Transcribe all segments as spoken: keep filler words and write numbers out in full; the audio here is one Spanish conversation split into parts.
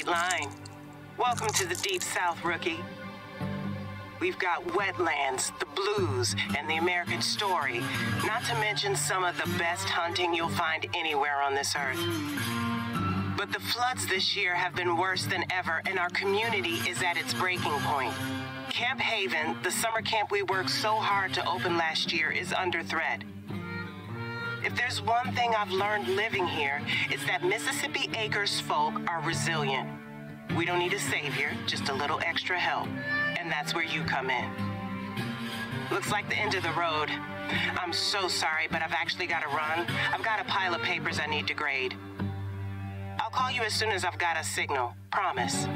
line. Welcome to the Deep South, rookie. We've got wetlands, the blues, and the American story, not to mention some of the best hunting you'll find anywhere on this earth. But the floods this year have been worse than ever, and our community is at its breaking point. Camp Haven, the summer camp we worked so hard to open last year, is under threat. If there's one thing I've learned living here, it's that Mississippi Acres folk are resilient. We don't need a savior, just a little extra help. And that's where you come in. Looks like the end of the road. I'm so sorry, but I've actually got to run. I've got a pile of papers I need to grade. I'll call you as soon as I've got a signal. Promise.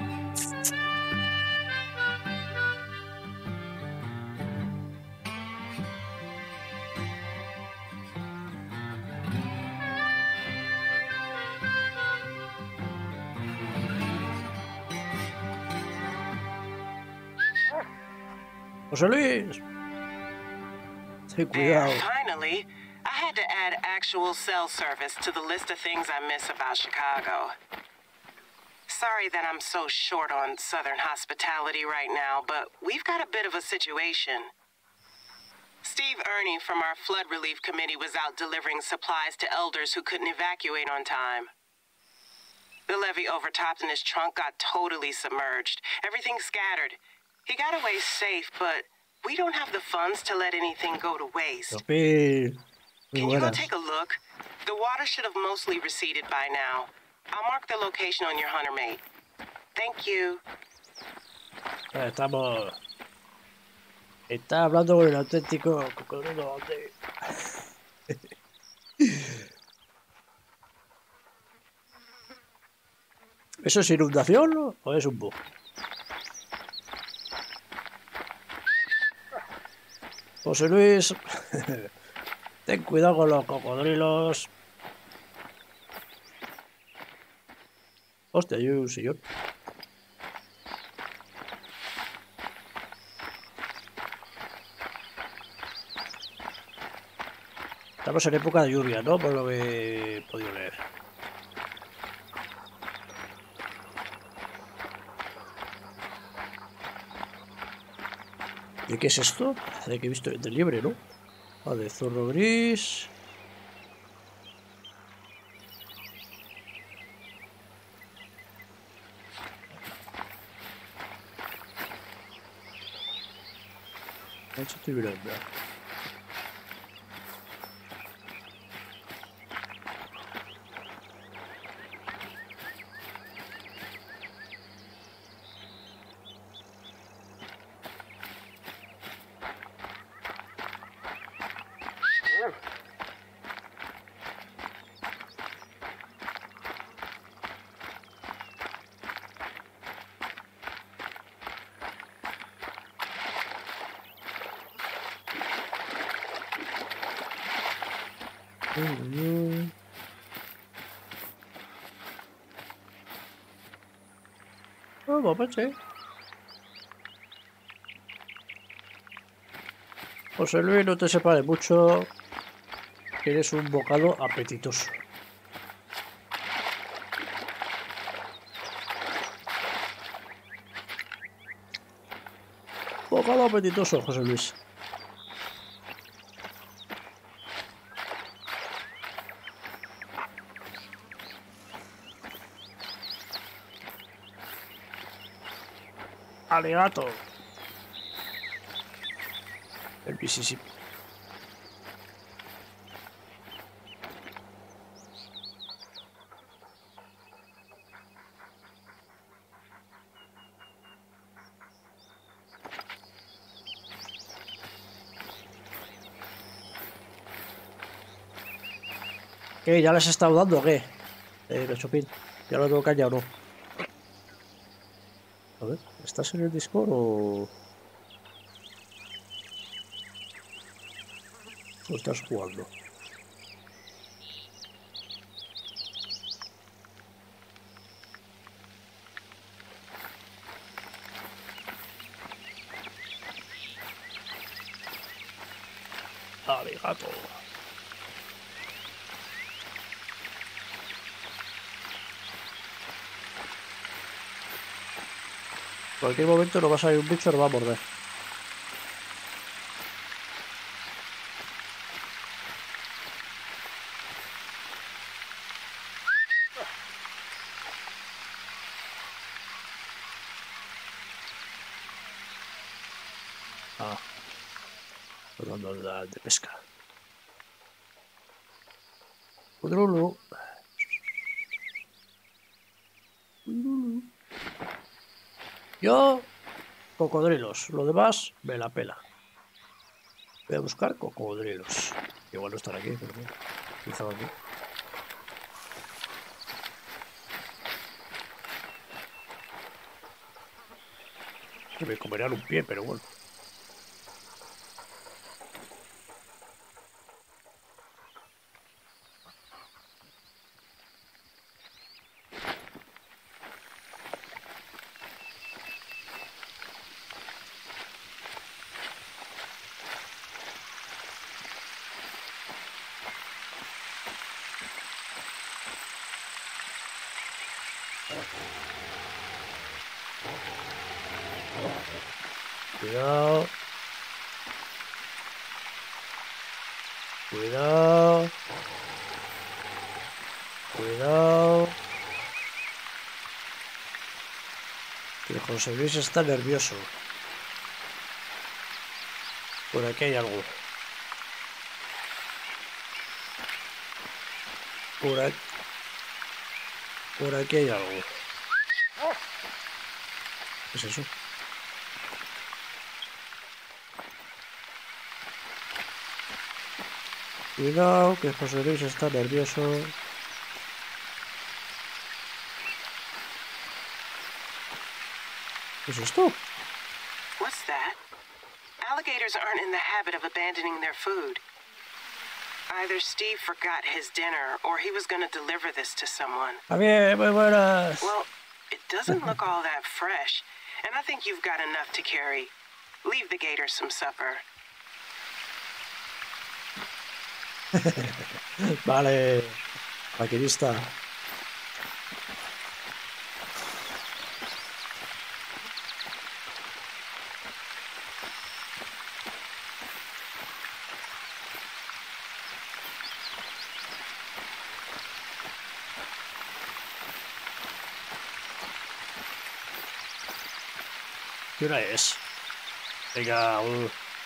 José Luis. Ten cuidado. And finally, I had to add actual cell service to the list of things I miss about Chicago. Sorry that I'm so short on Southern hospitality right now, but we've got a bit of a situation. Steve Ernie from our flood relief committee was out delivering supplies to elders who couldn't evacuate on time. The levee overtopped and his trunk got totally submerged. Everything scattered. He got away safe, but we don't have the funds to let anything go to waste. Can you go take a look? The water should have mostly receded by now. I'll mark the location on your hunter mate. Thank you. Estamos... Está hablando con el auténtico cocodrilo. ¿Eso es inundación o es un bug? José Luis, ten cuidado con los cocodrilos. Hostia, hay un sillón. Estamos en época de lluvia, ¿no? Por lo que he podido leer. ¿De qué es esto? De que he visto de liebre, ¿no? Ah, de zorro gris. Esto estoy mirando. Oh, mapache. José Luis, no te separe mucho. Eres un bocado apetitoso. Bocado apetitoso, José Luis. Alegato. El Mississippi. ¿Qué? ¿Ya les he estado dando o qué? Eh, Gachopín. ¿Ya lo tengo caña o no? A ver, ¿estás en el Discord o...? ¿O estás jugando? Arigato. cualquier momento nos va a salir un bicho y nos va a morder. Ah, hablando de, de pesca. Udrulu. Udrulu. Yo, cocodrilos. Lo demás, me la pela. Voy a buscar cocodrilos. Igual no están aquí, pero bueno. Quizá aquí. Que me comerían un pie, pero bueno. Cuidado. Cuidado. Cuidado. Que José Luis está nervioso. Por aquí hay algo. Por aquí. Por aquí hay algo. ¿Qué es eso? Cuidado, que José Luis está nervioso. ¿Qué es esto? What's that? Alligators aren't in the habit of abandoning their food. Either Steve forgot his dinner, or he was going to deliver this to someone. Javier, muy buenas. Well, it doesn't look all that fresh, and I think you've got enough to carry. Leave the gators some supper. Vale, maquinista. ¿Qué hora es? Venga, uh.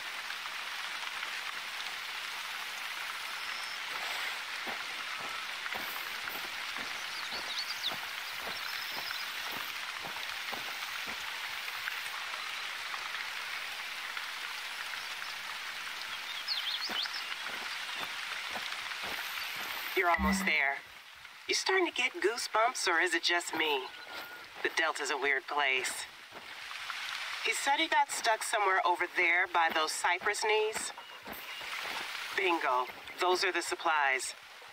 You're almost there. You starting to get goosebumps, or is it just me? The Delta's a weird place. He said he got stuck somewhere over there by those cypress knees. Bingo. Those are the supplies.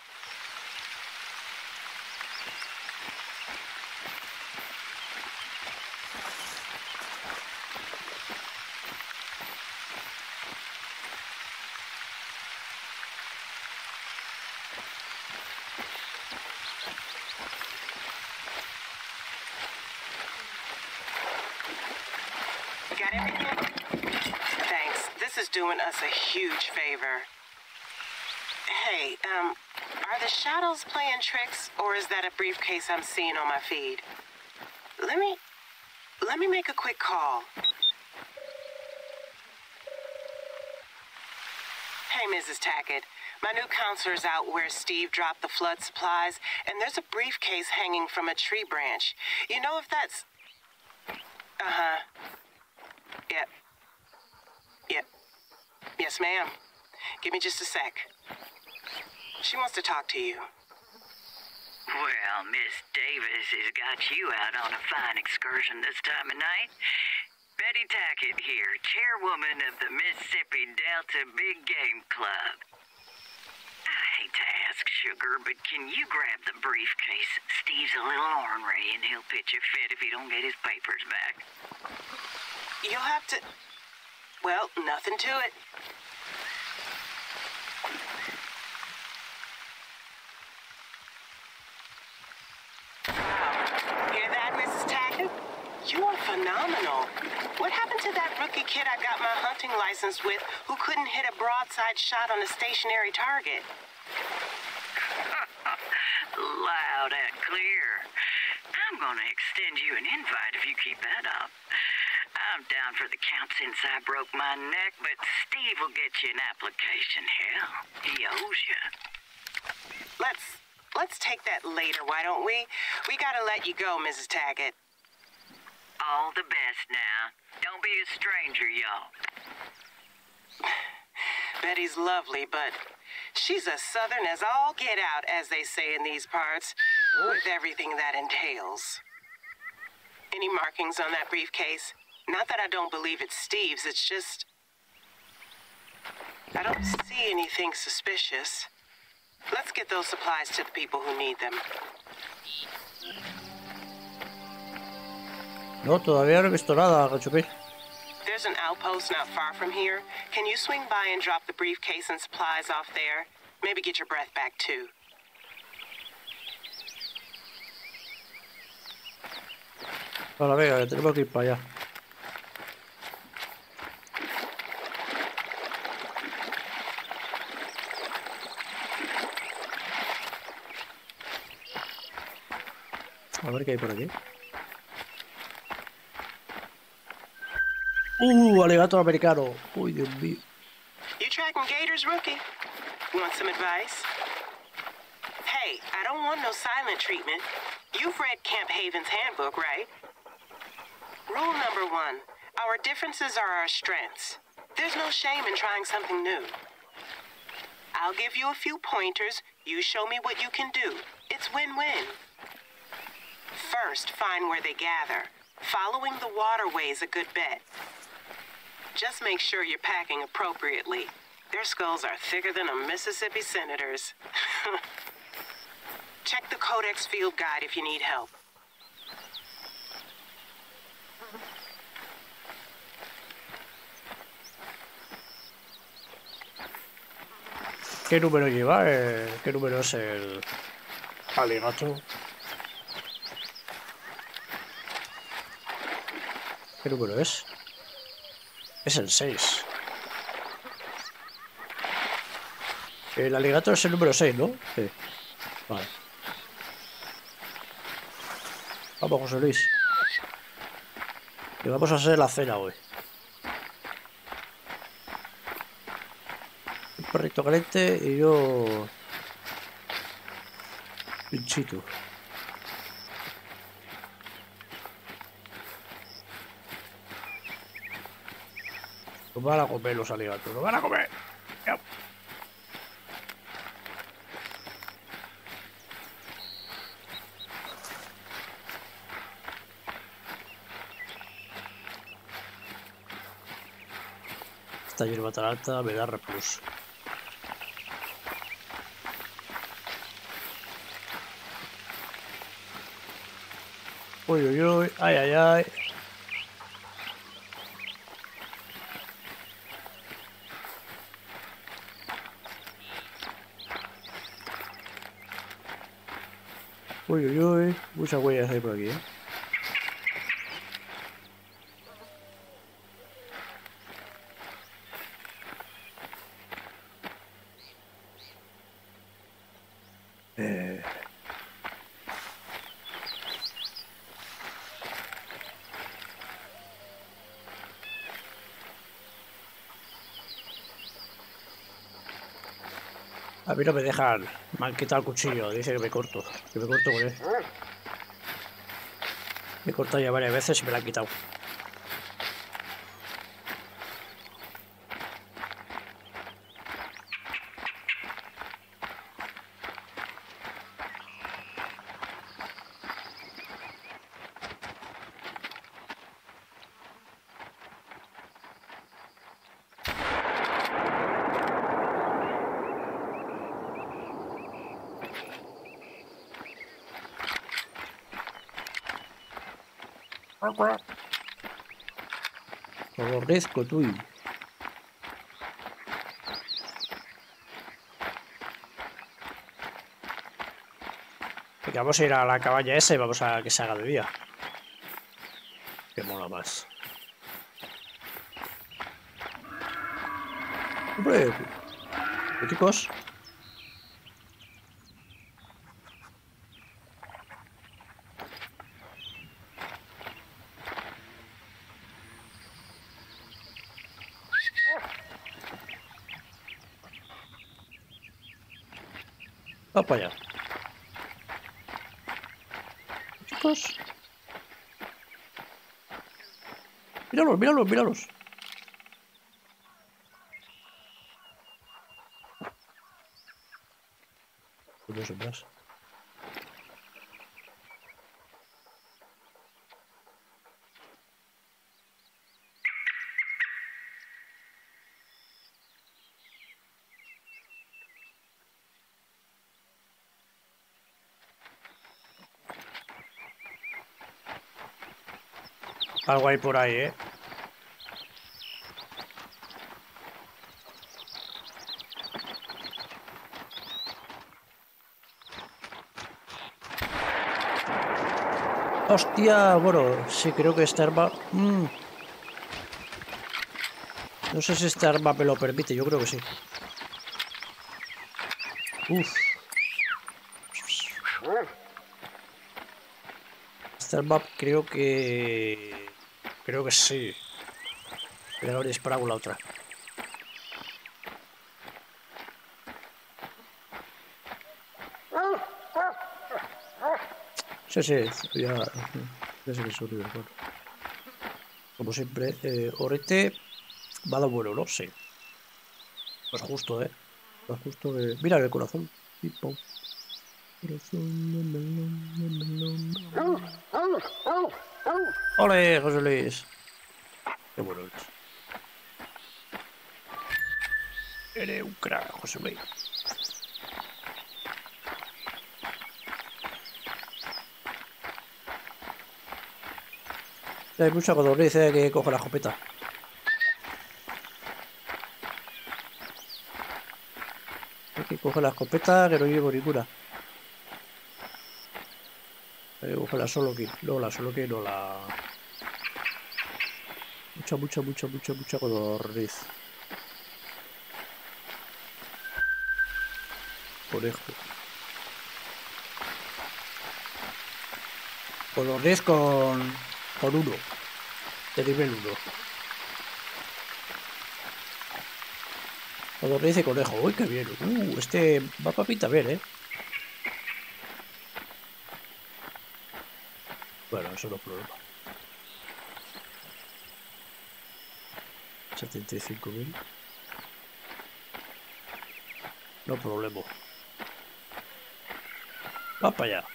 Got everything? Thanks. This is doing us a huge favor. Hey, um, are the shadows playing tricks, or is that a briefcase I'm seeing on my feed? Let me, let me make a quick call. Hey, Missus Tackett. My new counselor's out where Steve dropped the flood supplies, and there's a briefcase hanging from a tree branch. You know if that's... Uh-huh. Yep. Yep. Yes, ma'am. Give me just a sec. She wants to talk to you. Well, Miss Davis has got you out on a fine excursion this time of night. Betty Tackett here, chairwoman of the Mississippi Delta Big Game Club. I hate to ask, Sugar, but can you grab the briefcase? Steve's a little ornery, and he'll pitch a fit if he don't get his papers back. You'll have to... Well, nothing to it. Wow. Hear that, Missus Tackett? You are phenomenal. What happened to that rookie kid I got my hunting license with who couldn't hit a broadside shot on a stationary target? Loud and clear. I'm gonna extend you an invite if you keep that up. I'm down for the count since I broke my neck, but Steve will get you an application. Hell, he owes you. Let's let's take that later, why don't we? We gotta let you go, Missus Taggart. All the best now. Don't be a stranger, y'all. Betty's lovely, but she's as southern as all get out, as they say in these parts, with everything that entails. Any markings on that briefcase? Not that I don't believe it's Steve's, it's just... I don't see anything suspicious. Let's get those supplies to the people who need them. No, todavía no he visto nada, Gachupi. There's an outpost not far from here. Can you swing by and drop the briefcase and supplies off there? Maybe get your breath back, too. Ahora, venga, que tenemos que ir para allá. A ver qué hay por aquí. Uh, alligator americano. Uy, Dios mío. You tracking gators, rookie? Want some advice? Hey, I don't want no silent treatment. You've read Camp Haven's handbook, right? Rule number one, our differences are our strengths. There's no shame in trying something new. I'll give you a few pointers. You show me what you can do. It's win-win. First, find where they gather. Following the waterway's a good bet. Just make sure you're packing appropriately. Their skulls are thicker than a Mississippi senator's. Check the Codex Field Guide if you need help. ¿Qué número lleva? Eh, ¿Qué número es el alligator? ¿Qué número es? Es el seis. El alligator es el número seis, ¿no? Sí. Vale. Vamos, José Luis. Y vamos a hacer la cena hoy. Un perrito caliente y yo... pinchito. Nos van a comer los alligators, nos van a comer. Ya. Esta hierba tan alta me da repulso. Uy, uy, uy, ay, ay, ay. Uy, uy, uy, muchas huellas hay por aquí, ¿eh? Eh... A mí no me dejan, me han quitado el cuchillo, dice que me corto, que me corto con él. Me he cortado ya varias veces y me lo han quitado. Aborrezco tú. Venga, vamos a ir a la cabaña esa y vamos a que se haga de día. Que mola más. Hombre, chicos. Va para allá. Chicos. Míralos, míralos, míralos. Curioso más. Algo hay por ahí, ¿eh? Hostia, bueno, sí, creo que esta arma... Mm. No sé si esta arma me lo permite, yo creo que sí. Uf. Esta arma creo que... Creo que sí. Pero ahora disparar con la otra. Sí, sí, ya... Ya sé que soy bueno. Como siempre, eh, Orete va a lo bueno, ¿no? Sí. Pues justo, ¿eh? Pues justo que... Mira el corazón. Pipo. ¡Ole, José Luis! Qué bueno eres. Eres un crack, José Luis. Hay mucha codorniz, eh, que coge la escopeta. Hay que coger la escopeta, que no llevo ninguna. Hay que coger la solo que no, la solo que no la... Mucha, mucha, mucha, mucha, mucha codorniz. Conejo. Codorniz con... con uno. De nivel uno. Codorniz y conejo. Uy, qué bien. Uh, este mapa pinta bien, ¿eh? Bueno, eso no es problema. setenta y cinco mil. No problema. Va para allá.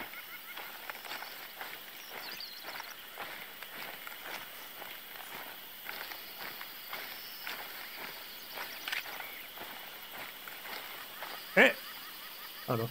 ¿Eh? Ah, no.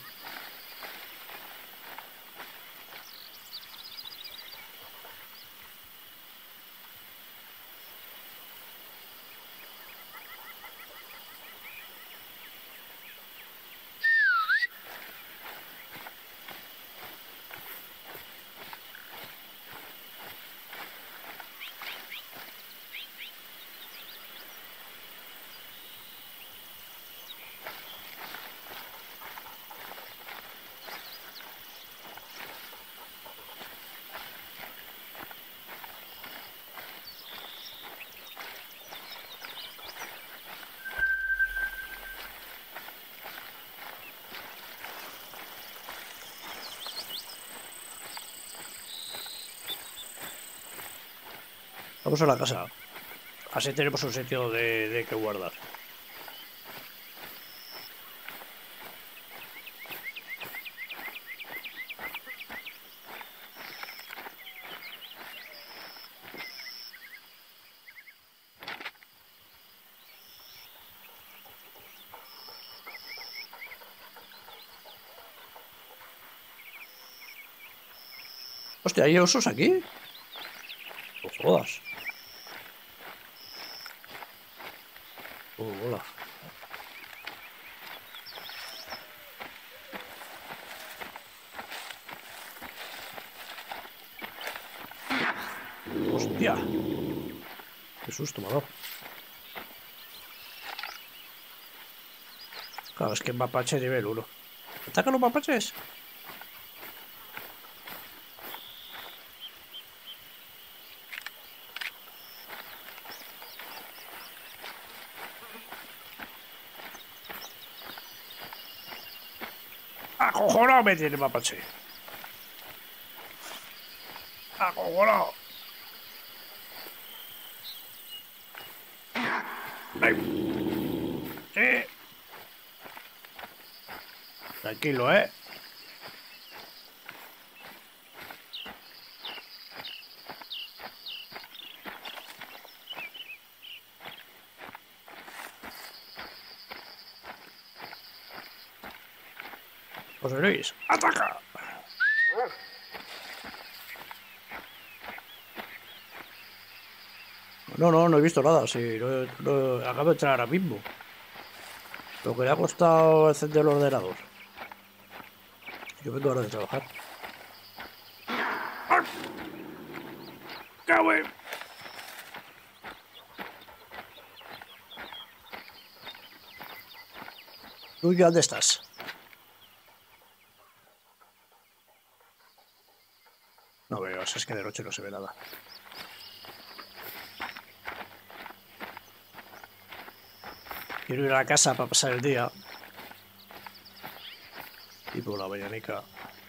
Vamos a la casa. Así tenemos un sitio de, de que guardar. Hostia, ¿hay osos aquí? No jodas. Oh, hola. ¡Hostia! ¡Qué susto me ha dado! Claro, es que mapache nivel uno. ¿Atacan los mapaches? ¡Acojonado me tiene mapache! ¡Acojonado! ¡Sí! Tranquilo, ¿eh? José Luis, ¡ataca! No, no, no he visto nada, sí, no, no, acabo de entrar ahora mismo. Lo que le ha costado encender el ordenador. Yo vengo ahora de trabajar. ¡Qué bueno! ¿Tú ya dónde estás? No veo, es que de noche no se ve nada. Quiero ir a la casa para pasar el día. Y por la mañanica.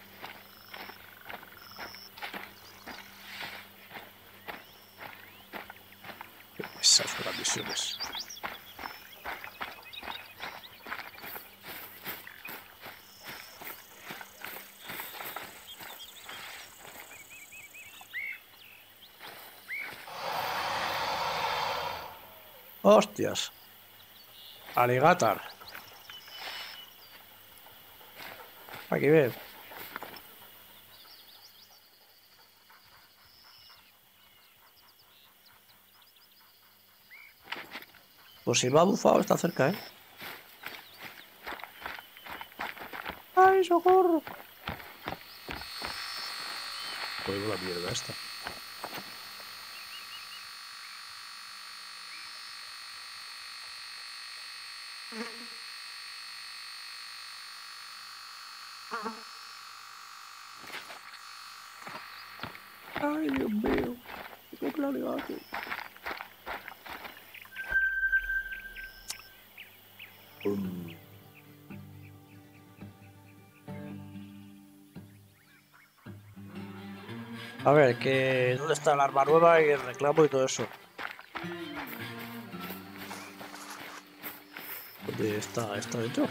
Esas son las misiones. ¡Hostias! Alligator. Aquí ven. Pues si me ha bufado, está cerca, ¿eh? ¡Ay, socorro! Oigo la mierda esta. Ay, Dios mío. Qué claridad. Um. A ver, que ¿dónde está el arma nueva y el reclamo y todo eso? ¿Dónde está? ¿Está dentro?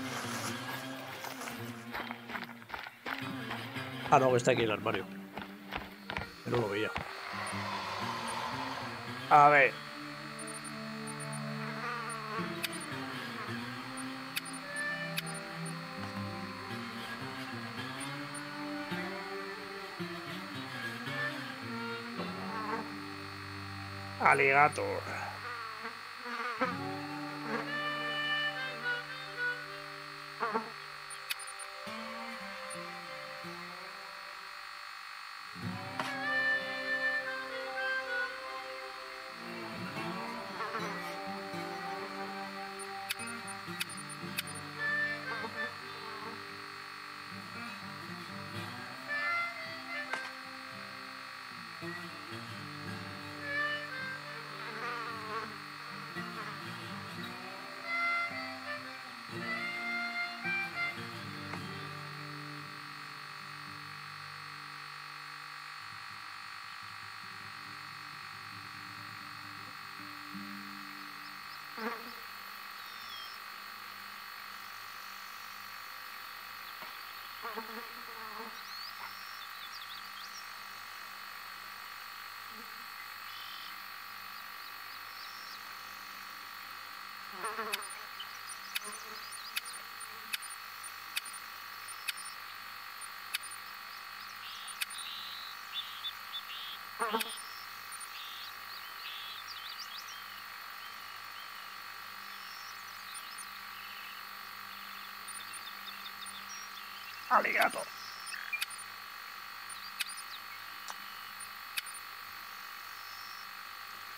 Ah, no, que está aquí en el armario. Que no lo veía. A ver. Alligator. Alligator.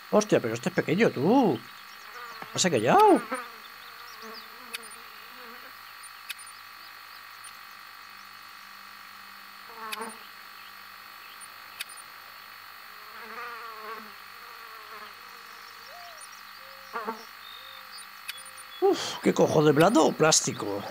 Hostia, pero este es pequeño, tú. ¿Has callado? Uf, ¿qué cojo de blando o plástico?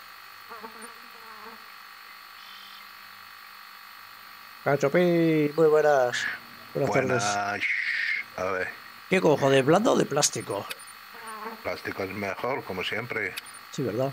Cachopi, muy buenas. Buenas tardes. Buenas. A ver, ¿Qué cojo de blando o de plástico? plástico es mejor, como siempre. Sí, ¿verdad?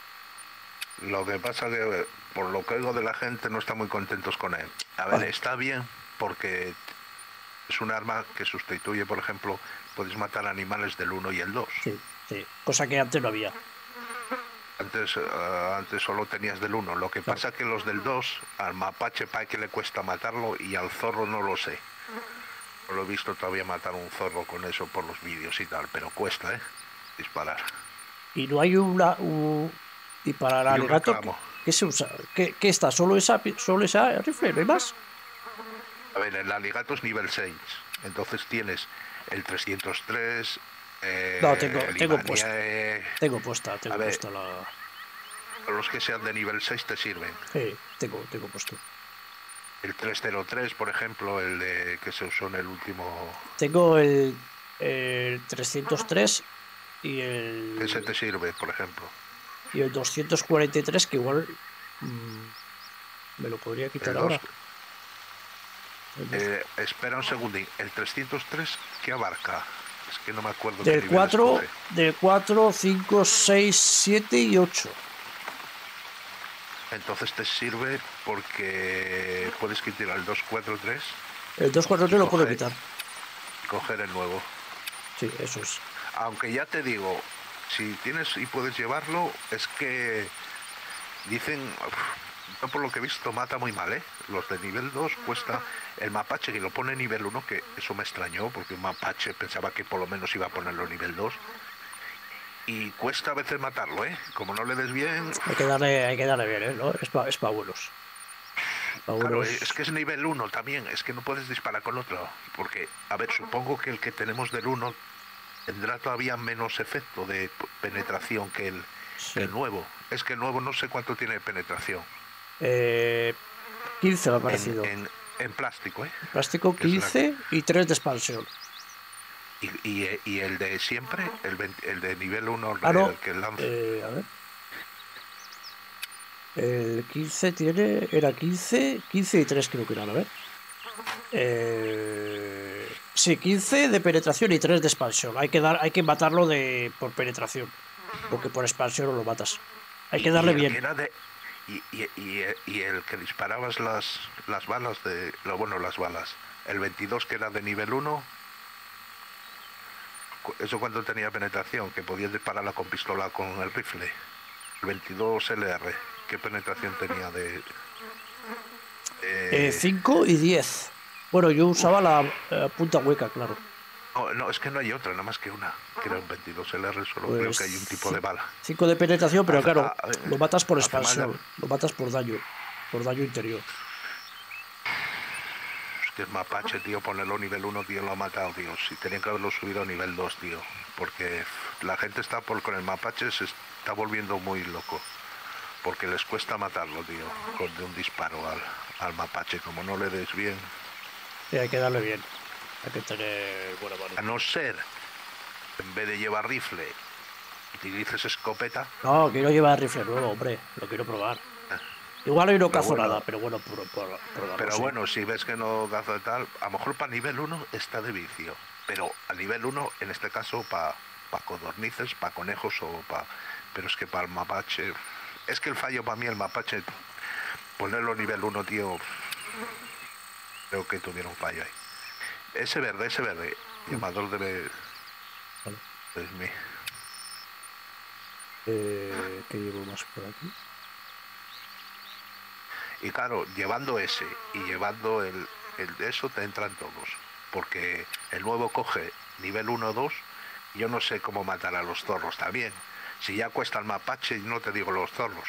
Lo que pasa que, por lo que oigo de la gente, no están muy contentos con él. A ver, Vale. está bien porque es un arma que sustituye, por ejemplo, puedes matar animales del uno y el dos. Sí, sí. Cosa que antes no había. Antes, eh, antes solo tenías del uno. Lo que Claro. pasa que los del dos, al mapache para que le cuesta matarlo y al zorro no lo sé. No lo he visto todavía matar un zorro con eso por los vídeos y tal, pero cuesta, ¿eh? Disparar. Y no hay una. Un... Y para el Y un alegato, ¿qué, reclamo. qué se usa? ¿Qué, qué está? ¿Solo esa, ¿Solo esa rifle? ¿No hay más? A ver, el aligato es nivel seis. Entonces tienes el trescientos tres. Eh, No, tengo, el tengo Imania, puesta. eh, Tengo puesta, tengo a ver. puesta la. los que sean de nivel seis te sirven. Sí, tengo, tengo puesto. El trescientos tres, por ejemplo, el de que se usó en el último. Tengo el, el trescientos tres y Ese te el, sirve, por ejemplo. y el doscientos cuarenta y tres, que igual mm, me lo podría quitar El ahora. dos, El dos. eh, espera un segundín. El trescientos tres, ¿qué abarca? Es que no me acuerdo qué Del nivel cuatro, escoge. del cuatro, cinco, seis, siete y ocho. Entonces te sirve porque puedes quitar el doscientos cuarenta y tres El doscientos cuarenta y tres lo puedo Coge- quitar. y coger el nuevo. Sí, eso es. Aunque ya te digo, si tienes y puedes llevarlo, es que dicen, uf, yo por lo que he visto mata muy mal, ¿eh? Los de nivel dos cuesta, el mapache que lo pone nivel uno, que eso me extrañó, porque un mapache pensaba que por lo menos iba a ponerlo nivel dos, y cuesta a veces matarlo, ¿eh? Como no le des bien, Hay que darle, hay que darle bien, ¿eh? ¿No? Es para es pa buenos. Pa claro, buenos. es que es nivel uno también, es que no puedes disparar con otro, porque, a ver, supongo que el que tenemos del uno tendrá todavía menos efecto de penetración que el, Sí. que el nuevo. Es que el nuevo no sé cuánto tiene de penetración. Eh, quince me ha En, parecido. en, en plástico, ¿eh? Plástico que es la- quince y tres de expansión. Y, y, y el de siempre, el, veinte el de nivel uno, Ah, no. el que lanza. Eh, a ver. El quince tiene. Era quince. quince y tres creo que eran, a ver. Eh, sí, quince de penetración y tres de expansión. Hay que dar, hay que matarlo de por penetración. Porque por expansión no lo matas. Hay que y- darle y el bien. que era de- y, y, y, y el que disparabas las, las balas de. Lo bueno, las balas. El veintidós que era de nivel uno. cu- ¿Eso cuánto tenía penetración? Que podías dispararla con pistola con el rifle. El veintidós L R. ¿Qué penetración tenía de.? Eh, Eh, cinco y diez. Bueno, yo usaba la eh, punta hueca, claro. no, no, es que no hay otra, nada más que una. Que era un veintidós L R, solo Pues creo que hay un tipo de bala. cinco de penetración, pero Hace- claro, ah, eh, lo matas por hace más expansión. de- Lo matas por daño. Por daño interior. Es que el mapache, tío, ponerlo nivel uno, tío, lo ha matado, tío. Si tenían que haberlo subido a nivel dos, tío. Porque f, la gente está por con el mapache, se está volviendo muy loco. Porque les cuesta matarlo, tío, con de un disparo al, al mapache. Como no le des bien. Sí, hay que darle bien. Hay que tener buena mano. A no ser, en vez de llevar rifle, utilices escopeta. No, quiero llevar rifle nuevo, hombre. Lo quiero probar. Igual hoy no Pero cazo bueno. nada, pero bueno, por, por probarlo, Pero sí. bueno, si ves que no gaza tal, a lo mejor para nivel uno está de vicio. Pero a nivel uno, en este caso, para pa codornices, para conejos o para... Pero es que para el mapache... Es que el fallo para mí, el mapache, ponerlo nivel uno, tío... Creo que tuvieron un fallo ahí. Ese verde, ese verde. Llamador de... Vale. Es mi... Eh, ¿Qué llevo más por aquí? Y claro, llevando ese y llevando el, el de eso te entran todos. Porque el nuevo coge nivel uno o dos. Yo no sé cómo matar a los zorros también. Si ya cuesta el mapache, no te digo los zorros.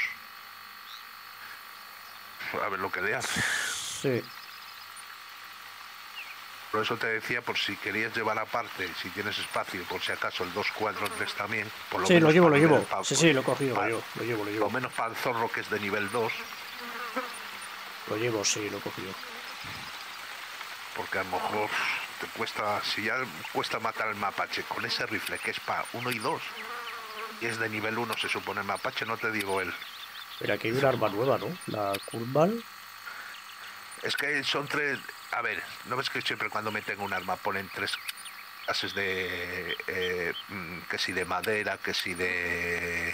A ver lo que le hace. Sí. Por eso te decía, por si querías llevar aparte, si tienes espacio, por si acaso el dos cuatro tres también. Por lo Sí, menos lo llevo, para lo nivel llevo. pa- Sí, sí, lo he cogido, lo para- llevo, lo llevo, lo Lo llevo. menos para el zorro que es de nivel dos, Lo llevo, sí, lo he cogido. porque a lo mejor te cuesta, si ya cuesta matar al mapache con ese rifle que es para uno y dos, y es de nivel uno se supone el mapache, no te digo él. Pero aquí hay una arma nueva, ¿no? La Kurban. Es que son tres. A ver, ¿no ves que siempre cuando meten un arma ponen tres clases de. Eh, mm, que si de madera, que si de.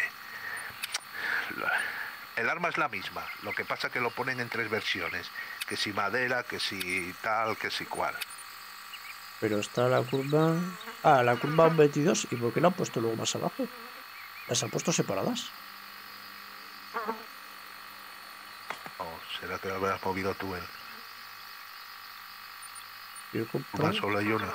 El arma es la misma, lo que pasa que lo ponen en tres versiones. Que si madera, que si tal, que si cual. Pero está la Kurban. Ah, la Kurban veintidós. ¿Y por qué la han puesto luego más abajo? Las han puesto separadas. O será que lo habrás movido tú él. Yo he comprado. Más solo hay una.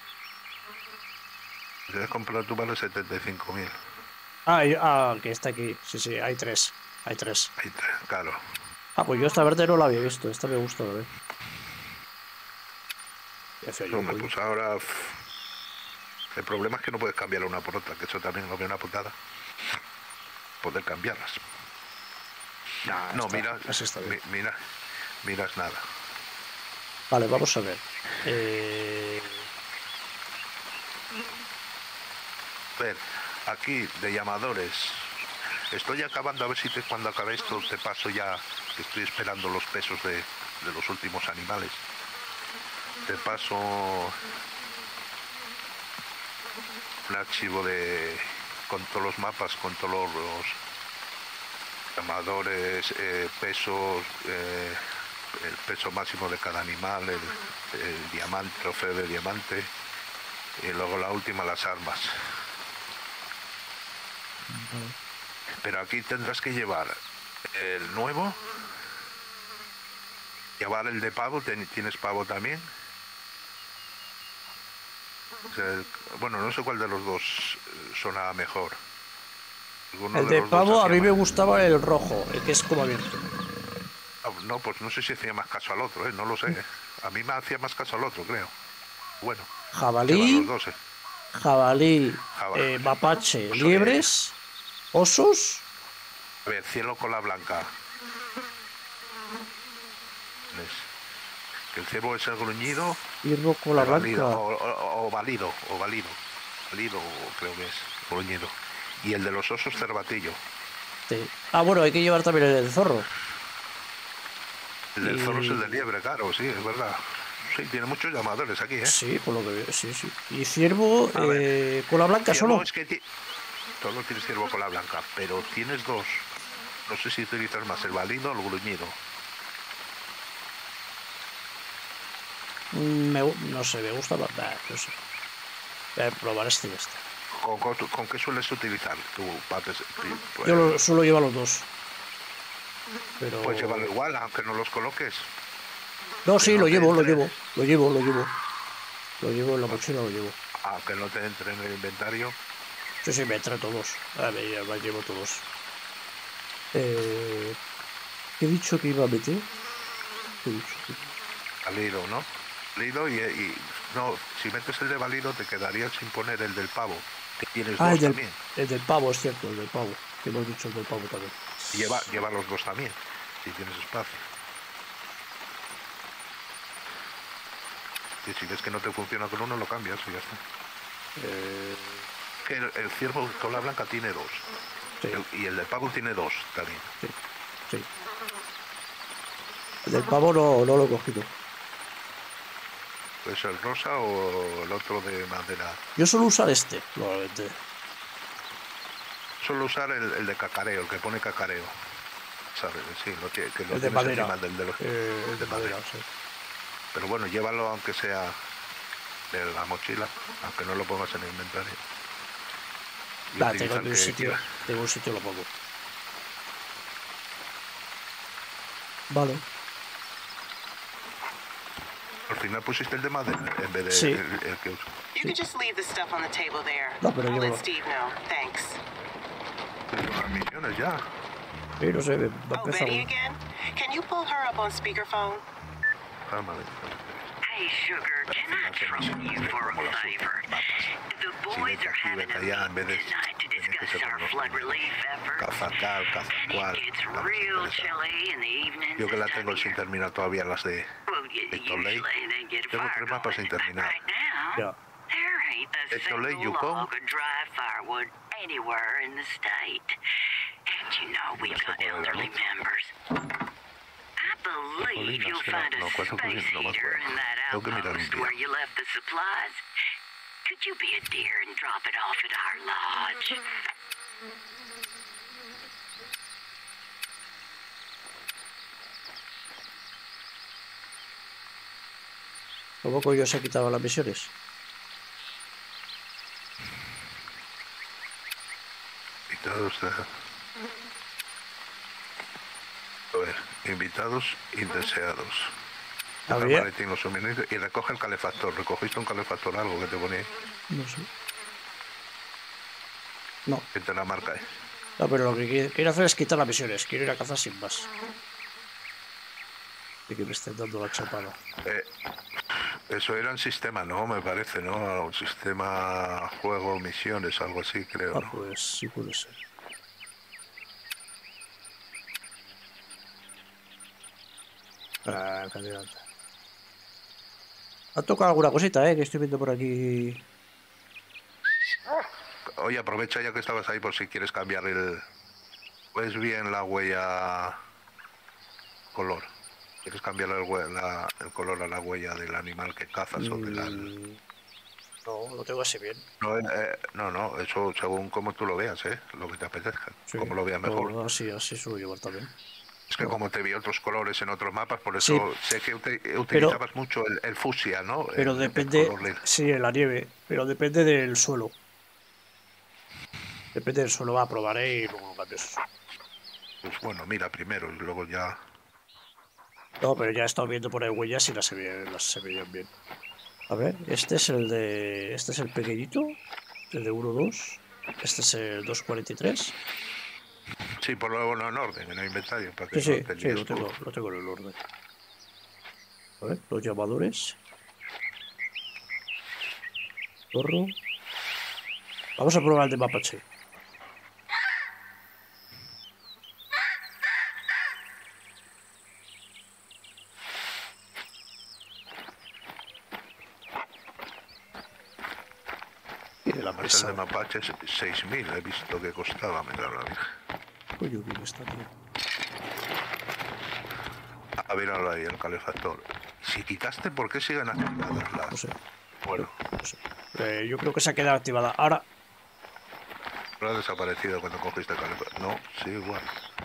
Si quieres comprar tú vale setenta y cinco mil. Ah, y- ah, que está aquí. Sí, sí, hay tres. Hay tres. Ahí te- Claro. Ah, pues yo esta verde no la había visto. Esta me gusta, a ver. Ya hacía yo, Hombre, coño. pues ahora. pff, El problema es que no puedes cambiar una por otra, que eso también lo veo una putada. Poder cambiarlas. Nah, No, esta- mira, así está bien. mi- mira, miras nada. Vale, vamos a ver. Eh... A ver, aquí de llamadores. Estoy acabando, a ver si te, cuando acabe esto te paso ya, que estoy esperando los pesos de, de los últimos animales. Te paso un archivo de con todos los mapas, con todos los llamadores, eh, pesos, eh, el peso máximo de cada animal, el, el diamante, trofeo de diamante, y luego la última, las armas. Pero aquí tendrás que llevar el nuevo, llevar el de pavo, ten- tienes pavo también. O sea, el- bueno, no sé cuál de los dos eh, sonaba mejor. Alguno El de los dos pavo a hacía mí me más- gustaba el rojo, el que es como abierto. Ah, no, pues no sé si hacía más caso al otro, ¿eh? No lo sé. ¿eh? A mí me hacía más caso al otro, creo. Bueno, lleva Jabalí, los dos, ¿eh? jabalí, Jabalí. eh, mapache, Oso, liebres, osos. A ver, cielo con la blanca. ¿Ves? Que el cebo es el gruñido. Hierro con la o válido, blanca. o, o- o válido, o válido. Válido, creo que es, gruñido. Y el de los osos, cervatillo. Sí. Ah, bueno, hay que llevar también el del zorro. El del Y- zorro es el de liebre, claro, sí, es verdad. Sí, tiene muchos llamadores aquí, ¿eh? Sí, por lo que veo, sí, sí. Y ciervo A ver. eh, con la blanca Ciervo solo. es que ti- solo tienes ciervo con la blanca, pero tienes dos. No sé si utilizas más el válido o el gruñido. Mm, me gu- no sé, me gusta más. Bah, no sé. Voy a probar este y ya está. ¿Con, con, con qué sueles utilizar tu pates? Pues, Yo lo, suelo llevar los dos. Pero... Puedes llevarlo igual, aunque no los coloques. No, sí, que no lo te llevo, lo entre. llevo. Lo llevo, lo llevo. Lo llevo en la mochila, lo llevo. Aunque no te entre en el inventario. Sí, sí, me trae todos. A ver, ya me llevo todos. Eh, ¿Qué he dicho que iba a meter? ¿Qué he dicho? Válido, ¿no? Válido y, y- no, si metes el de válido te quedaría sin poner el del pavo, que tienes Ah, dos el del, también. el del pavo, es cierto, el del pavo. Que hemos dicho el del pavo también. Lleva, lleva los dos también, si tienes espacio. Y si ves que no te funciona con uno, lo cambias y ya está. Eh, Que el, el ciervo con la blanca tiene dos. sí, El- y el del pavo tiene dos también. sí, sí. El del pavo no, no lo he cogido. Pues el rosa o el otro de madera. Yo suelo usar este, probablemente. Suelo usar el, el de cacareo, el que pone cacareo. ¿Sabes? Sí, lo que, que lo El de tienes madera. encima del de los- Eh, el de de madera, madera. sí. Pero bueno, llévalo aunque sea de la mochila, aunque no lo pongas en el inventario. Y Nah, utiliza tengo el un que sitio, quieras. tengo un sitio, lo pongo. Vale. Al final pusiste el de madera en vez de Sí. el, el que uso. You can just leave the stuff on the table there. No, pero I'll yo let lo- Steve know. Thanks. Pero las misiones ya. Sí, no sé, me, me Oh, empieza Betty a- again? Can you pull her up on speakerphone? Ah, vale. Hey, Hey, sugar, can I trouble you for a favor? The boys are having a meeting tonight to discuss our flood relief efforts. Cazacal, And cazacual. it gets real chilly in the evenings. Yo que la this tengo time sin of year. terminar todavía las de Well, y- Héctor Ley. usually they get a Tengo fire tres mapas going, sin but terminar. right now, Ya. there ain't a Héctor Ley, single Yukon. log of dry firewood anywhere in the state. And you know we've se got puede dar elderly luz. members. I believe Colinas, you'll que no- find a no, cuatro space colinas, no me heater acuerdo. in that Tengo que mirar un outpost día. where you left the supplies. Could you be a dear and drop it off at our lodge? ¿Cómo coño se ha quitado las misiones? Invitados de... A ver, invitados indeseados. A Deja el ver. maletín, los suministros y recoge el calefactor. ¿Recogiste un calefactor algo que te ponía? No sé. No. Que te la marca ahí. No, pero lo que qui- quiero hacer es quitar las misiones. Quiero ir a cazar sin más. Y que me estén dando la chapada. Eh, eso era un sistema, ¿no? Me parece, ¿no? Un sistema juego, misiones, algo así, creo, Ah, ¿no? pues sí puede ser. Ah, candidato. Ha tocado alguna cosita, eh, que estoy viendo por aquí. Oye, aprovecha ya que estabas ahí por si quieres cambiar el... ¿Ves bien la huella color? ¿Quieres cambiar el, hue- la- el color a la huella del animal que cazas o de la... Mm, no, lo tengo así bien. No, eh, no, no, eso según como tú lo veas, ¿eh? Lo que te apetezca, Sí. como lo veas mejor. No, así, así suelo llevar también. Es que como te vi otros colores en otros mapas, por eso Sí. sé que ute- utilizabas mucho el, el fucsia, ¿no? Pero El- el depende, color lila. sí, en la nieve, pero depende del suelo. Depende del suelo, va, probaré y luego lo cambio. Pues bueno, mira primero y luego ya... No, pero ya he estado viendo por ahí huellas y las se veían, las se veían bien. A ver, este es el de. Este es el pequeñito, el de uno dos. Este es el dos cuarenta y tres. Sí, por lo bueno en orden, en el inventario, para que Sí, no sí, te sí, líes lo tú. tengo, lo tengo en el orden. A ver, los llamadores. Zorro. Vamos a probar el de mapache. Tiene la Pues el de presa. mapache seis mil, he visto que costaba, me da la virgen. Coño, bien está, tío. A ver ahora ahí el calefactor. Si quitaste, ¿por qué siguen activadas las...? No sé, Bueno, no sé. Eh, yo creo que se ha quedado activada. Ahora, no ha desaparecido cuando cogiste el calefactor. No, sí, igual.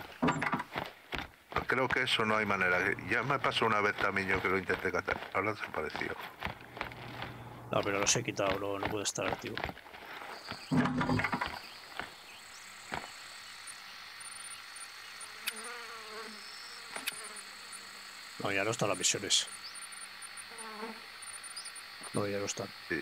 Creo que eso no hay manera. Ya me pasó una vez también yo que lo intenté catar. Ahora ha desaparecido. no, pero los he quitado, no, no puede estar activo. No, ya no están las misiones. No, ya no están. Sí.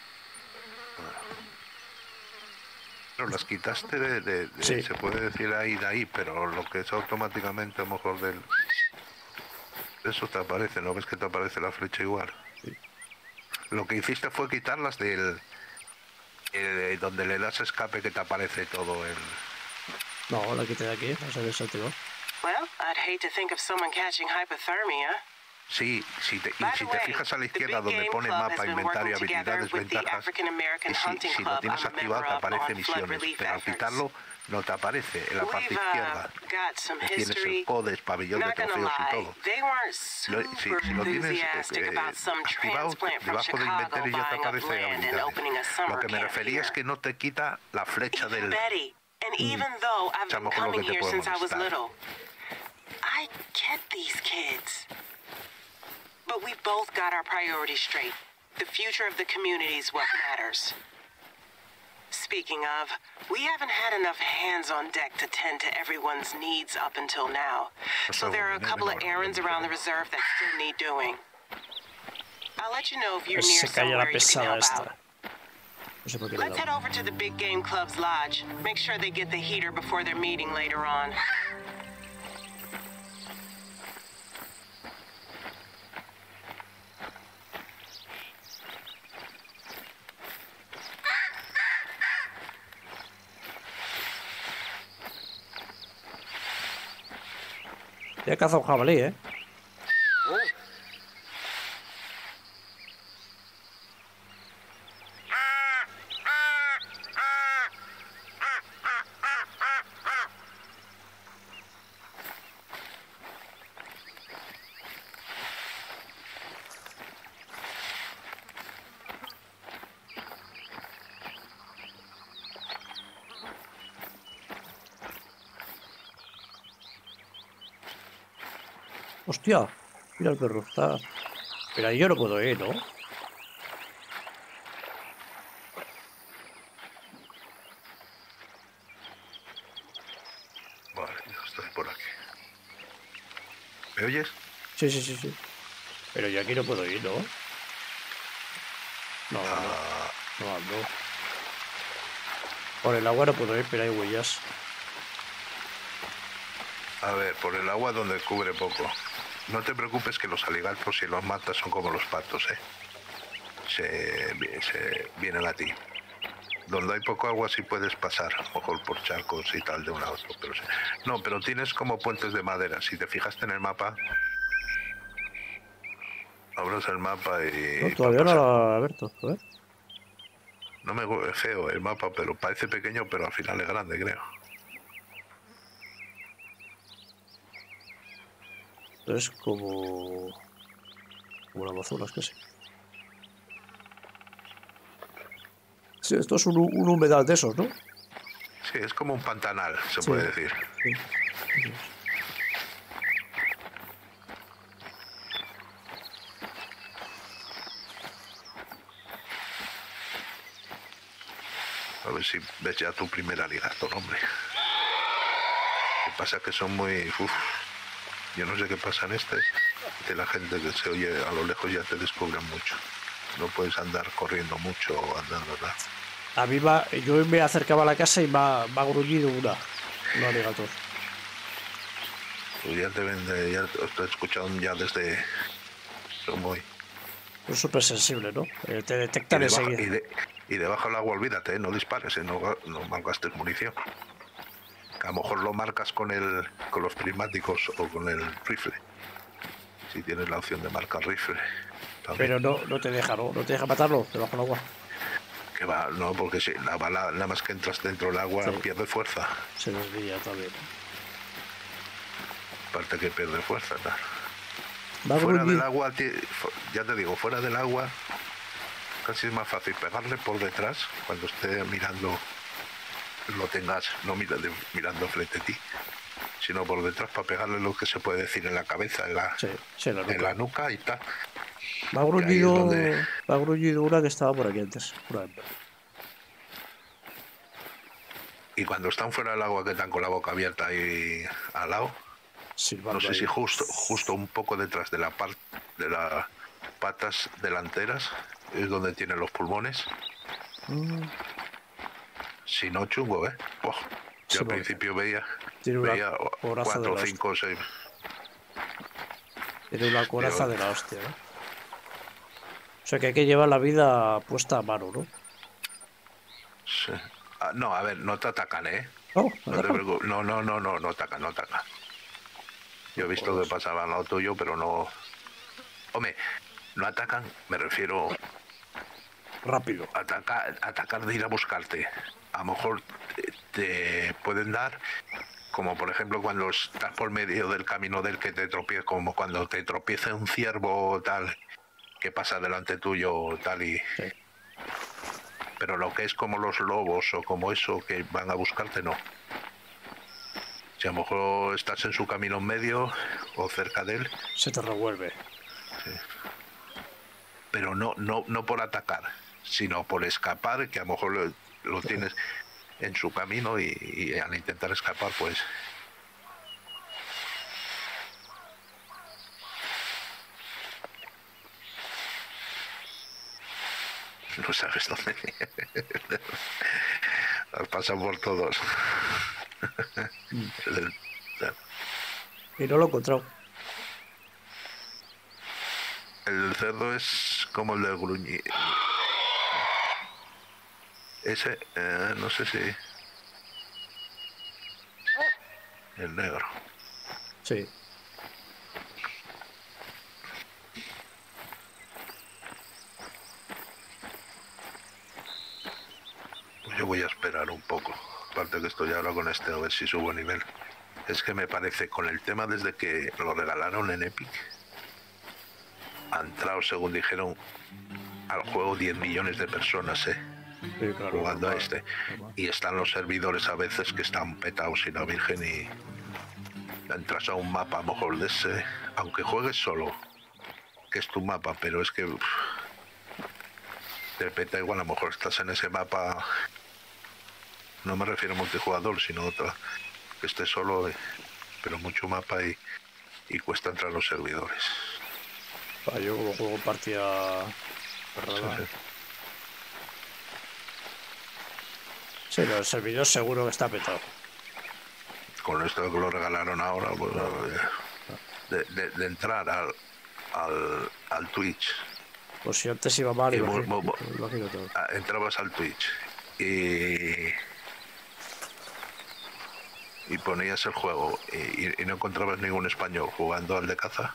Pero las quitaste de, de- de- Sí. se puede decir ahí de ahí, pero lo que es automáticamente a lo mejor del... Eso te aparece, ¿no ves que te aparece la flecha igual? Sí. Lo que hiciste fue quitarlas del... eh, donde le das escape que te aparece todo el... No, la quité de aquí, no se desactivó. Well, I'd hate to think of someone catching hypothermia. Sí, si te, y By si the te way, fijas a la the izquierda Big donde Game pone Club has mapa, been inventario, working together habilidades, with the ventajas, African American y si, Hunting si lo Club tienes I'm a activado te member of aparece on flood misiones, relief pero al efforts. quitarlo no te aparece en la parte We've uh, izquierda. got some Que tienes history. el codes, pabellón de Not gonna trofeos y lie, todo. they weren't Lo- super si, si lo tienes eh, enthusiastic eh, about some activado, transplant from debajo del Chicago inventario ya te buying up aparece land and habilidades. opening a summer Lo que me camp refería es here. que no te quita la flecha Even del... Betty, and even though I've Es a lo been mejor lo coming que te here puede since I was molestar. little, I get these kids. But we both got our priorities straight. The future of the community is what matters. Speaking of, we haven't had enough hands on deck to tend to everyone's needs up until now. So there are a couple of errands around the reserve that still need doing. I'll let you know if you're near Se calla la somewhere you can pesada help esta. out. No sé por qué le he Let's head dado. over to the Big Game Club's lodge. Make sure they get the heater before their meeting later on. Ya he cazado un jabalí, ¿eh? Hostia, mira el perro, está... Pero ahí yo no puedo ir, ¿no? Vale, yo estoy por aquí. ¿Me oyes? Sí, sí, sí, sí. Pero yo aquí no puedo ir, ¿no? No, no, Ah, no ando. Por el agua no puedo ir, pero hay huellas. a ver, por el agua donde cubre poco. No te preocupes que los aligatos si los matas son como los patos, ¿eh? Se, se vienen a ti. Donde hay poco agua sí puedes pasar, a lo mejor por charcos y tal de un a otro. Pero sí. No, pero tienes como puentes de madera. Si te fijaste en el mapa, abres el mapa No, y para todavía no pasar. lo he abierto, a ver. No me gu- es feo el mapa, pero parece pequeño, pero al final es grande, creo. Es como... Como el Amazonas, casi. Sí, esto es un, un humedal de esos, ¿no? Sí, es como un pantanal, se Sí. puede decir. Sí. Eso es. A ver si ves ya tu primer aligator, hombre. Lo que pasa es que son muy... Uf, yo no sé qué pasa en este. Que la gente que se oye a lo lejos ya te descubren mucho. No puedes andar corriendo mucho o andando nada. A mí va... Yo me acercaba a la casa y me ha, me ha gruñido una. Un alligator. Pues ya te vende, ya te he escuchado ya desde... Son muy... Es súper sensible, ¿no? Eh, te Y detectan debajo, enseguida. y, de, y debajo del agua, olvídate, ¿eh? No dispares, ¿eh? no, no malgastes munición. Que a lo mejor lo marcas con el con los prismáticos o con el rifle. Si tienes la opción de marcar rifle. También. Pero no, no te deja, ¿no? No te deja matarlo debajo del agua. Que va, no, porque si la bala, nada más que entras dentro del agua, Sí. pierde fuerza. Se desvía también. Aparte que pierde fuerza, tal. Va a Fuera del gruñir. agua, ti- fu- ya te digo, fuera del agua, casi es más fácil pegarle por detrás cuando esté mirando, lo tengas, no mira- de- mirando frente a ti, sino por detrás para pegarle lo que se puede decir en la cabeza, en la, Sí, sí, la en nuca. la nuca y tal. Me ha Y ahí es gruñido, donde... me ha gruñido una que estaba por aquí antes. Una hembra. Y cuando están fuera del agua que están con la boca abierta y al lado, Silbando no sé ahí. si justo, justo un poco detrás de la parte de las patas delanteras es donde tienen los pulmones. Mm, Si no, chungo, ¿eh? Oh, Sí, yo al porque principio veía, tiene una veía coraza de cuatro, la hostia. cinco, seis. Tiene una coraza Digo, de la hostia, ¿no? O sea que hay que llevar la vida puesta a mano, ¿no? sí. Ah, no, a ver, no te atacan, ¿eh? No, No te atacan. preocupes. No, no, no, no, no atacan, no atacan. Yo he visto Joder. que pasaba al lado tuyo, pero no. Hombre, no atacan, me refiero Rápido. a atacar, atacar de ir a buscarte. A lo mejor te, te pueden dar, como por ejemplo cuando estás por medio del camino del que te tropiezas, como cuando te tropieza un ciervo o tal, que pasa delante tuyo o tal y. Sí. Pero lo que es como los lobos o como eso que van a buscarte, no. Si a lo mejor estás en su camino en medio o cerca de él, Se te revuelve. pero no, no, no por atacar, sino por escapar, que a lo mejor lo, lo tienes en su camino y, y al intentar escapar, pues. No sabes dónde. Has pasado por todos. El- Y no lo he encontrado. El cerdo es como el del gruñi. Ese, eh, no sé si. El negro. Sí. voy a esperar un poco. Aparte que estoy ahora con este, a ver si subo nivel. Es que me parece, con el tema desde que lo regalaron en Epic, ha entrado, según dijeron, al juego diez millones de personas, ¿eh? Sí, claro, jugando normal, a este. normal. Y están los servidores a veces que están petados y la virgen y entras a un mapa a lo mejor de ese, aunque juegues solo, que es tu mapa, pero es que uf, te peta igual, a lo mejor estás en ese mapa, no me refiero a multijugador, sino otra, que esté solo, eh, pero mucho mapa y, y cuesta entrar a los servidores. Ah, yo como juego partida cerrada. Sí, sí. Sí, los servidores seguro que está petado. Con esto que lo regalaron ahora, pues, de, de, de entrar al, al, al Twitch, Pues si antes iba mal, Y imagino, mo- mo- mo- imagino todo. ah, entrabas al Twitch y, y ponías el juego y, y no encontrabas ningún español jugando al de caza,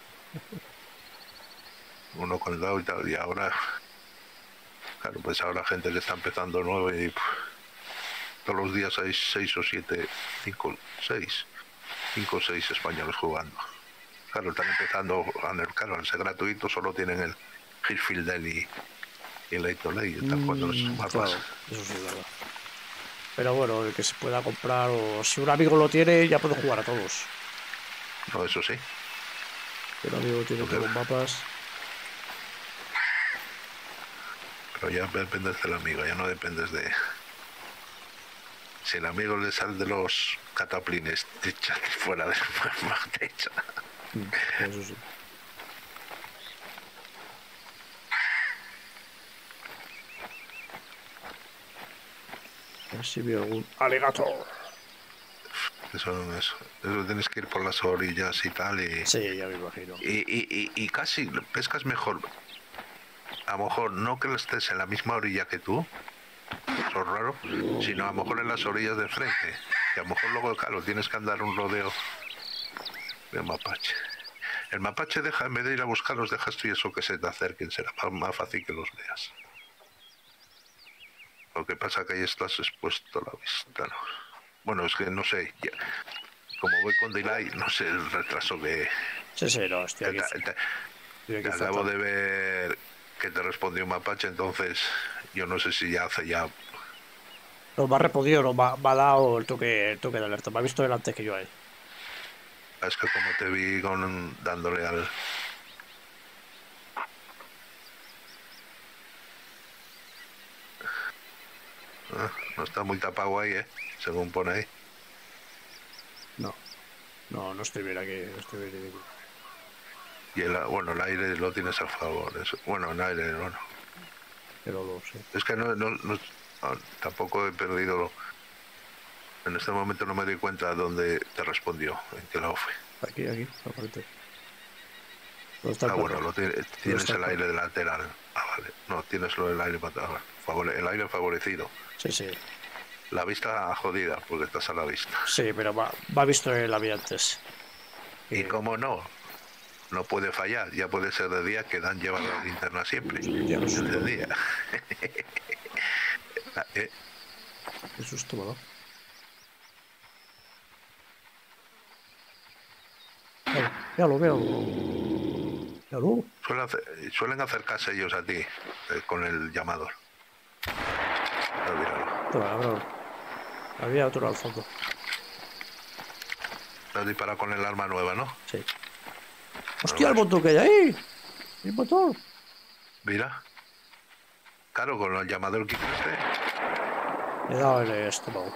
uno con dado y tal, y ahora, claro, pues ahora gente que está empezando nuevo y pff, todos los días hay seis o siete, cinco, seis, cinco o seis españoles jugando. Claro, están empezando, claro, al ser gratuito solo tienen el Hirfield Dell y, y el Eitoley, y están jugando los Mm, mapas. claro, eso sí es verdad. Pero bueno, el que se pueda comprar, o si un amigo lo tiene, ya puede jugar a todos. No, eso sí. Si un amigo tiene todos los mapas. Pero ya dependes del amigo, ya no dependes de... Si el amigo le sale de los cataplines, te echa fuera del mapa, te echa. Mm, eso sí. A ver si veo algún alligator. Eso no es... Eso tienes que ir por las orillas y tal y... Sí, ya me imagino. Y, y, y, y casi pescas mejor. A lo mejor no que estés en la misma orilla que tú, eso es raro, sino a lo mejor en las orillas de frente. Y a lo mejor luego, claro, tienes que andar un rodeo de mapache. El mapache deja, en vez de ir a buscarlos, dejas tú y eso que se te acerquen, será más, más fácil que los veas. Lo que pasa que ahí estás expuesto a la vista, ¿no? Bueno, es que no sé, ya, como voy con delay, no sé el retraso que... Sí, sí, no, estoy te, aquí. te- te- Estoy aquí acabo fatal. de ver que te respondió un mapache, entonces yo no sé si ya hace ya... No, me ha respondido, no, me ha, me ha dado el toque, el toque de alerta. Me ha visto él antes que yo ahí. Es que como te vi con dándole al... Ah, no está muy tapado ahí, ¿eh? Según pone ahí. No, no, no estoy bien aquí, no estoy bien aquí. Y el, bueno, el aire lo tienes a favor. Eso. Bueno, el aire, bueno. Pero lo sé. Es que no, no, no- no, tampoco he perdido... En este momento no me doy cuenta de dónde te respondió, en qué lado fue. Aquí, aquí, aparte. ¿Dónde está el Ah, perro? bueno, lo tiene- tienes está el el aire lateral. Ah, vale. No, tienes lo del aire lateral. Favore- el aire favorecido. Sí, sí. La vista jodida, porque estás a la vista. Sí, pero me ha, me ha visto él a mí antes. Y Eh, como no, no puede fallar. Ya puede ser de día, que Dan lleva la linterna siempre. Ya lo Es sé. de día. Ah, eh, Qué susto me ha dado. Mira, míralo, míralo. Míralo. suelen, hacer- suelen acercarse ellos a ti eh, con el llamador. Ah, míralo. Toma, ábralo. Había otro al fondo. Te has disparado con el arma nueva, ¿no? Sí. ¡Hostia, el montón que hay ahí! ¡El motor! Mira. Claro, con el llamador que hiciste. Le he dado el estómago.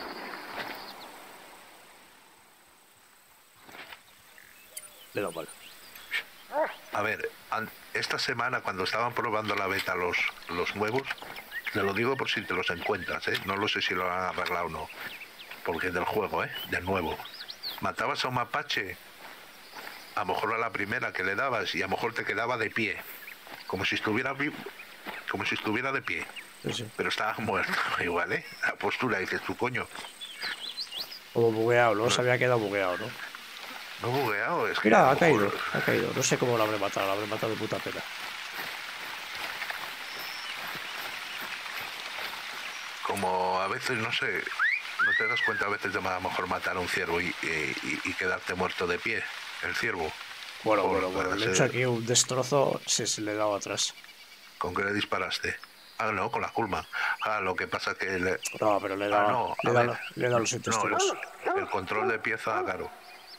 Le he dado mal. A ver, an- esta semana cuando estaban probando la beta los, los nuevos, te lo digo por si te los encuentras, ¿eh? No lo sé si lo han arreglado o no, porque es del juego, ¿eh? Del nuevo. Matabas a un mapache, a lo mejor a la primera que le dabas y a lo mejor te quedaba de pie, como si estuviera vivo, como si estuviera de pie, Sí, sí. pero estaba muerto igual, ¿eh? La postura, dices tú, coño, Como bugueado, ¿no? Se había quedado bugueado, ¿no? no he bugueado, es que... a Mira, lo ha caído, mejor- ha caído. No sé cómo lo habré matado, lo habré matado de puta pena. como a veces, no sé, no te das cuenta a veces de a lo mejor matar a un ciervo y, y, y quedarte muerto de pie, el ciervo. Bueno, Por- bueno, bueno, para le he hecho ser- aquí un destrozo, sí, se le he dado atrás. ¿Con qué le disparaste? Ah, no, con la culma. Ah, lo que pasa que le... No, pero le he Ah, dado, no, le a he dado, ver. le he dado los No, intestinos. el, el control de pieza, claro.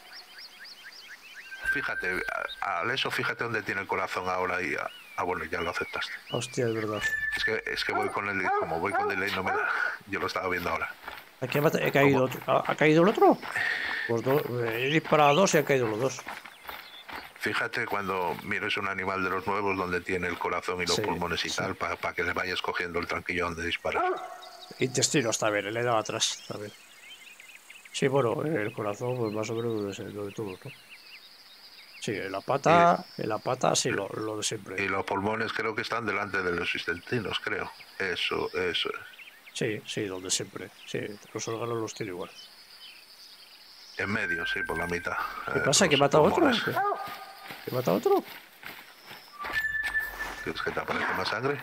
Fíjate, a- al eso, fíjate dónde tiene el corazón ahora y... ah, ah, bueno, ya lo aceptaste. Hostia, es verdad. Es que, es que voy con el... Como voy con delay, no me da... Yo lo estaba viendo ahora. Aquí ha, mata- he caído ¿Cómo? otro. ¿Ha, ha caído el otro? Pues dos, he disparado a dos y han caído los dos. Fíjate cuando mires un animal de los nuevos donde tiene el corazón y los Sí, pulmones y sí. tal, para que le vayas cogiendo el tranquillo donde disparar. Intestinos también, le he dado atrás también. Sí, bueno, el corazón, pues más o menos lo de, lo de todos, ¿no? Sí, en la pata, en la pata, sí, lo, lo de siempre. Y los pulmones creo que están delante de los intestinos, creo. Eso, eso. Sí, sí, donde siempre. Sí, los órganos los tiene igual. En medio, sí, por la mitad. ¿Qué eh, pasa? los ¿Que mata a otro? pulmones. ¿Qué, ¿Que mata a otro? ¿Quieres que te aparezca más sangre?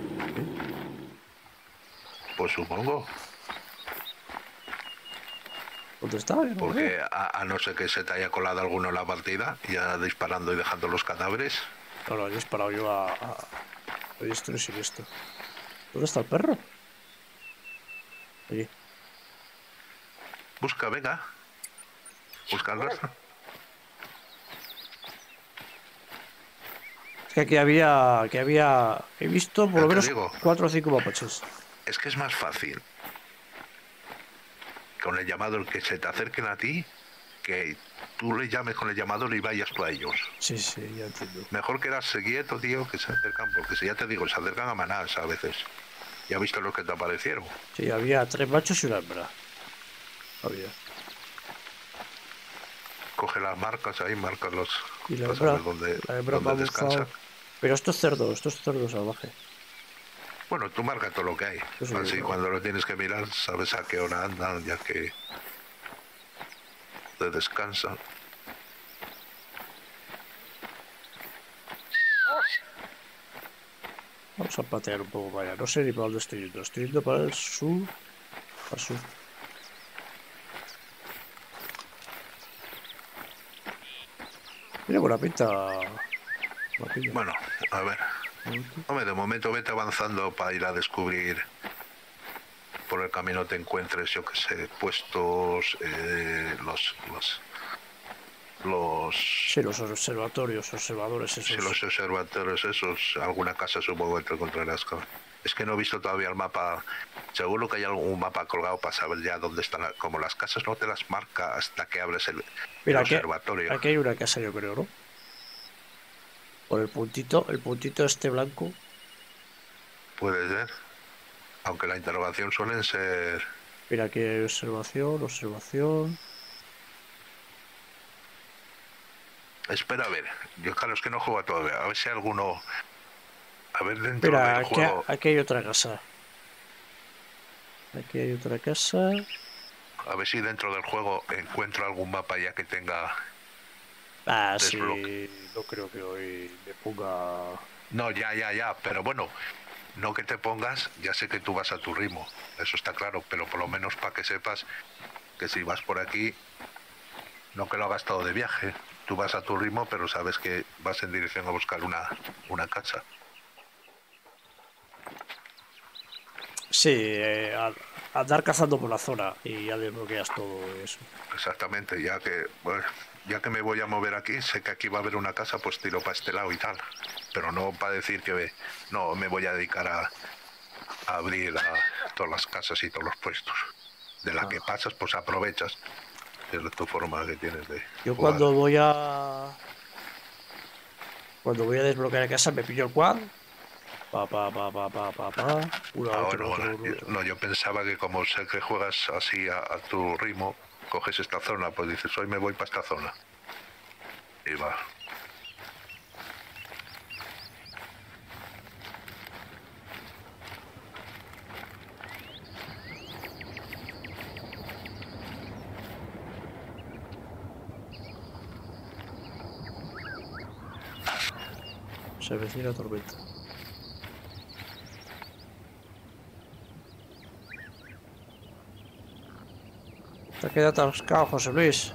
Pues supongo. ¿Dónde está? Yo no lo Porque veo. a, a no ser que se te haya colado alguno en la partida, ya disparando y dejando los cadáveres. No, no, he disparado yo a, a, a diestro y siniestro. ¿Dónde está el perro? Oye, Busca, venga. Busca el rastro. es que aquí había, que había, he visto por Ya lo te menos digo. cuatro o cinco mapaches. Es que es más fácil con el llamado que se te acerquen a ti que tú le llames con el llamado y vayas tú a ellos. Sí, sí, ya entiendo. Mejor quedarse quieto, tío, que se acercan, porque si ya te digo, se acercan a manadas a veces. Ya has visto los que te aparecieron. Sí, había tres machos y una hembra. Había. Coge las marcas ahí, marcas Y la para hembra, saber dónde, la hembra me dónde ha descansan. bufado. Pero esto es cerdo, esto es cerdo salvaje. Bueno, tú marca todo lo que hay. Eso Así digo. cuando lo tienes que mirar, sabes a qué hora andan, ya que te descansan. Vamos a patear un poco para allá. No sé ni para dónde estoy yendo. Estoy yendo para el sur. Al sur. Mira, buena pinta. Buena pinta. Bueno, a ver. Hombre, de momento vete avanzando para ir a descubrir. Por el camino te encuentres, yo que sé, puestos, eh, los, los, los, Sí, los observatorios, observadores esos. sí, los observatorios esos, alguna casa supongo que te encontrarás. cabrón. Es que no he visto todavía el mapa. Seguro que hay algún mapa colgado para saber ya dónde están. la- Como las casas no te las marca hasta que abres el, Mira, el aquí, observatorio. aquí hay una casa, yo creo, ¿no? Por el puntito, el puntito este blanco. Puede ser. Aunque la interrogación suelen ser. Mira, aquí hay observación, observación. Espera a ver. Yo, claro, es que no juego todavía. A ver si hay alguno. A ver dentro Mira, del aquí, juego. aquí hay otra casa. Aquí hay otra casa. A ver si dentro del juego encuentro algún mapa ya que tenga. Ah, sí, Desbloque. no creo que hoy me ponga. No, ya, ya, ya. Pero bueno. No que te pongas, ya sé que tú vas a tu ritmo, eso está claro, pero por lo menos para que sepas que si vas por aquí, no que lo hagas todo de viaje, tú vas a tu ritmo, pero sabes que vas en dirección a buscar una, una casa. Sí, eh, a- andar cazando por la zona y ya desbloqueas todo eso. Exactamente, ya que bueno, ya que me voy a mover aquí, sé que aquí va a haber una casa, pues tiro para este lado y tal, pero no para decir que no me voy a dedicar a, a abrir a todas las casas y todos los puestos. De la Ah. que pasas, pues aprovechas. Es tu forma que tienes de Yo jugar. cuando voy a. Cuando voy a desbloquear la casa me pillo el quad. Pa, pa, pa, pa, pa, pa, pa. Uno, Ah, otro, bueno, otro, bueno, uno, yo- otro. no, yo pensaba que como sé que juegas así a, a tu ritmo, coges esta zona, pues dices, hoy me voy para esta zona. Y va. Se avecina tormenta. Te queda atascado, José Luis.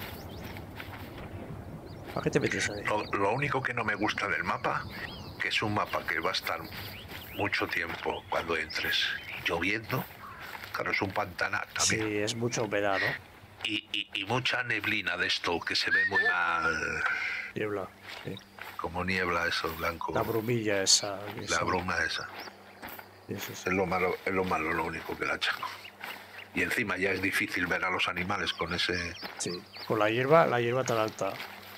¿A qué te metes ahí? Lo, lo único que no me gusta del mapa, que es un mapa que va a estar mucho tiempo cuando entres lloviendo. Claro, es un pantanal también. Sí, es mucha humedad, ¿no? Y, y, y mucha neblina de esto que se ve muy mal. Niebla, sí. Como niebla, eso, blanco. La brumilla esa. La esa. bruma esa. Sí, sí, sí. Es lo malo, es lo malo, lo único que la achaco. Y encima ya es difícil ver a los animales con ese... Sí, con la hierba, la hierba tan alta.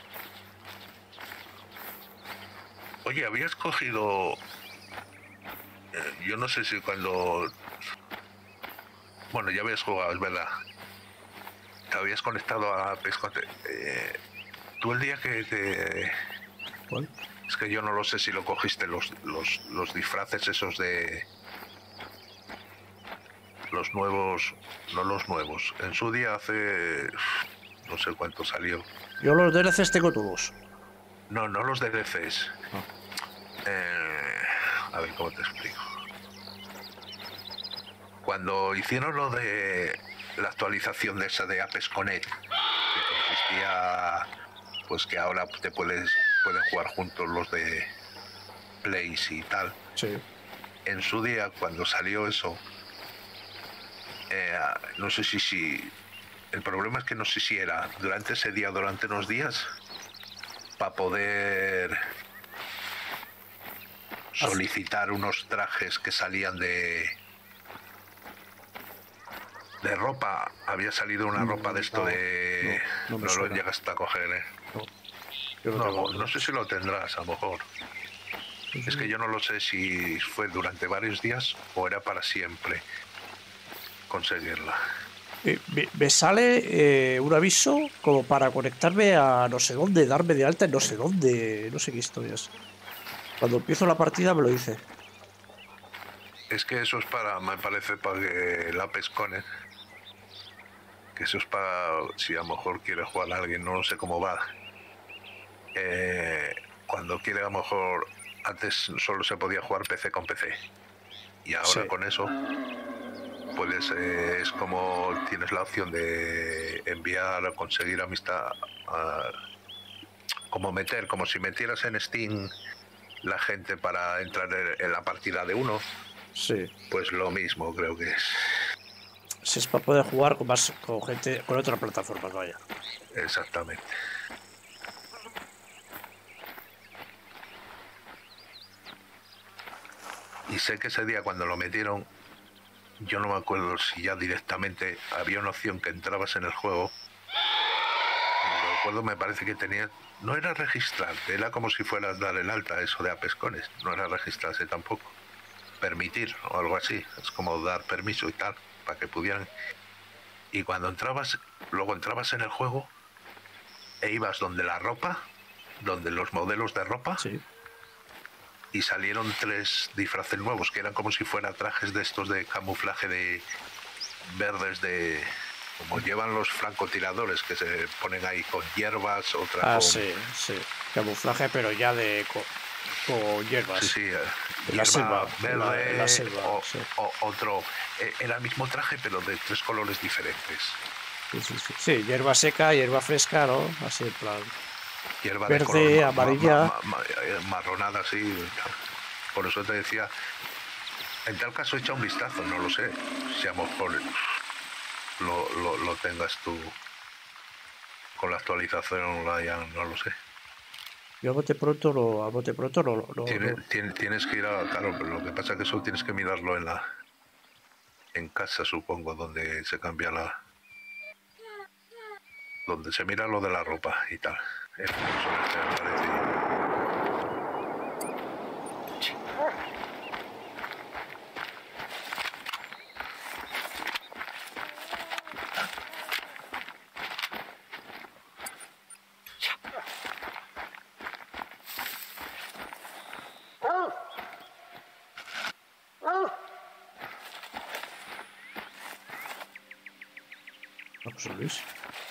Oye, habías cogido... eh, yo no sé si cuando... Bueno, ya habías jugado, es verdad. Te habías conectado a Pescote. Eh, tú el día que te... ¿Cuál? Es que yo no lo sé si lo cogiste, los, los, los disfraces esos de... Los nuevos... No los nuevos. En su día hace... No sé cuánto salió. Yo los D L Cs tengo todos. No, no los D L Cs. Ah. Eh, a ver cómo te explico. Cuando hicieron lo de la actualización de esa de Apes Connect, que consistía, pues que ahora te puedes pueden jugar juntos los de Plays y tal. Sí. En su día, cuando salió eso, eh, no sé si si el problema es que no sé si era durante ese día o durante unos días para poder solicitar unos trajes que salían de de ropa. Había salido una ropa de esto no, de no, no me no lo suena. llegaste a coger, ¿eh? No, yo no, No, tengo. no sé si lo tendrás, a lo mejor. Es que yo no lo sé si fue durante varios días o era para siempre conseguirla. Eh, me, me sale eh, un aviso como para conectarme a no sé dónde, darme de alta en no sé dónde, no sé qué historias. Cuando empiezo la partida me lo dice. Es que eso es para, me parece, para que la pescone. Que eso es para, si a lo mejor quiere jugar a alguien, no sé cómo va. Eh, cuando quiere, a lo mejor, antes solo se podía jugar P C con P C. Y ahora Sí. con eso, puedes, eh, es como tienes la opción de enviar o conseguir amistad, a, como meter, como si metieras en Steam la gente para entrar en, en la partida de uno. Sí. Pues lo mismo, creo que es. Si es para poder jugar con más con gente, con otras plataformas, vaya. Exactamente. Y sé que ese día cuando lo metieron, yo no me acuerdo si ya directamente había una opción que entrabas en el juego. Me recuerdo, me parece que tenía, no era registrarte, era como si fueras dar el alta, eso de Apescones, no era registrarse tampoco. Permitir o algo así, es como dar permiso y tal, para que pudieran. Y cuando entrabas, luego entrabas en el juego e ibas donde la ropa, donde los modelos de ropa. Sí. Y salieron tres disfraces nuevos que eran como si fueran trajes de estos de camuflaje de verdes de como llevan los francotiradores que se ponen ahí con hierbas, otra Ah, con... sí, sí. Camuflaje, pero ya de con, con hierbas. Sí, sí, eh, En la hierba selva, verde, en la- en la selva, o, sí. o- otro, eh, era el mismo traje pero de tres colores diferentes. Sí, sí, sí. Sí, hierba seca, hierba fresca, ¿no? Así en plan. Hierba Verde, de color ma- ma- amarilla. ma- ma- eh, marronada, así. Por eso te decía, en tal caso echa un vistazo, no lo sé, si a lo mejor lo, lo, lo tengas tú con la actualización, la ya no lo sé. Yo a bote pronto lo, a bote pronto lo, lo- Tiene- lo- tiene- tienes que ir a, claro, pero lo que pasa es que eso tienes que mirarlo en la en casa, supongo, donde se cambia la donde se mira lo de la ropa y tal. Eh, eso me parece. Ah, José Luis.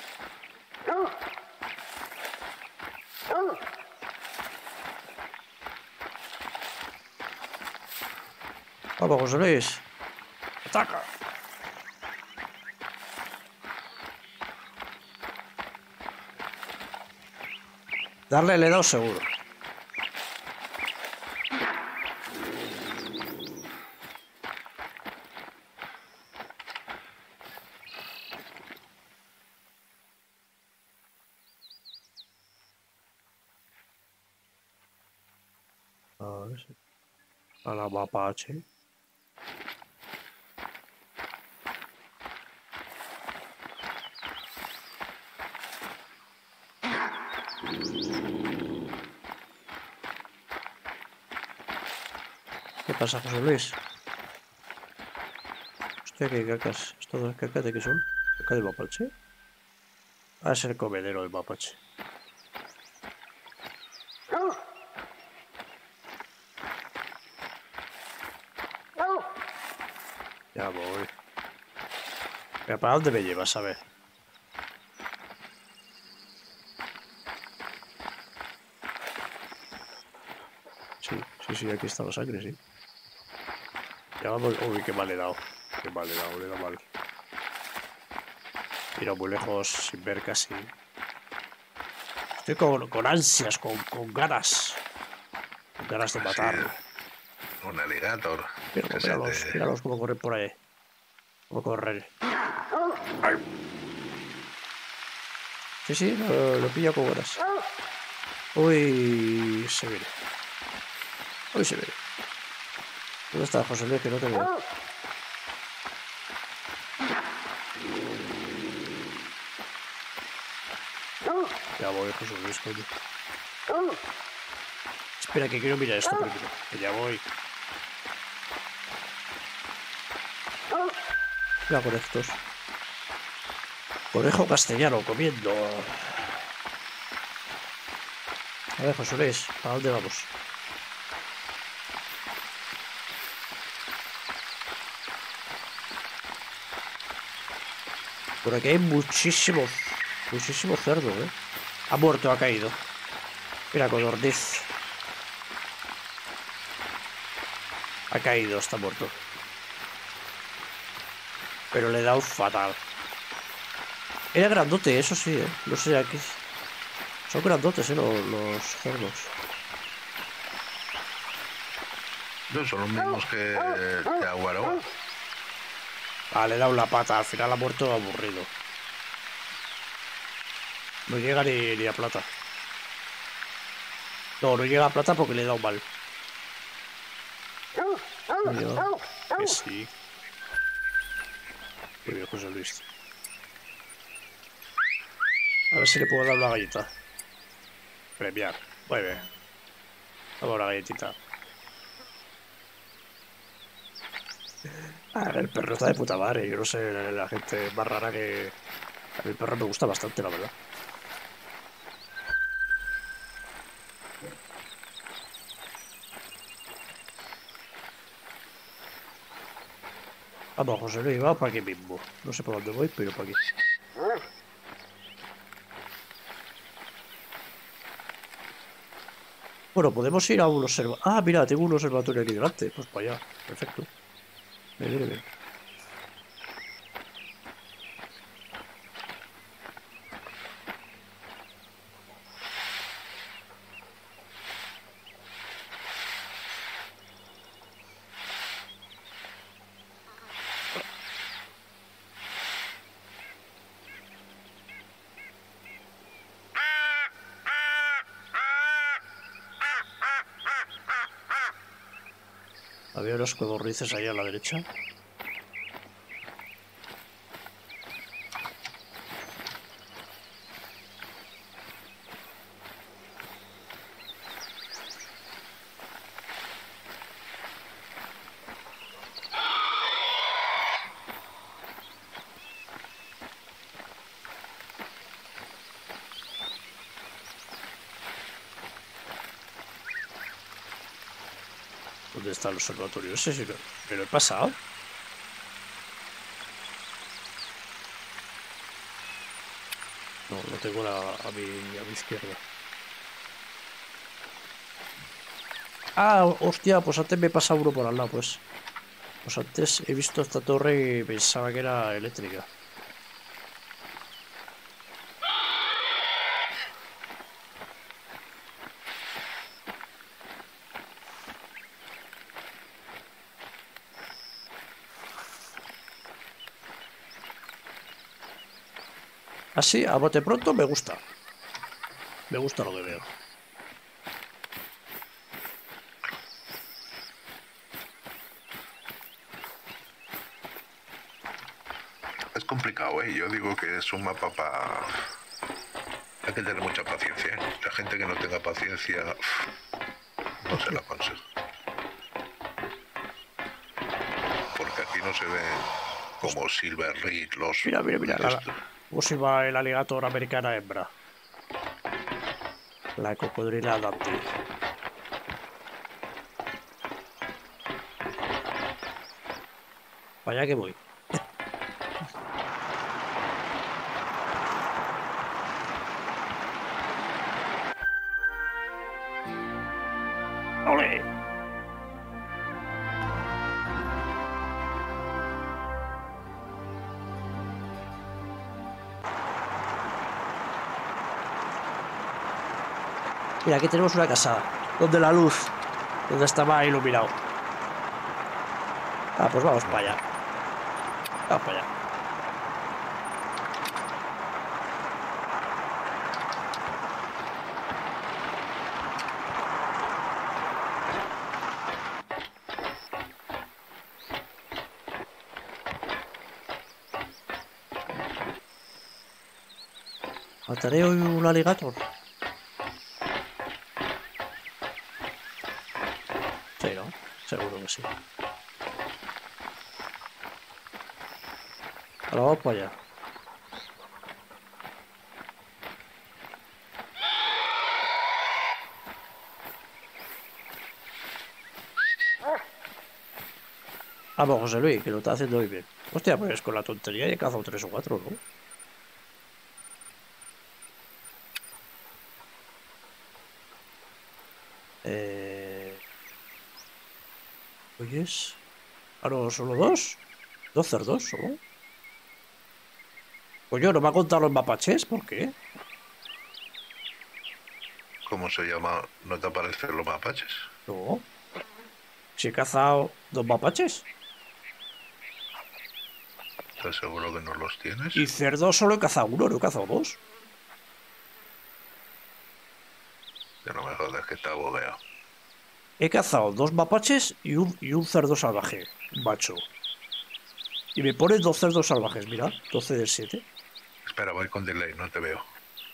Vamos, José Luis. Ataca. Darle le he dado seguro. A ver si... A la mapache. ¿Qué pasa, José Luis? Hostia, qué cacas. ¿Esto de cacas de qué son? ¿Caca del mapache? Ah, es el comedero del mapache. Ya voy. Pero ¿para dónde me llevas, a ver? Sí, sí, sí, aquí está la sangre, sí. Ya vamos. Uy, qué mal he dado. Qué mal he dado, le he dado mal. Mira muy lejos, sin ver casi. Estoy con, con ansias, con, con ganas. Con ganas de matarlo. Sí, un alligator. Míralo, que se míralos, te- míralos cómo corren por ahí. Cómo corren. Sí, sí, lo, lo pillo con ganas. Uy, se viene. Uy, se viene. ¿Dónde está José Luis? Que no te veo. Ya voy, José Luis, coño. Espera, que quiero mirar esto primero. Que ya voy. Mira, conejos. Conejo castellano comiendo. A ver, José Luis, ¿a dónde vamos? Por aquí hay muchísimos, muchísimos cerdos, ¿eh? Ha muerto, ha caído. Mira, codorniz. Ha caído, está muerto. Pero le he dado fatal. Era grandote, eso sí, ¿eh? No sé, aquí... Son grandotes, ¿eh? Los, los cerdos. No son los mismos que, que Aguaroa. Ah, le he dado la pata. Al final ha muerto aburrido. No llega ni, ni a plata. No, no llega a plata porque le he dado mal. Mira, que sí. Muy bien, José Luis. A ver si le puedo dar una galleta. Premiar. Muy bien. Vamos a una galletita. Ah, el perro está de puta madre. Yo no sé, la, la gente más rara que... A mí el perro me gusta bastante, la verdad. Vamos, José Luis, vamos para aquí mismo. No sé por dónde voy, pero para aquí. Bueno, podemos ir a un observatorio. Ah, mira, tengo un observatorio aquí delante. Pues para allá. Perfecto. Me viene bien. Había unos codornices ahí a la derecha. ¿Dónde está el observatorio? Ese sí, ¿me lo he pasado? No, lo tengo a, a, mi, a mi izquierda. Ah, hostia, pues antes me he pasado uno por al lado, pues. Pues antes he visto esta torre y pensaba que era eléctrica. Así, a bote pronto, me gusta. Me gusta lo que veo. Es complicado, ¿eh? Yo digo que es un mapa para... Hay que tener mucha paciencia, ¿eh? La gente que no tenga paciencia no se la aconsejo. Porque aquí no se ve como Silver Reed, los... Mira, mira, mira. La, ¿cómo se llama el alligator americana hembra? La cocodrila Dundee. Vaya que voy. ¡Ole! Mira, aquí tenemos una casa donde la luz, donde estaba iluminado. Ah, pues vamos para allá. Vamos para allá. ¿Mataré hoy un alligator? Sí, ¿no? Seguro que sí. Ahora vamos para allá. Vamos, José Luis, que lo está haciendo muy bien. Hostia, pues con la tontería he cazado tres o cuatro, ¿no? Eh... ¿Oyes? Ah, no, ¿solo dos? ¿Dos cerdos solo? Coño, ¿no me ha contado los mapaches? ¿Por qué? ¿Cómo se llama? ¿No te aparecen los mapaches? No. Si he cazado dos mapaches. ¿Estás seguro que no los tienes? Y cerdos solo he cazado uno, no he cazado dos. Que no me jodas que está bobeado. He cazado dos mapaches y un, y un cerdo salvaje, macho. Y me pones dos cerdos salvajes, mira, doce de siete. Espera, voy con delay, no te veo.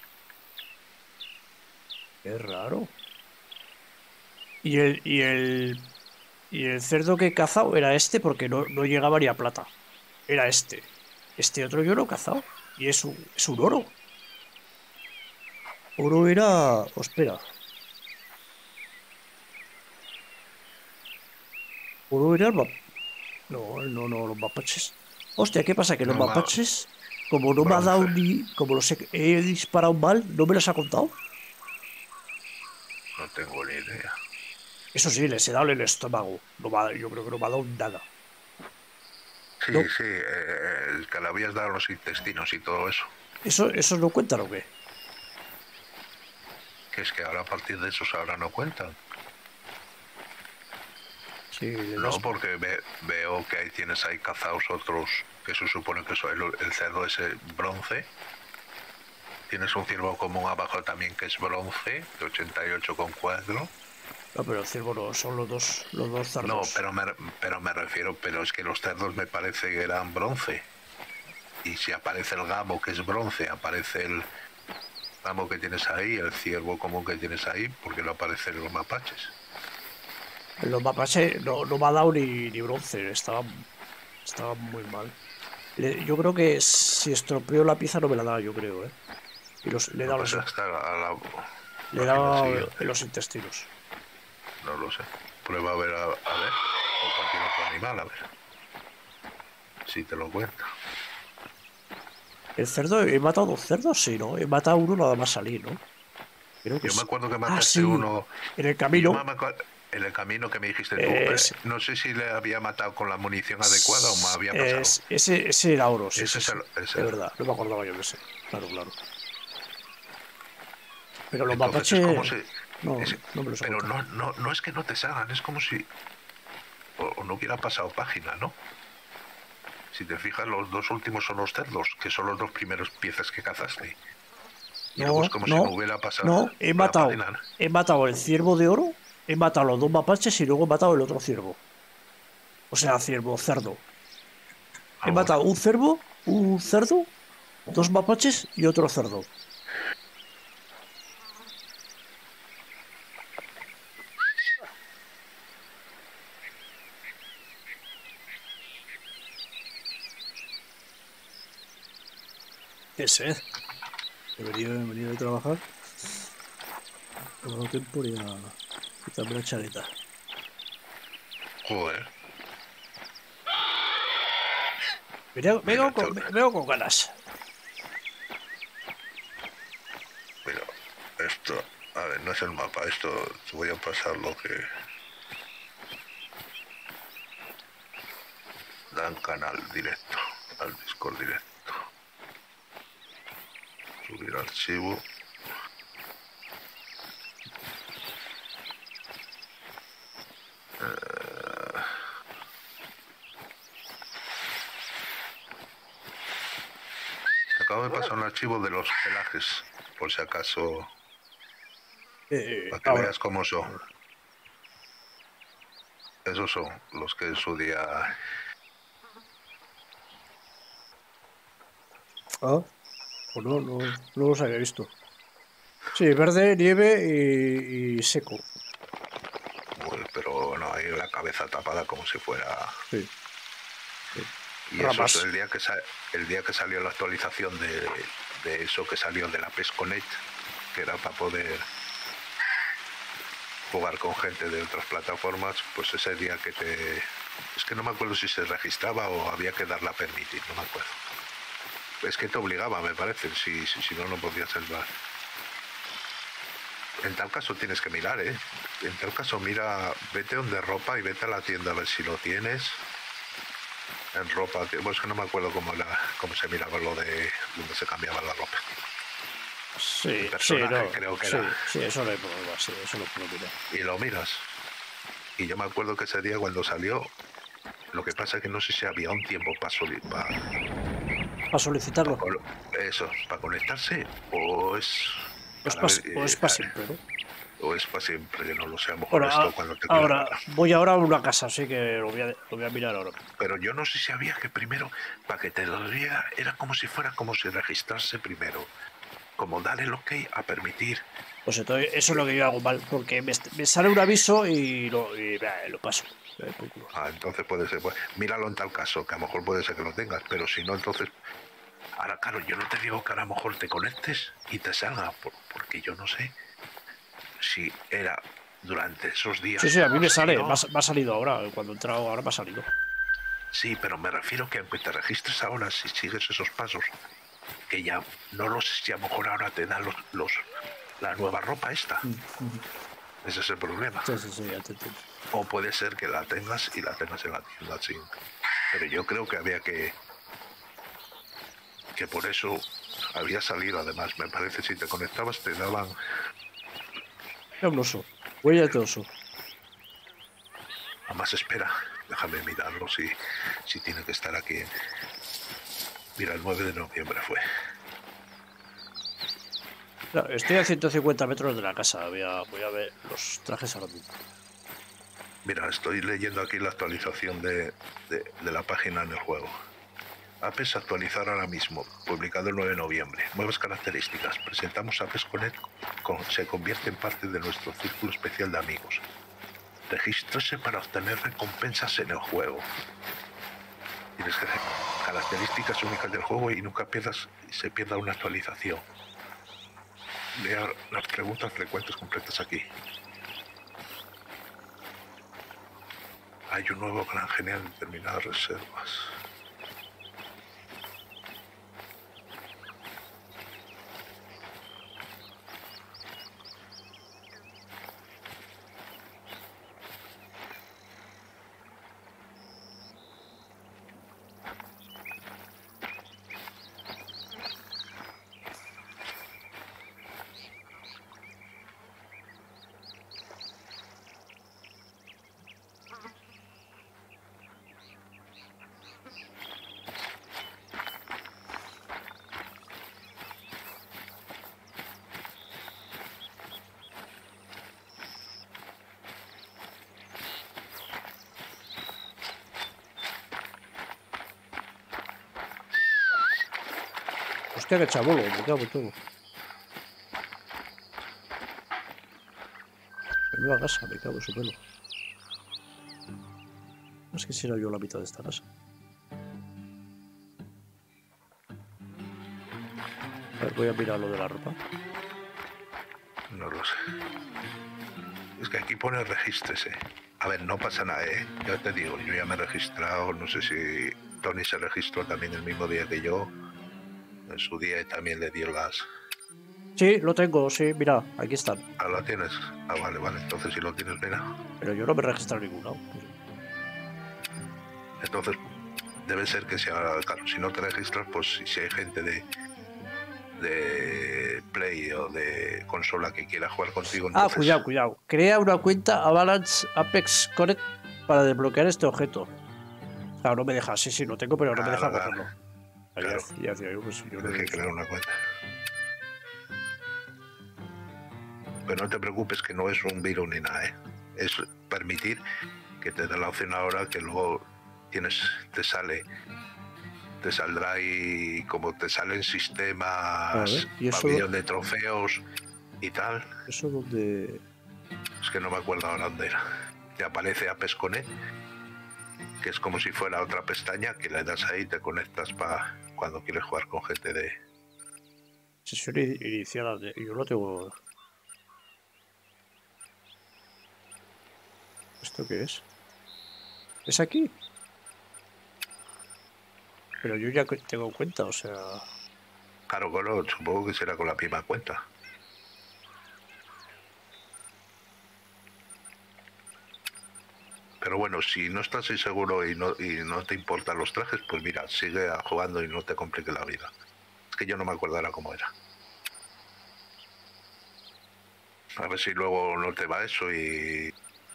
Qué raro. Y el, y el, y el cerdo que he cazado era este porque no, no llegaba ni a plata. Era este. Este otro yo lo he cazado. Y es un, es un oro. Oro era... Oh, espera. Oro era el map... No, no, no, los mapaches. Hostia, ¿qué pasa? Que los No, mapaches, como no me ha dado ni... Como los he, he disparado mal, ¿no me los ha contado? No tengo ni idea. Eso sí, les he dado en el estómago. No me ha- yo creo que no me ha dado nada. Sí, No. sí, eh, el que le habías dado los intestinos y todo eso. ¿Eso, eso no cuentan o qué? Que es que ahora a partir de esos ahora no cuentan. Sí, le No, das... porque ve- veo que ahí tienes ahí cazados otros, que se supone que son el, el cerdo ese bronce. Tienes un ciervo común abajo también que es bronce, de ochenta y ocho coma cuatro. No, pero el ciervo no, son los dos, los dos cerdos. No, pero me, pero me refiero, pero es que los cerdos me parece que eran bronce. Y si aparece el gamo que es bronce, aparece el gamo que tienes ahí, el ciervo común que tienes ahí, porque no aparecen los mapaches. Los mapaches no, no me ha dado ni, ni bronce, estaba, estaba muy mal. Le- yo creo que si estropeo la pieza no me la da, yo creo, ¿eh? Y los, le he No, dado, pues los, hasta a la, le he página dado siguiente. en los intestinos. No lo sé. Prueba a ver, a, a ver. O cualquier otro animal, a ver. Si te lo cuenta. El cerdo, he matado dos cerdos, sí, ¿no? He matado uno nada más salir, ¿no? Creo que Yo me sí. acuerdo que Ah, mataste sí, uno. en el Yo camino. me acu- en el camino que me dijiste tú. Eh, eh, sí. No sé si le había matado con la munición adecuada o me había pasado. Es- ese, ese era oro, sí, Ese sí, es sí. el- ese De es. verdad, no me acordaba yo de ese. Claro, claro. Pero los Entonces mapaches... es como si. No, es- no me los he pero contado. no, no, no es que no te salgan, es como si. O, o no hubiera pasado página, ¿no? Si te fijas, los dos últimos son los cerdos, que son los dos primeros piezas que cazaste. Y No, luego es como no, si me hubiera pasado no, he la matado, página. he matado el ciervo de oro, he matado los dos mapaches y luego he matado el otro ciervo. O sea, ciervo, cerdo. Ah, He bueno. matado un cervo, un cerdo, dos mapaches y otro cerdo. ¿Qué sé? Debería venir a trabajar. Todo tiempo y a quitarme la chareta. Joder. Vengo, vengo, Mira, con, chaval, vengo con ganas. mira, esto, a ver, no es el mapa, esto te voy a pasar lo que dan canal directo, al Discord directo. Subir archivo. Eh, te acabo de pasar un archivo de los pelajes, por si acaso, Eh, para que ahora, veas cómo son. ahora. Esos son los que en su día. Ah, pues no, no, no los había visto. Sí, verde, nieve y, y seco. Uy, pero no, hay la cabeza tapada como si fuera. Sí, sí. Y eso es Ramas. el día que sa- el día que salió la actualización de, de eso que salió de la PESConnect, que era para poder jugar con gente de otras plataformas, pues ese día que te. Es que no me acuerdo si se registraba o había que darla a permitir, no me acuerdo. Es que te obligaba, me parece, si, si, si no, no podías salvar. En tal caso tienes que mirar, ¿eh? En tal caso mira, vete donde ropa y vete a la tienda a ver si lo tienes. En ropa, que- bueno, es que no me acuerdo cómo, era, cómo se miraba lo de donde se cambiaba la ropa. Sí, El sí, personaje no. creo que Sí, era. sí, eso no hay problema, sí, eso lo puedo mirar. Y lo miras. Y yo me acuerdo que ese día cuando salió, lo que pasa es que no sé si había un tiempo para Para solicitarlo. eso, para conectarse o es O es para para ver es eh, pa siempre, ¿no? o es para siempre, que no lo sé, a lo mejor Bueno, esto a- cuando te ahora, conectas. voy ahora a una casa, así que lo voy a, lo voy a mirar ahora. Pero yo no sé si había que primero, para que te lo diera, era como si fuera como si registrarse primero. Como dar el ok a permitir. Pues entonces, eso es lo que yo hago mal, porque me, me sale un aviso y lo, y, bah, lo paso. Eh, por culo. Ah, entonces puede ser, pues, míralo en tal caso, que a lo mejor puede ser que lo tengas, pero si no, entonces. Ahora, claro, yo no te digo que a lo mejor te conectes y te salga, por- porque yo no sé si era durante esos días. Sí, sí, a mí o me si sale, no. me ha, me ha salido ahora, cuando he entrado ahora me ha salido. Sí, pero me refiero que aunque te registres ahora, si sigues esos pasos, que ya no lo sé si a lo mejor ahora te dan los, los la nueva ropa esta. Mm, mm. Ese es el problema. Sí, sí, sí, ya te entiendo. O puede ser que la tengas y la tengas en la tienda sin. Pero yo creo que había que. Que por eso había salido, además, me parece, si te conectabas te daban. Es un oso. Huella de oso. Además, espera, déjame mirarlo si, si tiene que estar aquí. Mira, el nueve de noviembre fue. Claro, estoy a ciento cincuenta metros de la casa. Voy a, voy a ver los trajes ahora mismo. Mira, estoy leyendo aquí la actualización de, de, de la página en el juego. Apes actualizar ahora mismo, publicado el nueve de noviembre. Nuevas características. Presentamos Apes Connect, con, se convierte en parte de nuestro círculo especial de amigos. Regístrese para obtener recompensas en el juego. Tienes que hacer características únicas del juego y nunca pierdas, se pierda una actualización. Lea las preguntas frecuentes completas aquí. Hay un nuevo gran genial en determinadas reservas. Hostia, que chabolo, me cago en todo. Menuda casa, me cago en su pelo. No es que si era yo la mitad de esta casa. A ver, voy a mirar lo de la ropa. No lo sé. Es que aquí pone regístrese. A ver, no pasa nada, ¿eh? Ya te digo, yo ya me he registrado. No sé si Tony se registró también el mismo día que yo. En su día y también le dio las... Sí, lo tengo, sí, mira, aquí están. Ah, ¿la tienes? Ah, vale, vale. Entonces si lo tienes, mira. Pero yo no me he registrado en ningún lado. Entonces debe ser que sea... Claro, si no te registras, pues si hay gente de... de Play o de consola que quiera jugar contigo, entonces... Ah, cuidado, cuidado. Crea una cuenta Avalanche Apex Connect para desbloquear este objeto. Claro, no me deja, sí, sí, lo tengo, pero no me deja Claro, cogerlo. claro. Ya decía yo, pues yo no Tienes he que crear usado. una cuenta. Pero no te preocupes que no es un virus ni nada, ¿eh? Es permitir que te dé la opción ahora que luego tienes, te sale, te saldrá ahí como te salen sistemas, ver, ¿y eso pabellón lo- de trofeos y tal. Eso donde... Es que no me acuerdo ahora dónde era. Te aparece Apex Connect, que es como si fuera otra pestaña que le das ahí y te conectas para cuando quieres jugar con gente de... Sesión i- inicial, de- yo lo tengo... ¿Esto qué es? ¿Es aquí? Pero yo ya cu- tengo cuenta, o sea... Claro, claro, supongo que será con la misma cuenta. Pero bueno, si no estás inseguro y no, y no te importan los trajes, pues mira, sigue jugando y no te complique la vida. Es que yo no me acuerdo ahora cómo era. A ver si luego no te va eso y...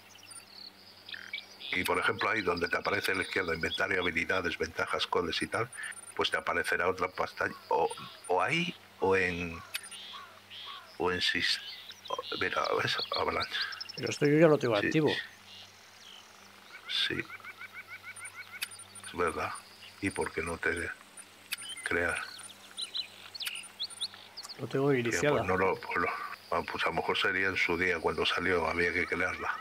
Y por ejemplo ahí donde te aparece a la izquierda inventario, habilidades, ventajas, codes y tal, pues te aparecerá otra pantalla. O, o ahí o en... O en... sis- Mira, ¿ves? Avalanche. Pero esto yo ya lo tengo Sí, activo. sí. Es verdad. ¿Y por qué no te creas? Lo tengo Tía, pues iniciada. no lo, pues, lo- ah, pues a lo mejor sería en su día cuando salió, había que crearla.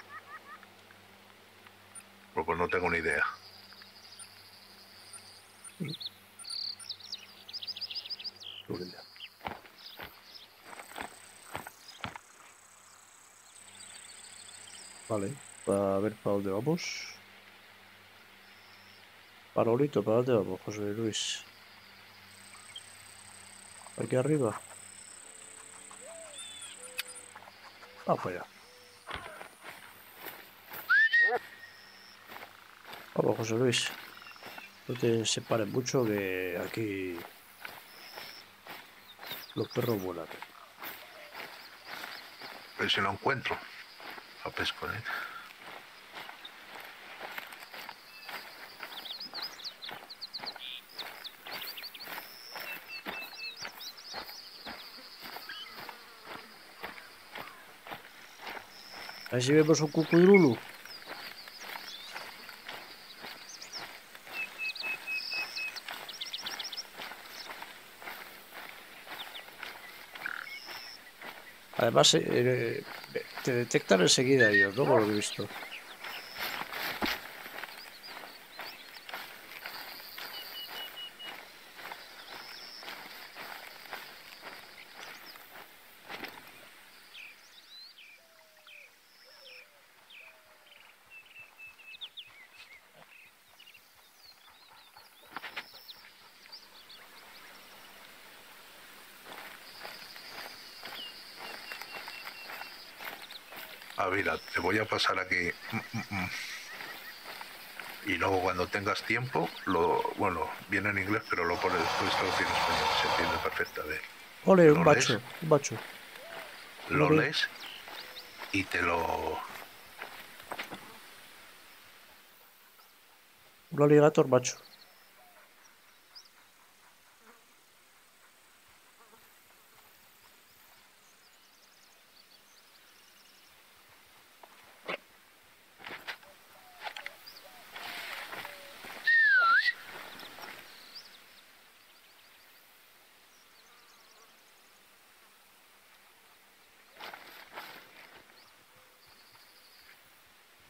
Pues, pues no tengo ni idea. Vale, a ver para dónde vamos. Parolito, ¿para dónde vamos, José Luis? Aquí arriba. Ah, pues ya. Vamos, José Luis. No te separes mucho que aquí los perros vuelan. Pero si lo encuentro, a pesco, ¿eh? A ver si vemos un cucuirulu. Además, eh, eh, te detectan enseguida ellos, ¿no? Por lo que he visto. Ah, mira, te voy a pasar aquí. Mm, mm, mm. Y luego cuando tengas tiempo, lo bueno, viene en inglés, pero lo pones después traducido en español, se entiende perfectamente. Ole, un Lo lees, macho, un macho. lo Ole, lees y te lo... un alligator macho.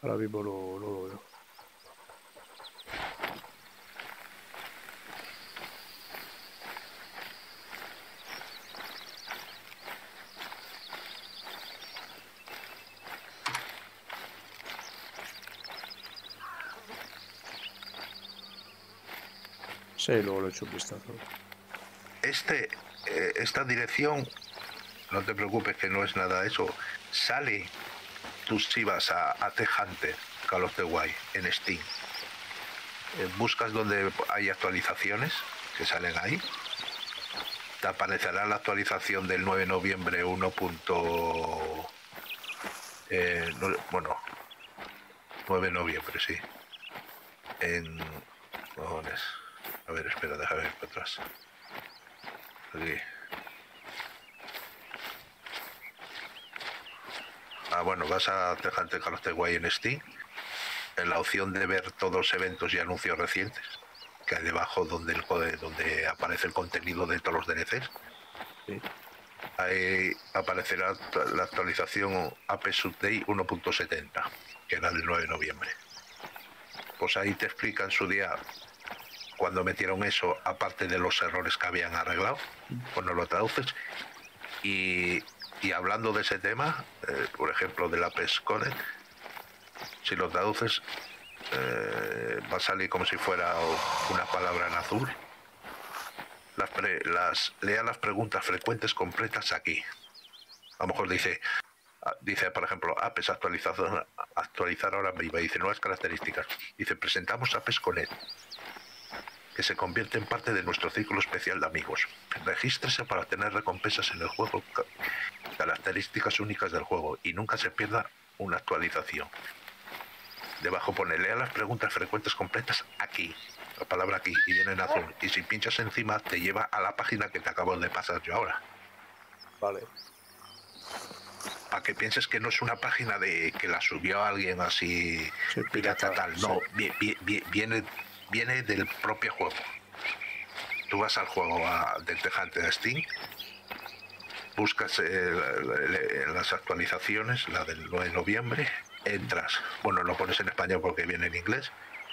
Ahora mismo no, no lo veo. Sí, luego le he hecho un vistazo. Este, eh, esta dirección, no te preocupes que no es nada eso, sale, tú si vas a, a The Hunter, Call of the Wild, en Steam, eh, buscas donde hay actualizaciones que salen ahí, te aparecerá la actualización del nueve de noviembre uno. Eh, no, bueno, nueve de noviembre, sí. En... Cojones. A ver, espera, déjame ver para atrás. Aquí. Ah, bueno, vas a The Hunter Call of the Wild en Steam, en la opción de ver todos los eventos y anuncios recientes, que hay debajo donde, el, donde aparece el contenido de todos los D L Cs. Sí. Ahí aparecerá la actualización Apex Update uno punto setenta, que era del nueve de noviembre. Pues ahí te explican su día cuando metieron eso, aparte de los errores que habían arreglado, pues no lo traduces. Y, y hablando de ese tema, eh, por ejemplo, del Apex Connect, si lo traduces, eh, va a salir como si fuera una palabra en azul. Las, pre, las lea las preguntas frecuentes completas aquí. A lo mejor dice, dice por ejemplo, Apex actualizar, actualizar ahora mismo, dice nuevas características. Dice, presentamos Apex Connect, que se convierte en parte de nuestro círculo especial de amigos. Regístrese para tener recompensas en el juego, características únicas del juego, y nunca se pierda una actualización. Debajo pone, lea las preguntas frecuentes completas aquí, la palabra aquí, y viene en azul. Y si pinchas encima, te lleva a la página que te acabo de pasar yo ahora. Vale. Para que pienses que no es una página de que la subió alguien así, Sí, pirata pirata, tal. sí. No, vi, vi, vi, viene, viene del propio juego. Tú vas al juego a, del The Hunter de Steam, buscas eh, las actualizaciones, la del nueve de noviembre, entras, bueno, lo pones en español porque viene en inglés,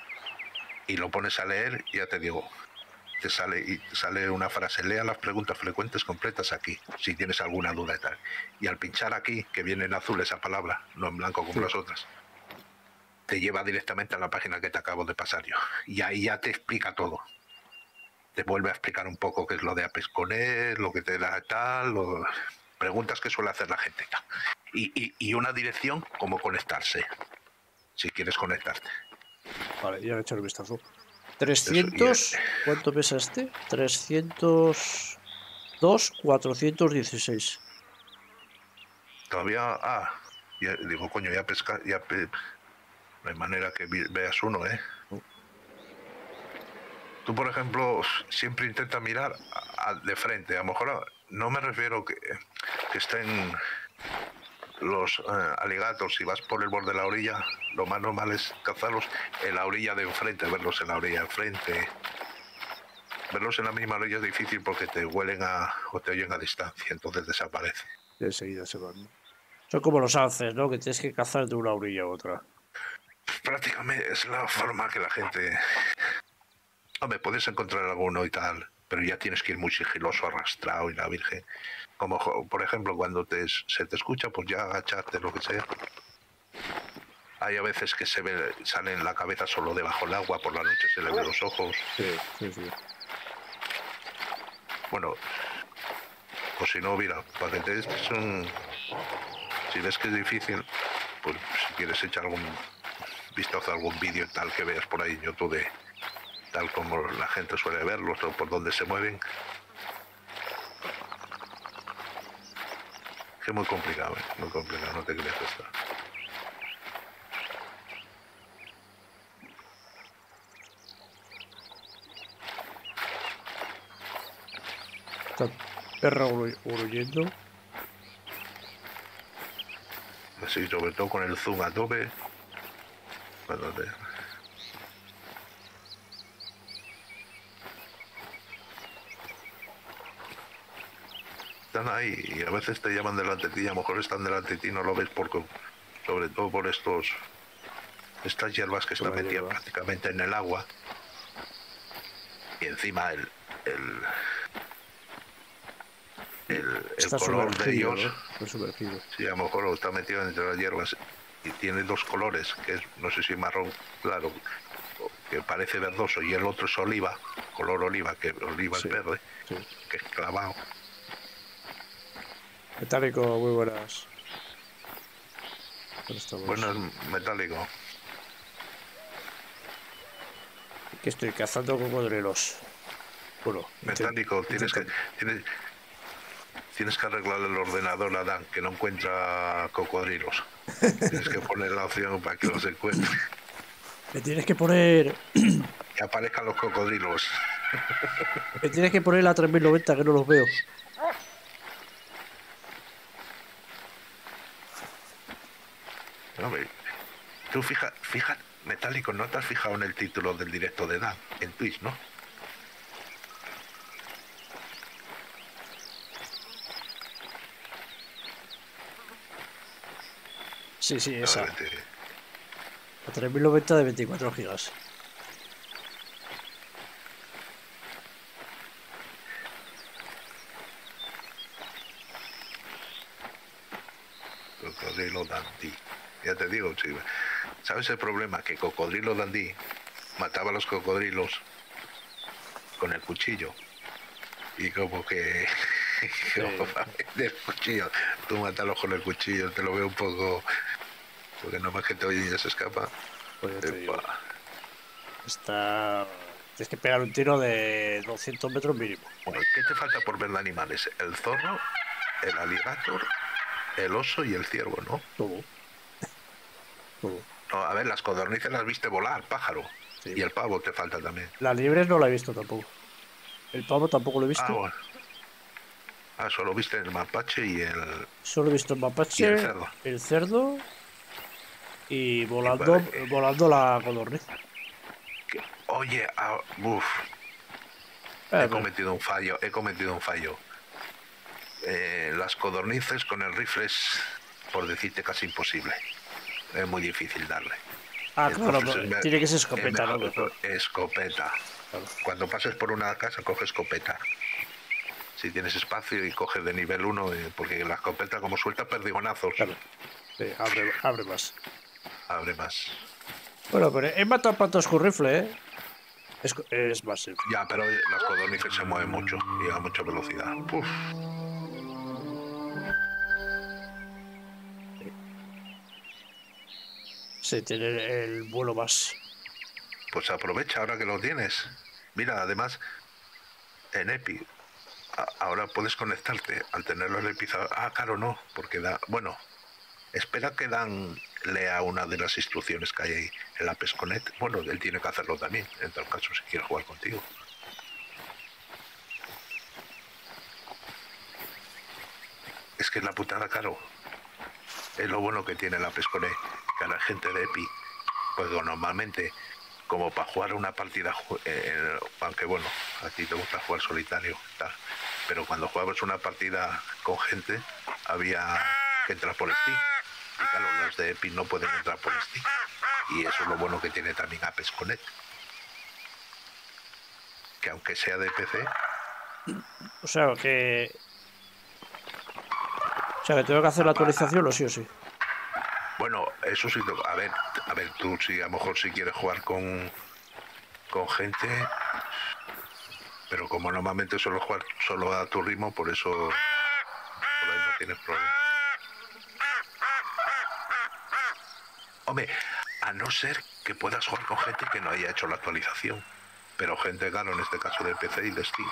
y lo pones a leer, y ya te digo, te sale, y te sale una frase, lea las preguntas frecuentes completas aquí, si tienes alguna duda y tal. Y al pinchar aquí, que viene en azul esa palabra, no en blanco como sí. Las otras, te lleva directamente a la página que te acabo de pasar yo. Y ahí ya te explica todo. Te vuelve a explicar un poco qué es lo de Apex Connect, lo que te da tal, lo... preguntas que suele hacer la gente. Y, y, y una dirección, cómo conectarse, si quieres conectarte. Vale, ya he hecho el vistazo. trescientos, ¿cuánto pesa este? trescientos dos, cuatrocientos dieciséis. Todavía, ah, ya, digo, coño, ya pesca, ya pe... no hay manera que veas uno, ¿eh? Uh. Tú, por ejemplo, siempre intenta mirar a, a, de frente. A lo mejor no me refiero que, que estén los eh, aligatos, si vas por el borde de la orilla, lo más normal es cazarlos en la orilla de enfrente, verlos en la orilla de enfrente. Verlos en la misma orilla es difícil porque te huelen a, o te oyen a distancia, entonces desaparece. De enseguida se van. Son como los alces, ¿no? Que tienes que cazar de una orilla a otra. Prácticamente es la forma que la gente... Hombre, puedes encontrar alguno y tal, pero ya tienes que ir muy sigiloso, arrastrado y la virgen. Como, por ejemplo, cuando te, se te escucha, pues ya agacharte, lo que sea. Hay a veces que se ve, sale en la cabeza solo debajo del agua, por la noche se le ven los ojos. Sí, sí, sí. Bueno, pues si no, mira, para que te des un... Si ves que es difícil, pues si quieres echar algún vistazo a algún vídeo tal que veas por ahí en YouTube de tal como la gente suele verlos o por dónde se mueven. Que es muy complicado, ¿eh? Muy complicado, no te creas esto. Está perra huyendo. Sí, sobre todo con el zoom a tope. Cuando te... Están ahí y a veces te llaman delante de ti, a lo mejor están delante de ti, no lo ves porque, sobre todo por estos Estas hierbas que están Toma metidas hierba. prácticamente en el agua. Y encima el, el, el, el Está color de sumergido, ellos, ¿no? Está sumergido. sí, a lo mejor está metido entre las hierbas y tiene dos colores, que es, no sé si marrón, claro, que parece verdoso, y el otro es oliva, color oliva, que oliva Sí, es verde, sí. que es clavado. Metálico, muy buenas. ¿Dónde estamos? Bueno, es metálico. Que estoy cazando cocodrilos. Bueno, intent- Metálico, tienes que, intentando. tienes, tienes que arreglar el ordenador, Adán, que no encuentra cocodrilos. Tienes que poner la opción para que los encuentre. Me tienes que poner. Que aparezcan los cocodrilos. Me tienes que poner la tres mil noventa que no los veo. Hombre, tú fija, fija, Metálico, ¿no te has fijado en el título del directo de Dan en Twitch, no? Sí, sí, A esa. ver, te- La tres mil noventa de veinticuatro gigas. Cocodrilo Dandy. Ya te digo, sí. ¿Sabes el problema? Que Cocodrilo Dandy mataba a los cocodrilos con el cuchillo. Y como que... como del cuchillo. Tú mátalos con el cuchillo, te lo veo un poco... Porque nomás que te oye y ya se escapa. Pues ya te digo. Epa. Está. Tienes que pegar un tiro de doscientos metros mínimo. Bueno, ¿qué te falta por ver de animales? El zorro, el alligator, el oso y el ciervo, ¿no? Todo. Todo. No, a ver, las codornices las viste volar, pájaro. Sí. Y el pavo te falta también. Las libres no la he visto tampoco. El pavo tampoco lo he visto. Ah, bueno. Ah, solo viste el mapache y el... Solo he visto el mapache, Y el cerdo. el cerdo y volando, vale. volando la codorniz. que- Oye, ah, uf, Eh, he cometido un fallo, he cometido un fallo. Eh, las codornices con el rifle es, por decirte, casi imposible. Es muy difícil darle. ah, claro, Entonces, pero me- tiene que ser es escopeta, ¿no? mejor- Mejor. Escopeta. Claro. Cuando pases por una casa, coge escopeta. Si tienes espacio y coges de nivel uno, porque la escopeta, como suelta perdigonazos, Claro. Sí, abre, abre más. abre más. Bueno, pero he matado patos con rifle, ¿eh? Es, es más simple. Ya, pero las codornices se mueven mucho y a mucha velocidad. Uf. Sí, tiene el vuelo más. Pues aprovecha ahora que lo tienes. Mira, además, en Epic, a- ahora puedes conectarte al tenerlo en el pizarro. Ah, claro, no, porque da. Bueno, espera que Dan lea una de las instrucciones que hay ahí en la Pesconet. Bueno, él tiene que hacerlo también, en todo caso, si quiere jugar contigo. Es que es la putada, claro. Es lo bueno que tiene la Pesconet, que a la gente de Epic, pues normalmente, como para jugar una partida, ju- eh, aunque bueno, a ti te gusta jugar solitario, tal, pero cuando jugabas una partida con gente, había que entrar por Steam. Y claro, los de Epic no pueden entrar por Steam. Y eso es lo bueno que tiene también Apex Connect. Que aunque sea de P C, O sea, que... O sea, que tengo que hacer la actualización, o sí o sí. bueno, eso sí, te- a ver, a ver, tú si a lo mejor si quieres jugar con, con gente, pero como normalmente suelo jugar solo a tu ritmo, por eso por ahí no tienes problema. Hombre, a no ser que puedas jugar con gente que no haya hecho la actualización, pero gente, claro, en este caso de P C y de Steam.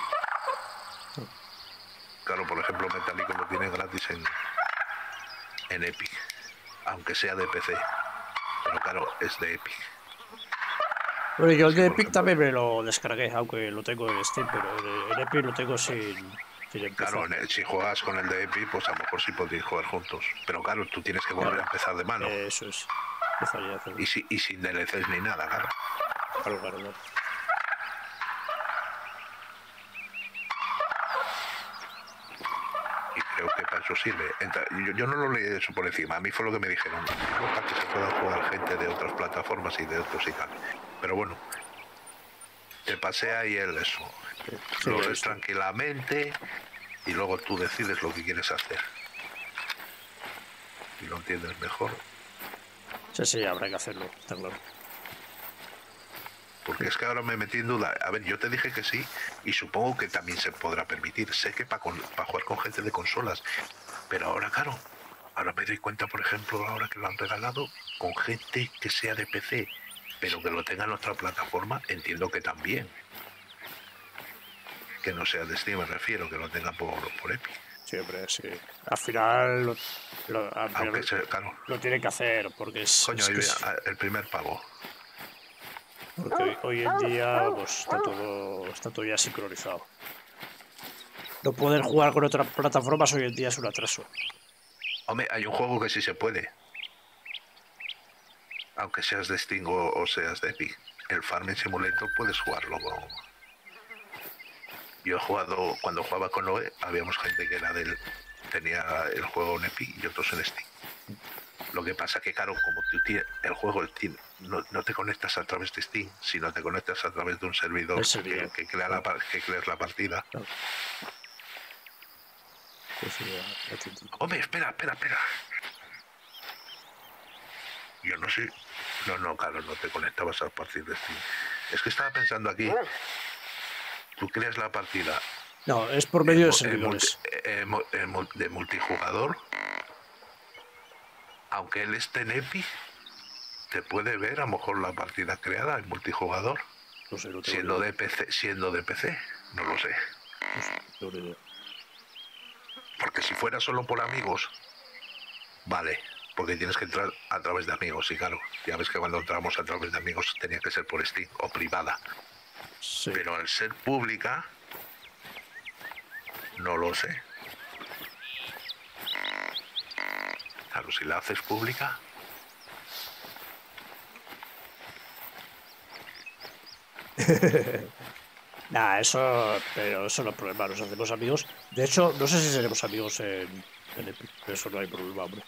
Claro, por ejemplo, Metallico lo tiene gratis en, en Epic, aunque sea de P C, pero claro, es de Epic. Bueno, yo el Sí, de por Epic ejemplo. también me lo descargué, aunque lo tengo en Steam, pero en, en Epic lo tengo sin, sin empezar. Claro, en el- si juegas con el de Epic, pues a lo mejor sí podéis jugar juntos. Pero claro, tú tienes que volver a empezar de mano. Eso es. Empezaría a hacerlo. Y, si, y sin D L Cs ni nada, claro. Claro, claro, claro. Y creo que para para eso sirve. Entra, yo, yo no lo leí eso por encima, a mí fue lo que me dijeron, no, para que se pueda jugar gente de otras plataformas y de otros y tal. Pero bueno, te pasé ahí el eso, Sí, lo he lees visto. tranquilamente y luego tú decides lo que quieres hacer. Si lo entiendes mejor, Sí, sí, habrá que hacerlo, está claro. porque es que ahora me metí en duda. A ver, yo te dije que sí y supongo que también se podrá permitir. Sé que para jugar con gente de consolas, pero ahora, claro, ahora me doy cuenta, por ejemplo, ahora que lo han regalado, con gente que sea de P C, pero que lo tenga en otra plataforma, entiendo que también. Que no sea de Steam, me refiero, que lo tenga por, por Epic. Siempre, sí. Al final lo, lo- al final Aunque sea, claro, lo tiene que hacer porque es, coño, es ahí que ve, es- a- el primer pago. porque hoy, hoy en día pues está todo está todo ya sincronizado. No poder jugar con otras plataformas hoy en día es un atraso. Hombre, hay un juego que sí se puede. Aunque seas de Steam o, o seas de Epic. El Farming Simulator puedes jugarlo con... Yo he jugado, cuando jugaba con Noé, habíamos gente que era del... tenía el juego en Epic y otros en Steam. Lo que pasa que, claro, como tú tienes el juego, el team, no, no te conectas a través de Steam, sino te conectas a través de un servidor, El servidor, que, que, crea la, par- que creas la partida. Claro. Sí, sí, ya- ya te entiendo. Hombre, espera, espera, espera. Yo no sé. No, no, claro, no te conectabas a partir de Steam. Es que estaba pensando aquí. Tú creas la partida No, es por en medio de mu- en multi- servidores. en mu- en mul- de multijugador. Aunque él esté en Epic, te puede ver a lo mejor la partida creada en multijugador. No sé, no tengo Siendo ni idea. de P C, siendo de P C, no lo sé. No sé, no tengo ni idea. Porque si fuera solo por amigos, vale, porque tienes que entrar a través de amigos. Y claro, ya ves que cuando entramos a través de amigos tenía que ser por Steam o privada. Sí. Pero al ser pública, no lo sé. Claro, si la haces pública, Nah, eso, pero eso no es problema, nos hacemos amigos. De hecho, no sé si seremos amigos en, en Epic, pero eso no hay problema, hombre.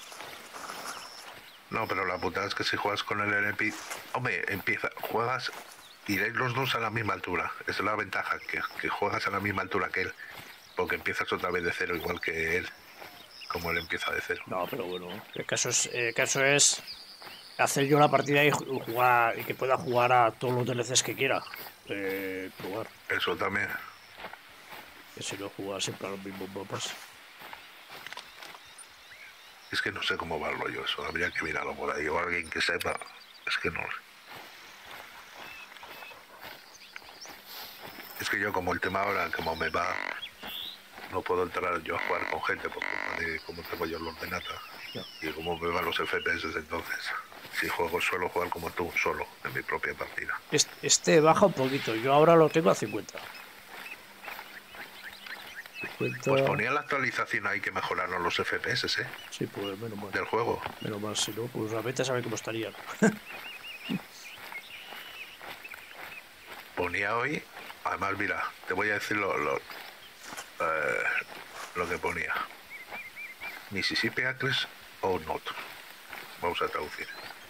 no, pero la putada es que si juegas con el N P, hombre, empieza, juegas, iréis los dos a la misma altura. Esa es la ventaja, que, que juegas a la misma altura que él, porque empiezas otra vez de cero igual que él, como él empieza de cero. No, pero bueno, el caso es, el caso es hacer yo la partida y ju- jugar y que pueda jugar a todos los D L Cs que quiera eh, probar. Eso también. Que si no jugar siempre a los mismos mapas. Es que no sé cómo va el rollo eso, habría que mirarlo por ahí, o alguien que sepa, es que no lo sé. Es que yo como el tema ahora, como me va, no puedo entrar yo a jugar con gente por culpa de cómo tengo yo los de nata. Ya. Y como me van los F P S entonces, si juego suelo jugar como tú, solo, en mi propia partida. Este, este baja un poquito, yo ahora lo tengo a cincuenta. cincuenta. Pues ponía la actualización ahí que mejoraron los F P S, ¿eh? Sí, pues menos mal. Del juego. Menos mal, si no, pues realmente a saber cómo estarían. Ponía hoy, además mira, te voy a decir lo, lo, eh, lo que ponía. Mississippi Acres o not. Vamos a traducir.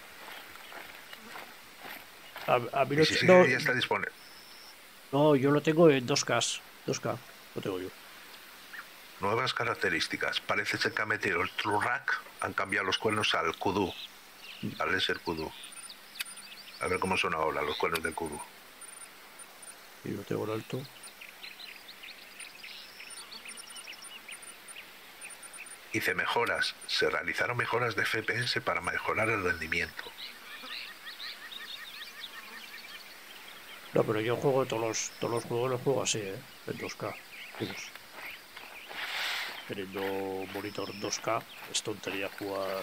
A, a mí no, Mississippi no, ya está disponible. no, yo lo tengo en dos K. dos K, lo tengo yo. Nuevas características. Parece ser que han metido el True Rack, han cambiado los cuernos al Kudu, al Laser Kudu. A ver cómo son ahora los cuernos del Kudu. Y lo tengo en alto. Dice mejoras. Se realizaron mejoras de F P S para mejorar el rendimiento. No, pero yo juego todos los, todos los juegos, los juego así, ¿eh? En dos K. Vamos. Teniendo monitor dos K, es tontería jugar.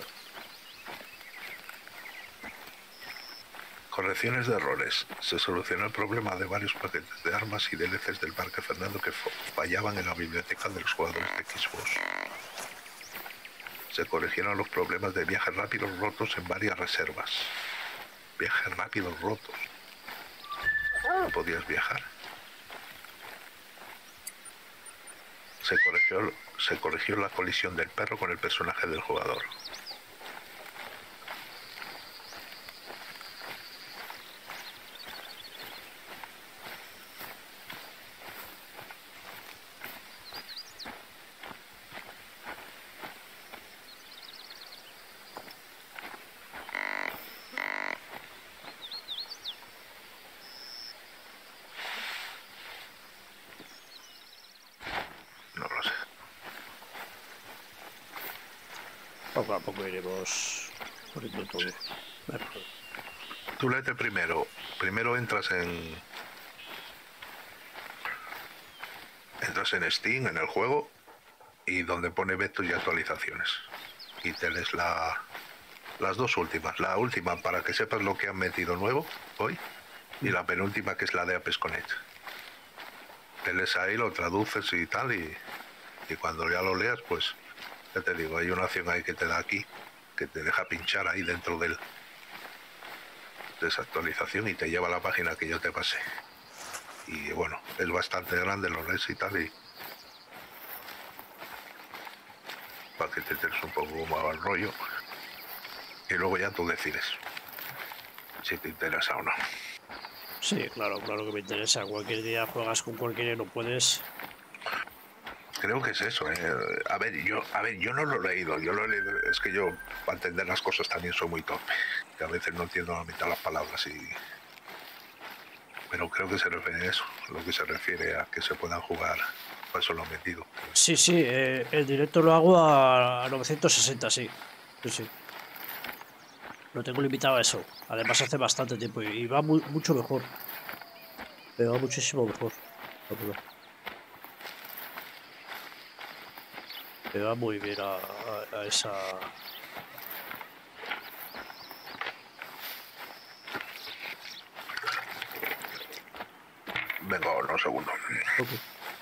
Correcciones de errores. Se solucionó el problema de varios paquetes de armas y D L Cs del Parque Fernando que fallaban en la biblioteca de los jugadores de Xbox. Se corrigieron los problemas de viajes rápidos rotos en varias reservas. Viajes rápidos rotos. No podías viajar. Se corrigió, se corrigió la colisión del perro con el personaje del jugador. No lo sé. Poco a poco iremos poniendo todo. Tú léete primero. Primero entras en... Entras en Steam, en el juego, y donde pone vetos y actualizaciones. Y te lees la... las dos últimas. La última para que sepas lo que han metido nuevo hoy. Y la penúltima que es la de Apex Connect. Te lees ahí, lo traduces y tal, y, y cuando ya lo leas, pues... Ya te digo, hay una opción ahí que te da aquí, que te deja pinchar ahí dentro del, de esa actualización y te lleva a la página que yo te pasé. Y bueno, es bastante grande, lo lees y tal, y para que te enteres un poco cómo va el rollo. Y luego ya tú decides si te interesa o no. Sí, claro, claro que me interesa. Cualquier día juegas con cualquiera y no puedes. Creo que es eso, ¿eh? A ver, yo, a ver, yo no lo he leído, yo lo he leído, es que yo para entender las cosas también soy muy torpe, que a veces no entiendo la mitad de las palabras y... Pero creo que se refiere a eso, lo que se refiere a que se puedan jugar, por eso lo he metido. Sí, sí, eh, el directo lo hago a novecientos sesenta, sí. Sí, sí. Lo tengo limitado a eso. Además hace bastante tiempo y, y va muy, mucho mejor. Me va muchísimo mejor. Me va muy bien a, a, a esa... Venga, un segundo. Okay.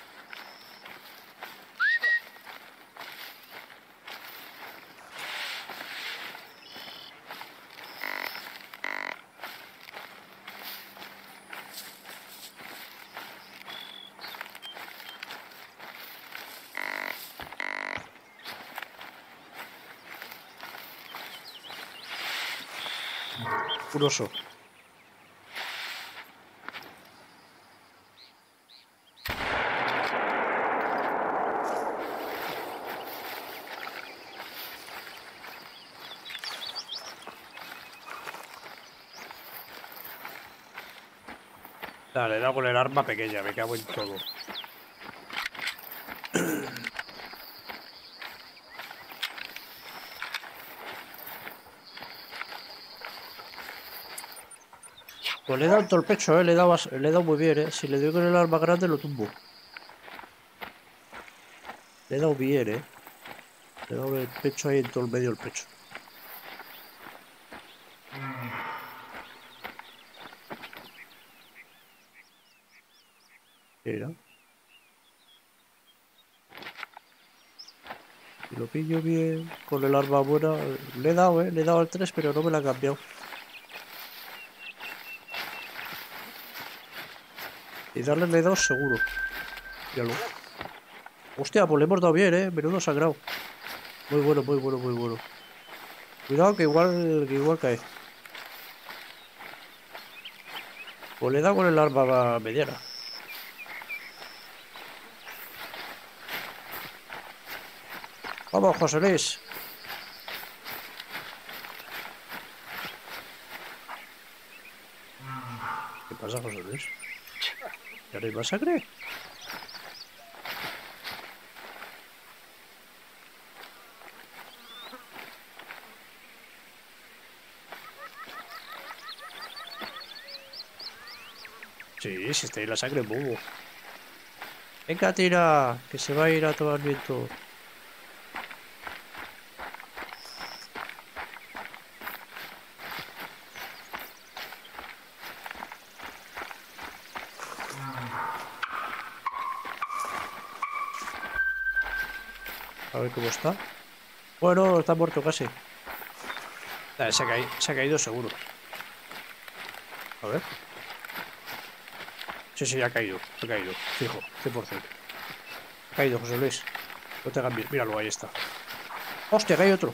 Un oso. Dale, he dado con el arma pequeña, me cago en todo. Pues le he dado en todo el pecho, eh. Le he dado, le he dado muy bien, eh. Si le doy con el arma grande lo tumbo. Le he dado bien, eh. Le he dado el pecho ahí en todo el medio del pecho. Mira. Si lo pillo bien, con el arma buena. Le he dado, eh. Le he dado al tres, pero no me la ha cambiado. Y darle le he dado seguro. Míralo. Hostia, pues le hemos dado bien, eh. Menudo sagrado. Muy bueno, muy bueno, muy bueno. Cuidado que igual, que igual cae. Pues le he dado con el arma mediana. Vamos, José Luis. ¿Qué pasa, José Luis? ¿Ya no hay masacre? Sí, si está ahí la sangre, bobo. Venga, tira, que se va a ir a tomar viento. A ver cómo está. Bueno, está muerto casi. Ah, se, ha caído, se ha caído seguro. A ver. Sí, sí, ha caído. Ha caído. Fijo, cien por ciento. Ha caído, José Luis. No te cambies. Míralo, ahí está. ¡Hostia, que hay otro!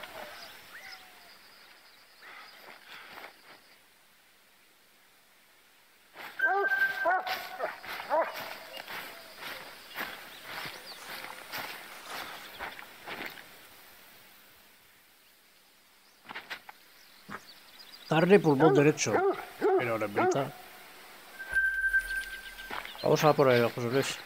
Carne pulmón derecho. Pero en mitad. Vamos a por ahí, José Luis.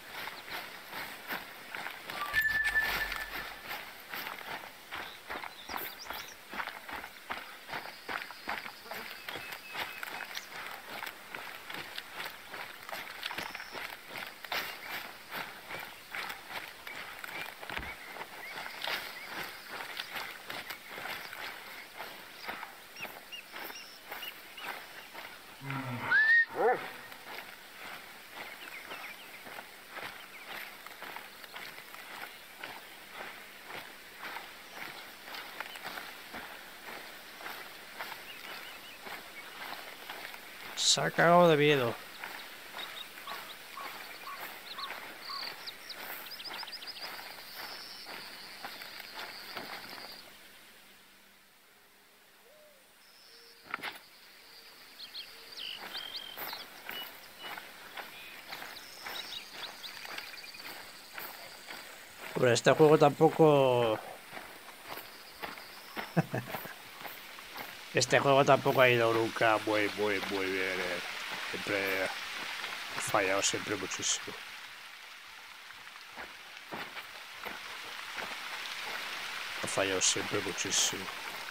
Se ha cagado de miedo. Hombre, este juego tampoco... Este juego tampoco ha ido nunca muy, muy, muy bien. Eh. Siempre ha fallado, siempre muchísimo. Ha fallado siempre muchísimo.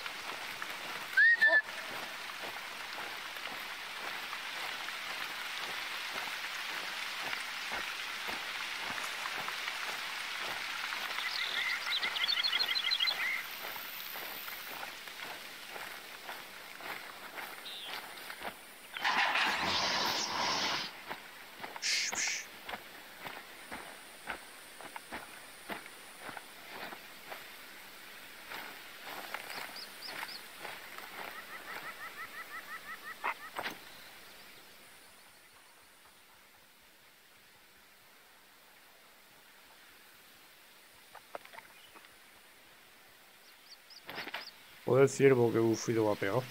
Joder, ciervo, que bufido me ha pegado.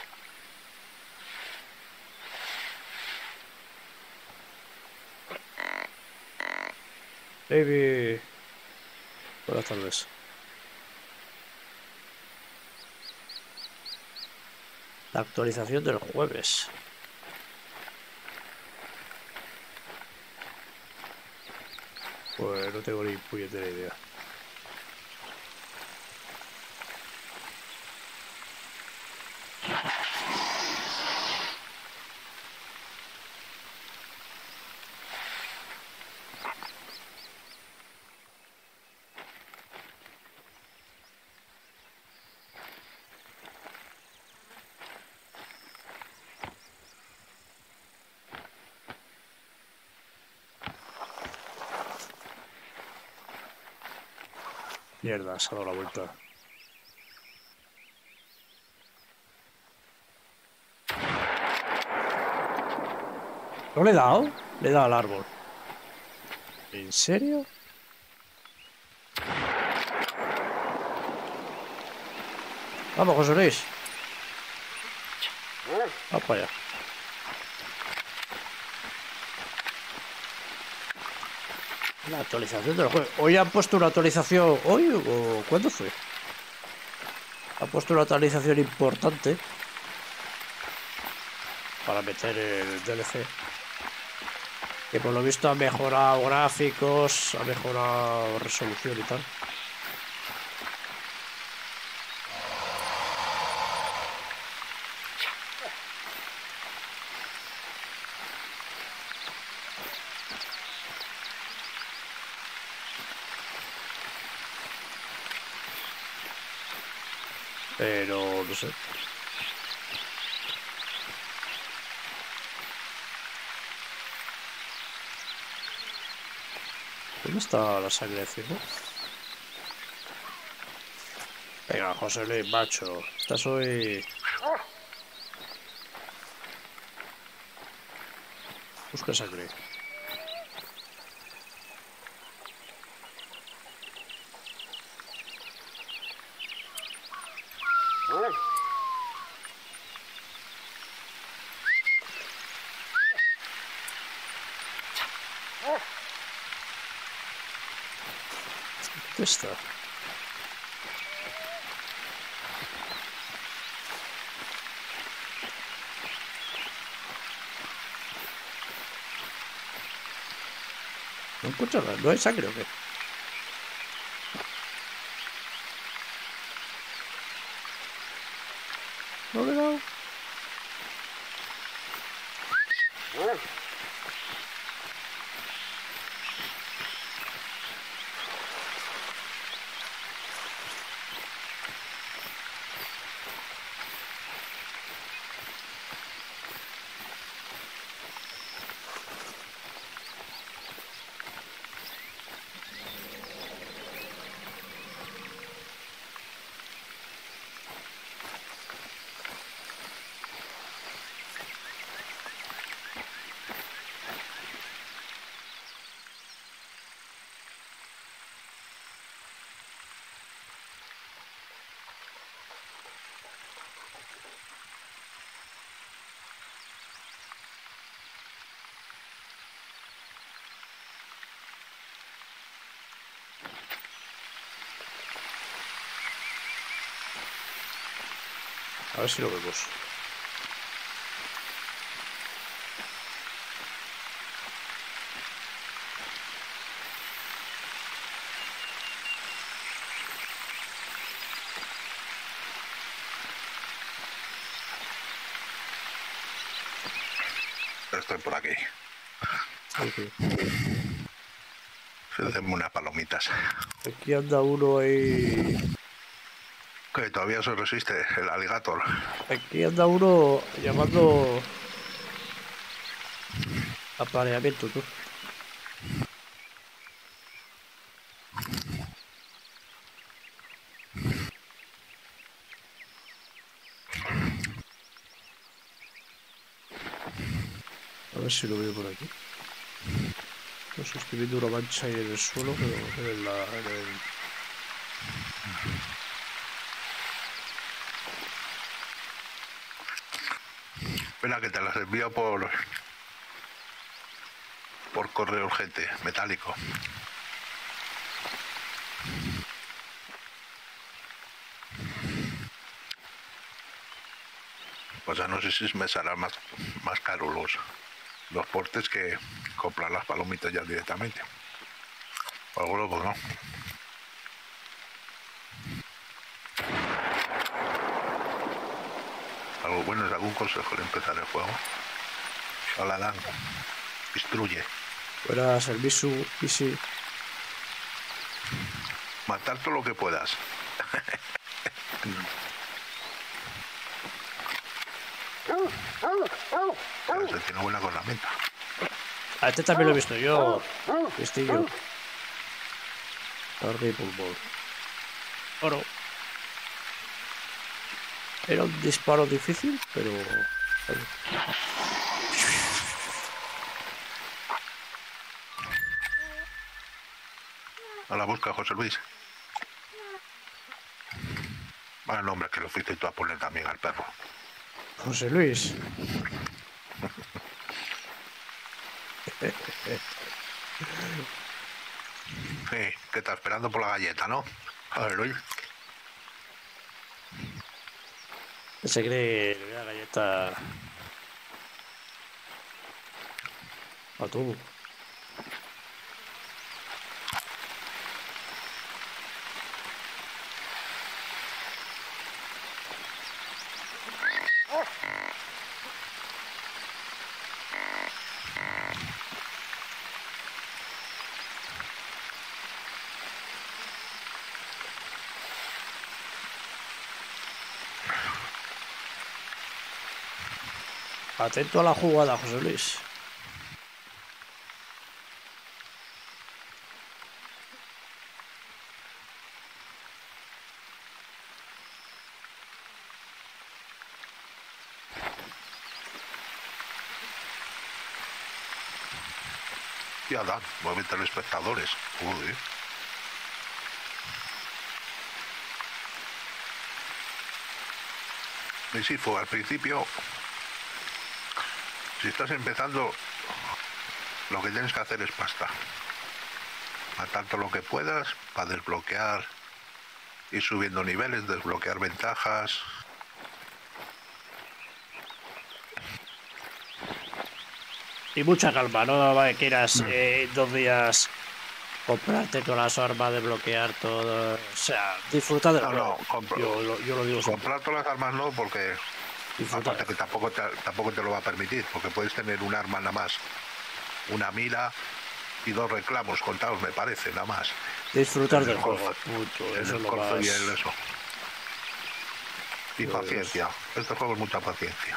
Baby. Buenas tardes. La actualización del jueves. Pues no tengo ni puñetera idea. Mierda, se ha dado la vuelta. ¿No le he dado? Le he dado al árbol. ¿En serio? Vamos, José Luis. Vamos para allá. La actualización del juego. ¿Hoy han puesto una actualización? ¿Hoy o cuándo fue? Han puesto una actualización importante para meter el D L C. Que por lo visto ha mejorado gráficos, ha mejorado resolución y tal. Pero no sé. ¿Dónde está la sangre de ciervo? Venga, José Luis, macho. Estás hoy... Busca sangre. ¿Dónde está? No encuentro nada. ¿No hay sangre o qué? No le he dado. A ver si lo vemos. Estoy por aquí. Okay. Denme unas palomitas. Aquí anda uno ahí. Que todavía se resiste el alligator. Aquí anda uno llamando apareamiento, tú. A ver si lo veo por aquí. No sé, estoy viendo una mancha ahí en el suelo, pero en, la, en el... Espera, que te las envío por por correo urgente, metálico. Pues ya no sé si me saldrá más, más caro los, los portes que comprar las palomitas ya directamente. Algo loco, ¿no? Algo bueno es algún consejo de empezar el juego. Hola, Dan. Instruye. Fuera servicio y sí. Matar todo lo que puedas. Pero se tiene buena con la menta. A este también lo he visto yo. Castillo. Carga y pulmón. Bueno. Era un disparo difícil, pero... A la busca, José Luis. Vale, nombre, que lo fuiste tú a poner también al perro. José Luis. Sí, que está esperando por la galleta, ¿no? A ver, oye. Se cree que la galleta a todo. Atento a la jugada, José Luis. Ya Dan, mueve telespectadores. Joder. Y sí, fue al principio. Si estás empezando, lo que tienes que hacer es pasta. Matar todo lo que puedas para desbloquear, ir subiendo niveles, desbloquear ventajas. Y mucha calma, no va que quieras eh, dos días comprarte todas las armas, desbloquear todo. O sea, disfrutar del No, juego. no, compro- yo, lo, yo lo digo siempre. Comprar todas las armas no, porque Disfrutar. aparte que tampoco te, tampoco te lo va a permitir, porque puedes tener un arma nada más, una mira y dos reclamos contados, me parece, nada más. Disfrutar En el del juego, Corzo- punto. en Eso el es lo Corzo más. y el eso. Y Lo paciencia. Este juego es mucha paciencia.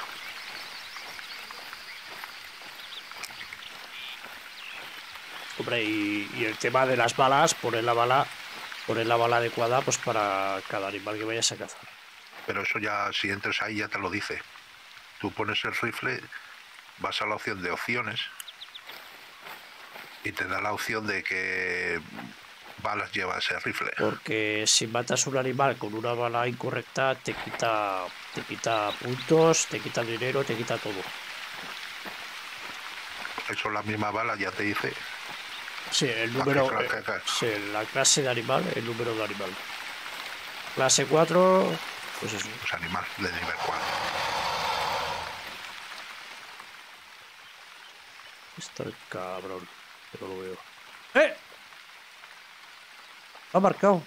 Hombre, y, y el tema de las balas, poner la bala, poner la bala adecuada pues para cada animal que vayas a cazar. Pero eso ya, si entras ahí, ya te lo dice. Tú pones el rifle, vas a la opción de opciones y te da la opción de qué balas lleva ese rifle. Porque si matas un animal con una bala incorrecta, te quita, te quita puntos, te quita dinero, te quita todo. Eso la misma bala ya te dice. Sí, el ¿Para número. qué clase? eh, sí, la clase de animal, el número de animal. Clase cuatro, pues eso. Pues animal de nivel cuatro. Está el cabrón, que no lo veo. ¡Eh! Ha marcado.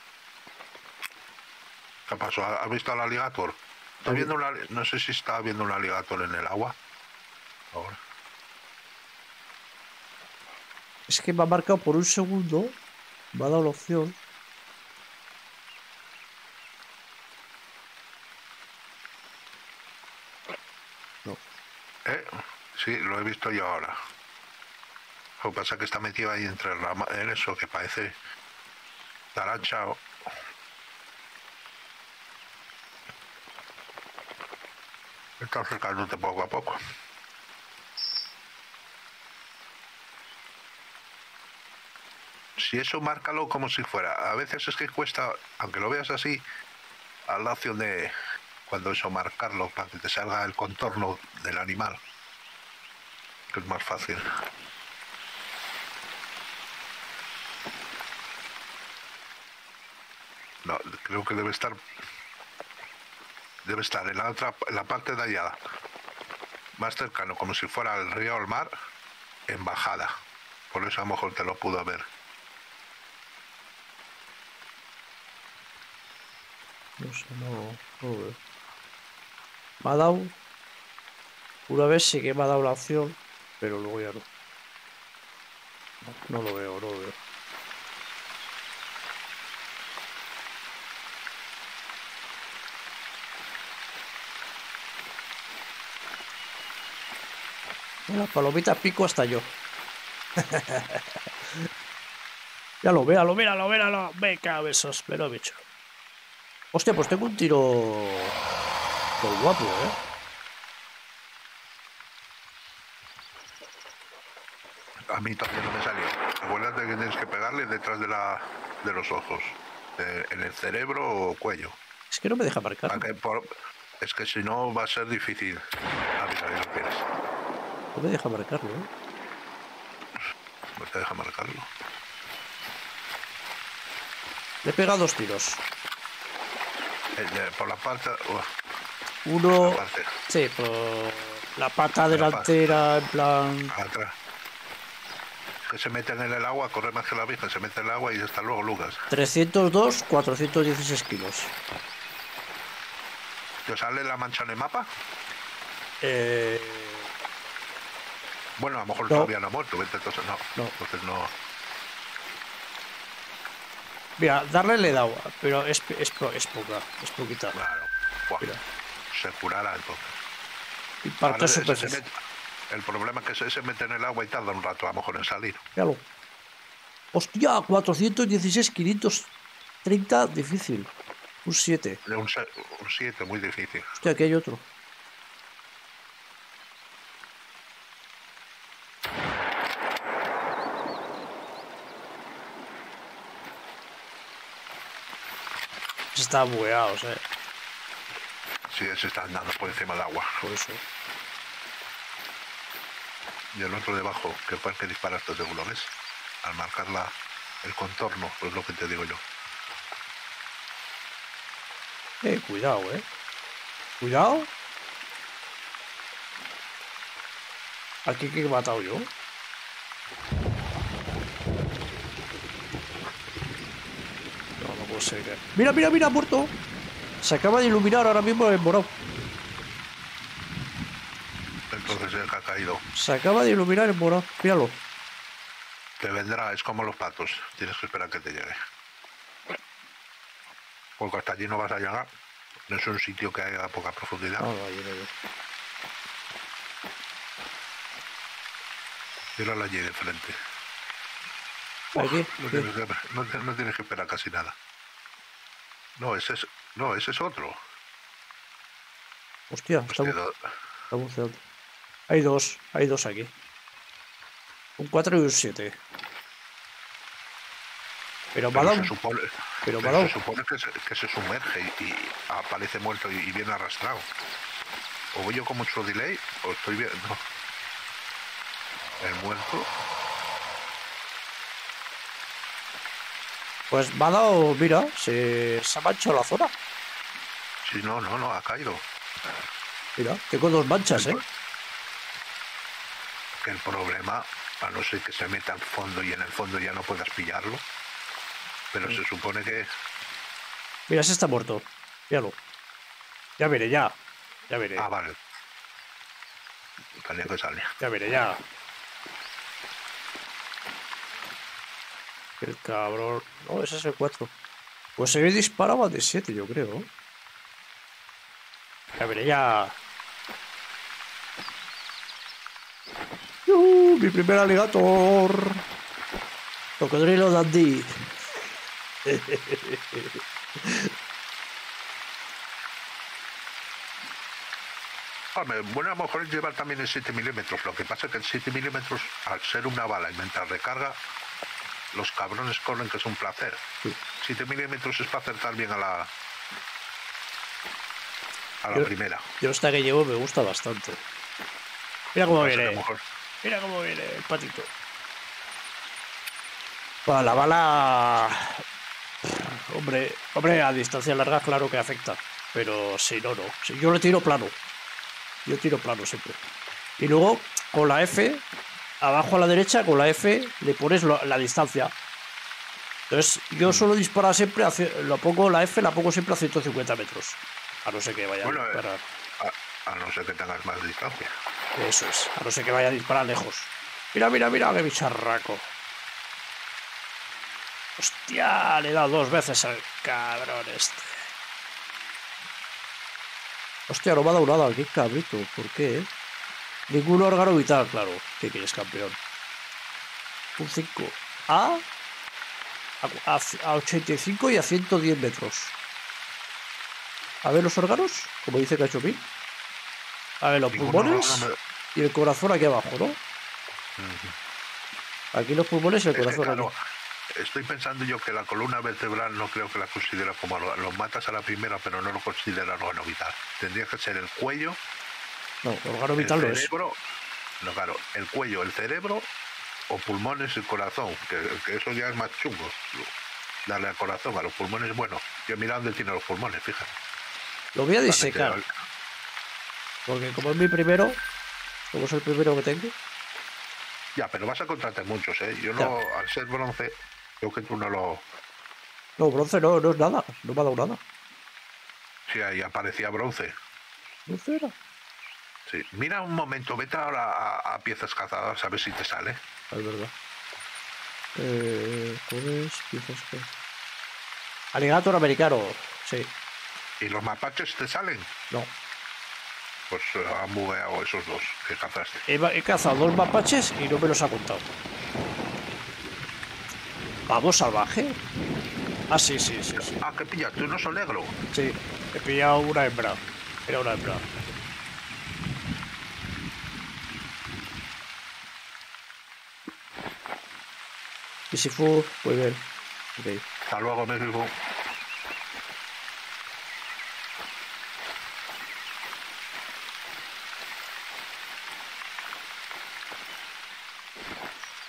¿Qué pasó? ¿Has visto al alligator? ¿Está Sí. viendo una, no sé si está viendo un alligator en el agua. Ahora. Es que me ha marcado por un segundo. Me ha dado la opción. No. ¿Eh? Sí, lo he visto yo ahora. Lo que pasa es que está metido ahí entre rama, en eso que parece tarancha. o- Está acercándote poco a poco. Si eso, márcalo como si fuera. A veces es que cuesta, aunque lo veas así, a la opción de cuando eso marcarlo para que te salga el contorno del animal, que es más fácil. No, creo que debe estar debe estar en la otra, en la parte de allá, más cercano, como si fuera el río o el mar, en bajada. Por eso a lo mejor te lo pudo ver. No sé, no, no lo veo. Me ha dado. Una vez sí que me ha dado la opción, pero luego ya no. No, no lo veo, no lo veo. Las palomitas pico hasta yo. Ya lo, míralo, míralo, míralo. Venga, besos, me lo he dicho. Hostia, pues tengo un tiro. Muy guapo, ¿eh? A mí también no me salió. Acuérdate que tienes que pegarle detrás de la de los ojos, eh, en el cerebro o cuello. Es que no me deja marcar. Para que por- es que si no va a ser difícil. Ah, mira, ahí lo tienes. No me deja marcarlo, ¿eh? No te deja marcarlo. Le he pegado dos tiros. Eh, eh, por la parte. uah, Uno. la parte Sí, por la pata la delantera, en plan. atrás. Que se meten en el agua, corre más que la virgen, se mete en el agua y hasta luego, Lucas. trescientos dos, cuatrocientos dieciséis kilos. ¿Te sale la mancha en el mapa? Eh. Bueno, a lo mejor No. todavía no ha muerto. Vete, entonces no. No. Entonces no. Mira, darle le he dado, pero es, es, po- es poca, es poquita. Claro. Buah, Mira. se curará entonces. Impacto Ahora, ese se superficial. mete- el problema es que se, se mete en el agua y tarda un rato a lo mejor en salir. Míralo. Hostia, cuatrocientos dieciséis, quinientos treinta, difícil. Un siete. De un siete, muy difícil. Hostia, aquí hay otro. Está bugueados, eh. Si se está andando por encima del agua. Por eso. y el otro debajo, que fue el que disparaste seguro, ¿ves? Al marcar la, el contorno, pues lo que te digo yo. Eh, cuidado, eh. Cuidado. Aquí que he matado yo. No, no puedo ser. que- Mira, mira, mira, muerto. Se acaba de iluminar ahora mismo el morado. Entonces el que ha caído Se acaba de iluminar el morado. Míralo. te vendrá, es como los patos, tienes que esperar que te llegue. Porque hasta allí no vas a llegar, no es un sitio que haya poca profundidad. Ah, no, allí no hay. Míralo allí de frente. Aquí, No aquí. tienes, que, no, te- no tienes que esperar casi nada. No, ese es, no, ese es otro. Hostia, está, Hostia, bu- no, está buceando. Hay dos, hay dos aquí. Un cuatro y un siete. Pero me ha pero dado. se supone, Pero me ha pero dado. se, supone que, se, que se sumerge y, y aparece muerto y, y viene arrastrado. O voy yo con mucho delay, o estoy viendo. No. El muerto. Pues me ha dado. Mira, se, se ha manchado la zona. Sí, no, no, no, ha caído. Mira, tengo dos manchas, eh. Que el problema, a no ser que se meta al fondo y en el fondo ya no puedas pillarlo, pero se supone que Mira, ese está muerto. Míralo. Ya veré, ya. Ya veré. ah, vale, salía que sale. Ya veré, ya. El cabrón. No, ese es el cuatro. Pues se disparaba de siete, yo creo. Ya veré, ya. ¡Yuhu! Mi primer alligator. Cocodrilo dandy. Hombre, bueno, a lo mejor es llevar también el siete milímetros. Lo que pasa es que el siete milímetros, al ser una bala y mientras recarga, los cabrones corren, que es un placer. Sí. siete milímetros es para acertar bien a la a la Yo- primera. Yo esta que llevo me gusta bastante. Mira cómo Pasa que a lo viene. mejor- Mira cómo viene el patito. Bueno, la bala. Hombre, hombre, a distancia larga, claro que afecta. Pero si no, no. Si yo le tiro plano. Yo tiro plano siempre. Y luego, con la F, abajo a la derecha, con la F, le pones lo- la distancia. Entonces, yo suelo disparar siempre, a ce- lo pongo la F, la pongo siempre a ciento cincuenta metros. A no ser que vaya Bueno, a eh. disparar. a, a no ser que tengas más distancia. Eso es, a no ser que vaya a disparar lejos. Mira, mira, mira, qué bicharraco. Hostia, le he dado dos veces al cabrón este. Hostia, no me ha dado nada, qué cabrito, ¿por qué? eh? Ningún órgano vital, claro. ¿Qué quieres, campeón? Un cinco. A, a, a ochenta y cinco y a ciento diez metros. A ver los órganos, como dice Cachopín. A ver los Ningún pulmones órgano me- y el corazón aquí abajo, ¿no? Ujú. Aquí los pulmones y el Es que, corazón claro, aquí. estoy pensando yo que la columna vertebral no creo que la considera como lo, lo matas a la primera, pero no lo considera órgano vital. Tendría que ser el cuello, No, órgano el vital no es. cerebro, no, claro, el cuello, el cerebro o pulmones y el corazón, que, que eso ya es más chungo. Darle al corazón, a los pulmones, bueno, yo mira dónde tiene los pulmones, fíjate. Lo voy a Para disecar. meter- Porque como es mi primero, como es el primero que tengo, Ya, pero vas a encontrarte muchos, ¿eh? Yo no, al ser bronce, creo que tú no lo... no, bronce no, no es nada, no me ha dado nada. Sí, ahí aparecía bronce. Bronce era. Sí. Mira un momento, vete ahora a, a piezas cazadas a ver si te sale. Es verdad. Eh, ¿cuál es? Piezas que... Alligator americano, sí, ¿Y los mapaches te salen? no. Pues eh, han bugueado esos dos que cazaste. He, he cazado dos mapaches y no me los ha contado. ¿Vamos salvaje? Ah, sí, sí, sí, sí. Ah, ¿qué pillaste? ¿Un oso negro? Sí, he pillado una hembra. Era una hembra. Y si fue, muy bien. Ok. Hasta luego, México.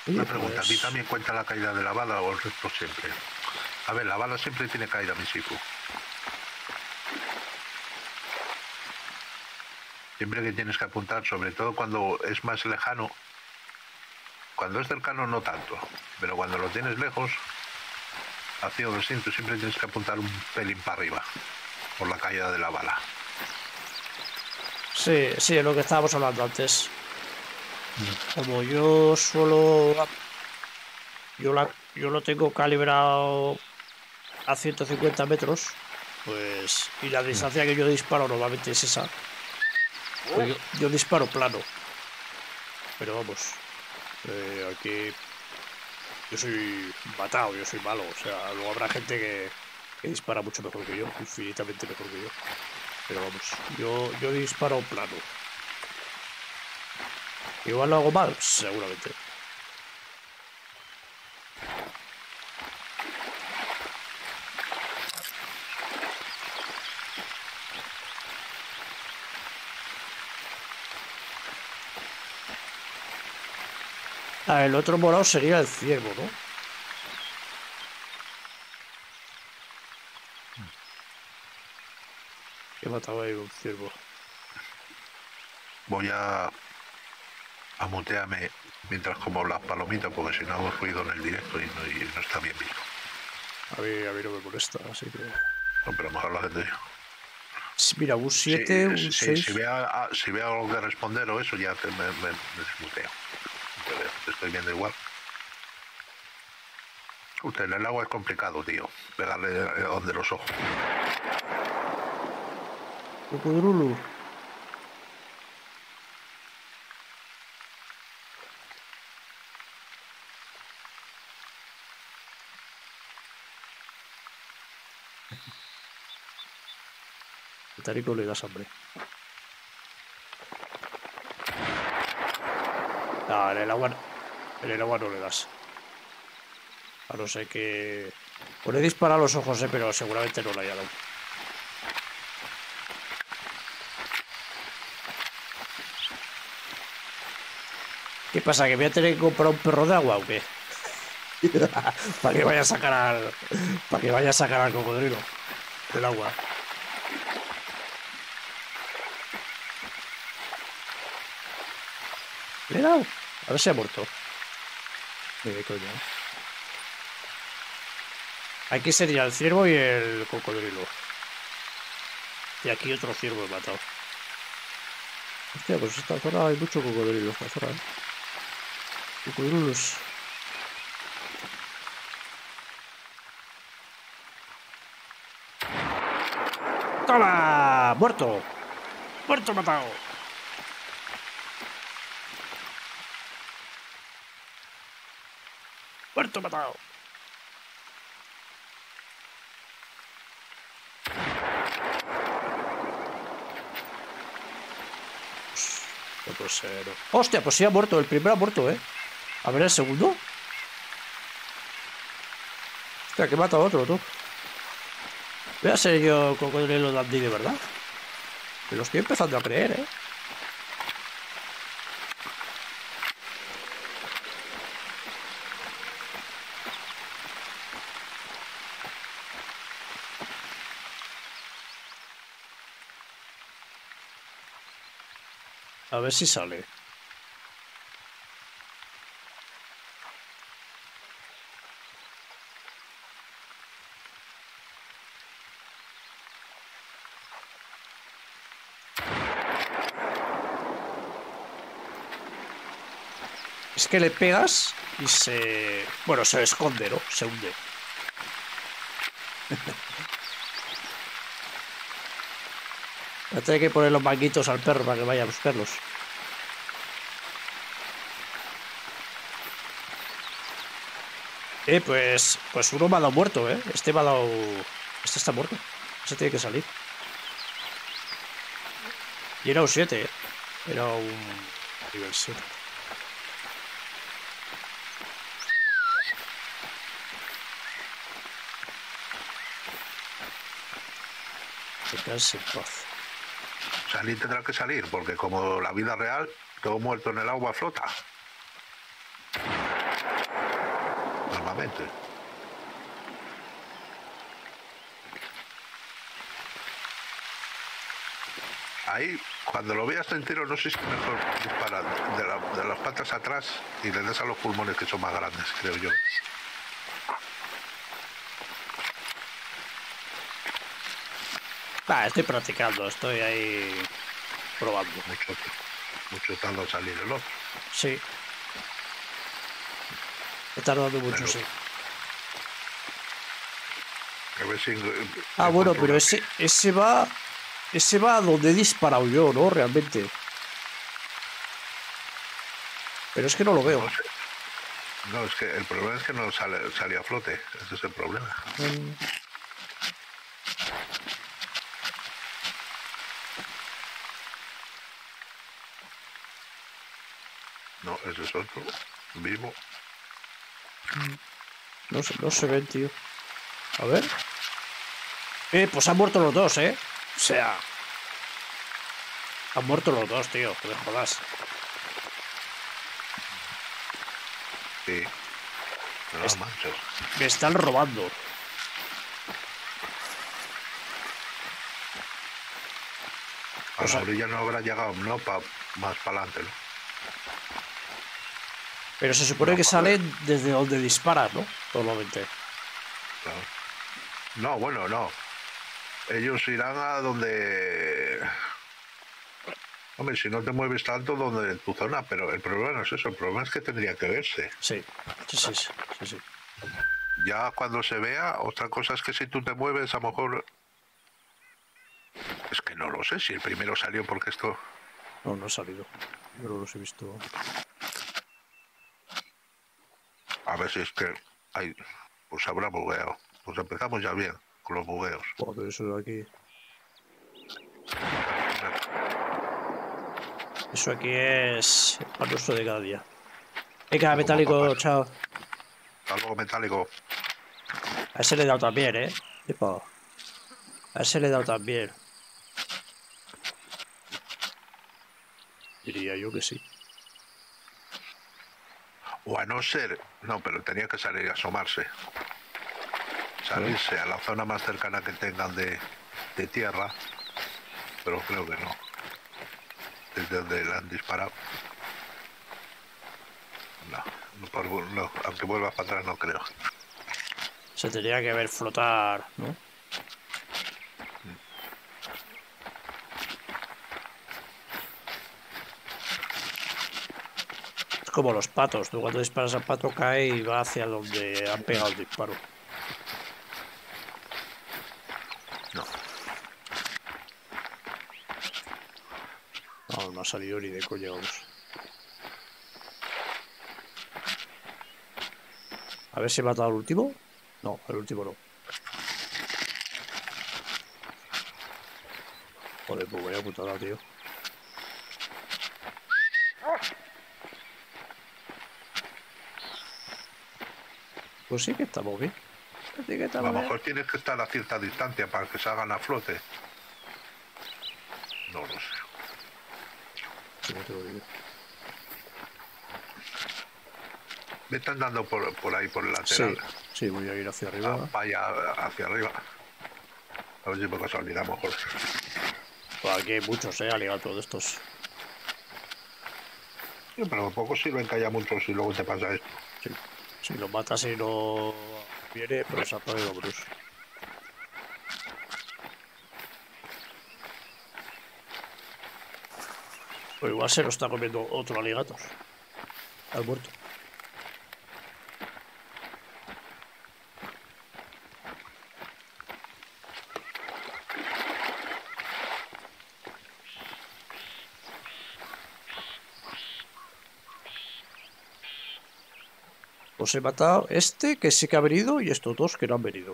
Oye, Una pregunta, pues, ¿aquí también cuenta la caída de la bala o el resto siempre? A ver, la bala siempre tiene caída, mi Sifu. Siempre que tienes que apuntar, sobre todo cuando es más lejano. Cuando es cercano no tanto, pero cuando lo tienes lejos, a cien o doscientos siempre tienes que apuntar un pelín para arriba, por la caída de la bala. sí, sí, es lo que estábamos hablando antes. Como yo suelo... Yo, la, yo lo tengo calibrado a ciento cincuenta metros, pues... Y la distancia que yo disparo normalmente es esa. Pues yo, yo disparo plano. Pero vamos, eh, aquí... Yo soy matado, yo soy malo. O sea, luego habrá gente que, que dispara mucho mejor que yo, infinitamente mejor que yo. Pero vamos, yo, yo disparo plano. Igual lo hago mal, seguramente. Ah, el otro morado sería el ciervo, ¿no? Que mataba ahí un ciervo. Voy a, a mutearme mientras como las palomitas, porque si no hago ruido en el directo y no, y no está bien visto. A mí, a mí no me molesta, así que... No, pero mejor la gente... Mira, un siete, un si, seis... si, veo, si veo algo que responder o eso, ya te, me, me, me desmuteo. Te, veo, te estoy viendo igual. Usted, en el agua es complicado, tío. Pegarle donde los ojos. Cocodrilo. Tarico le das hambre. No, en el agua, en el agua no le das. A no ser que... Puede disparar a los ojos, eh, pero seguramente no le haya dado. ¿Qué pasa? ¿Que voy a tener que comprar un perro de agua o qué? Para que vaya a sacar al... Para que vaya a sacar al cocodrilo del agua. ¿Le he dado? A ver si ha muerto. Mire, coño. Aquí sería el ciervo y el cocodrilo. Y aquí otro ciervo he matado. Hostia, pues esta zona hay mucho cocodrilo. Esta zona, ¿eh? Cocodrilos. ¡Toma! ¡Muerto! ¡Muerto matado! ¡Muerto matado! No puede ser. ¡Hostia! Pues sí ha muerto. El primero ha muerto, ¿eh? A ver el segundo. Hostia, que mata a otro, tú. Voy a ser yo cocodrilo dandy de verdad. Me lo estoy empezando a creer, ¿eh? A ver si sale. Es que le pegas y se... Bueno, se esconde, ¿no? Se hunde. Voy a tener que poner los manguitos al perro para que vaya a buscarlos. Eh, pues... Pues uno me ha dado muerto, ¿eh? Este me ha dado... Este está muerto. Ese tiene que salir. Y era un siete, ¿eh? Era un... Nivel siete. Descanse en paz. Salir tendrá que salir, porque como la vida real, todo muerto en el agua flota. perfectamente. Ahí, cuando lo veas en tiro, no sé si es mejor disparar de, la, de las patas atrás y le des a los pulmones, que son más grandes, creo yo. Ah, estoy practicando, estoy ahí probando. Mucho, mucho tarda en salir el otro. Sí. He tardado mucho, Pero- sí. A ver si, eh, Ah, bueno, encuentro pero una- ese, ese va. Ese va a donde he disparado yo, ¿no? Realmente. Pero es que no lo veo. No sé. No, es que el problema es que no sale, sale a flote. Ese es el problema. Mm, No, ese es otro. Vivo. No se, no se ven, tío. A ver. Eh, pues han muerto los dos, ¿eh? O sea. Han muerto los dos, tío. No me jodas. Sí. No, Es- manchas. Me están robando. A O sea- la orilla no habrá llegado, no, pa, más para adelante, ¿no? Pero se supone No, que a salen desde donde disparas, ¿no? Normalmente. Claro. No, bueno, no. Ellos irán a donde... Hombre, si no te mueves tanto, donde en tu zona, pero el problema no es eso, el problema es que tendría que verse. Sí. Sí, sí, sí. sí, sí. Ya cuando se vea, otra cosa es que si tú te mueves, a lo mejor... Es que no lo sé, si el primero salió porque esto... No, no ha salido. Yo no los he visto. A ver si es que hay... Pues habrá bugueo. Pues empezamos ya bien con los bugueos. Buah, pero eso de aquí. Eso aquí es para nuestro de cada día. Venga, Como metálico, papas. chao. Hasta luego, metálico. A ese le he dado también, ¿eh? Epa. A ese le he dado también. Diría yo que sí. O a no ser... No, pero tenía que salir a asomarse. Salirse a la zona más cercana que tengan de, de tierra. Pero creo que no. Desde donde le han disparado. No, no, por- no, aunque vuelva para atrás no creo. Se tendría que ver flotar, ¿no? Es como los patos. Tú cuando disparas al pato cae y va hacia donde han pegado el disparo. No. No, no ha salido ni de coña, vamos. A ver si he matado al último. No, al último no. Joder, pues vaya putada, tío. Pues sí que estamos bien. Sí que A estamos lo bien. mejor tienes que estar a cierta distancia para que salgan a flote. No lo sé. Sí, no te lo digo. Vete andando por, por ahí, por el Sí, lateral. sí, voy a ir hacia Ah, arriba. vaya hacia arriba. A ver si por casualidad a lo mejor. Pues aquí hay muchos, eh, aligatos de estos. Sí, pero poco sirven que haya muchos y luego te pasa esto. Sí. Si lo matas y no viene, pues apaga y vámonos. O igual se lo está comiendo otro aligator. Al muerto. Os he matado este que sí que ha venido y estos dos que no han venido.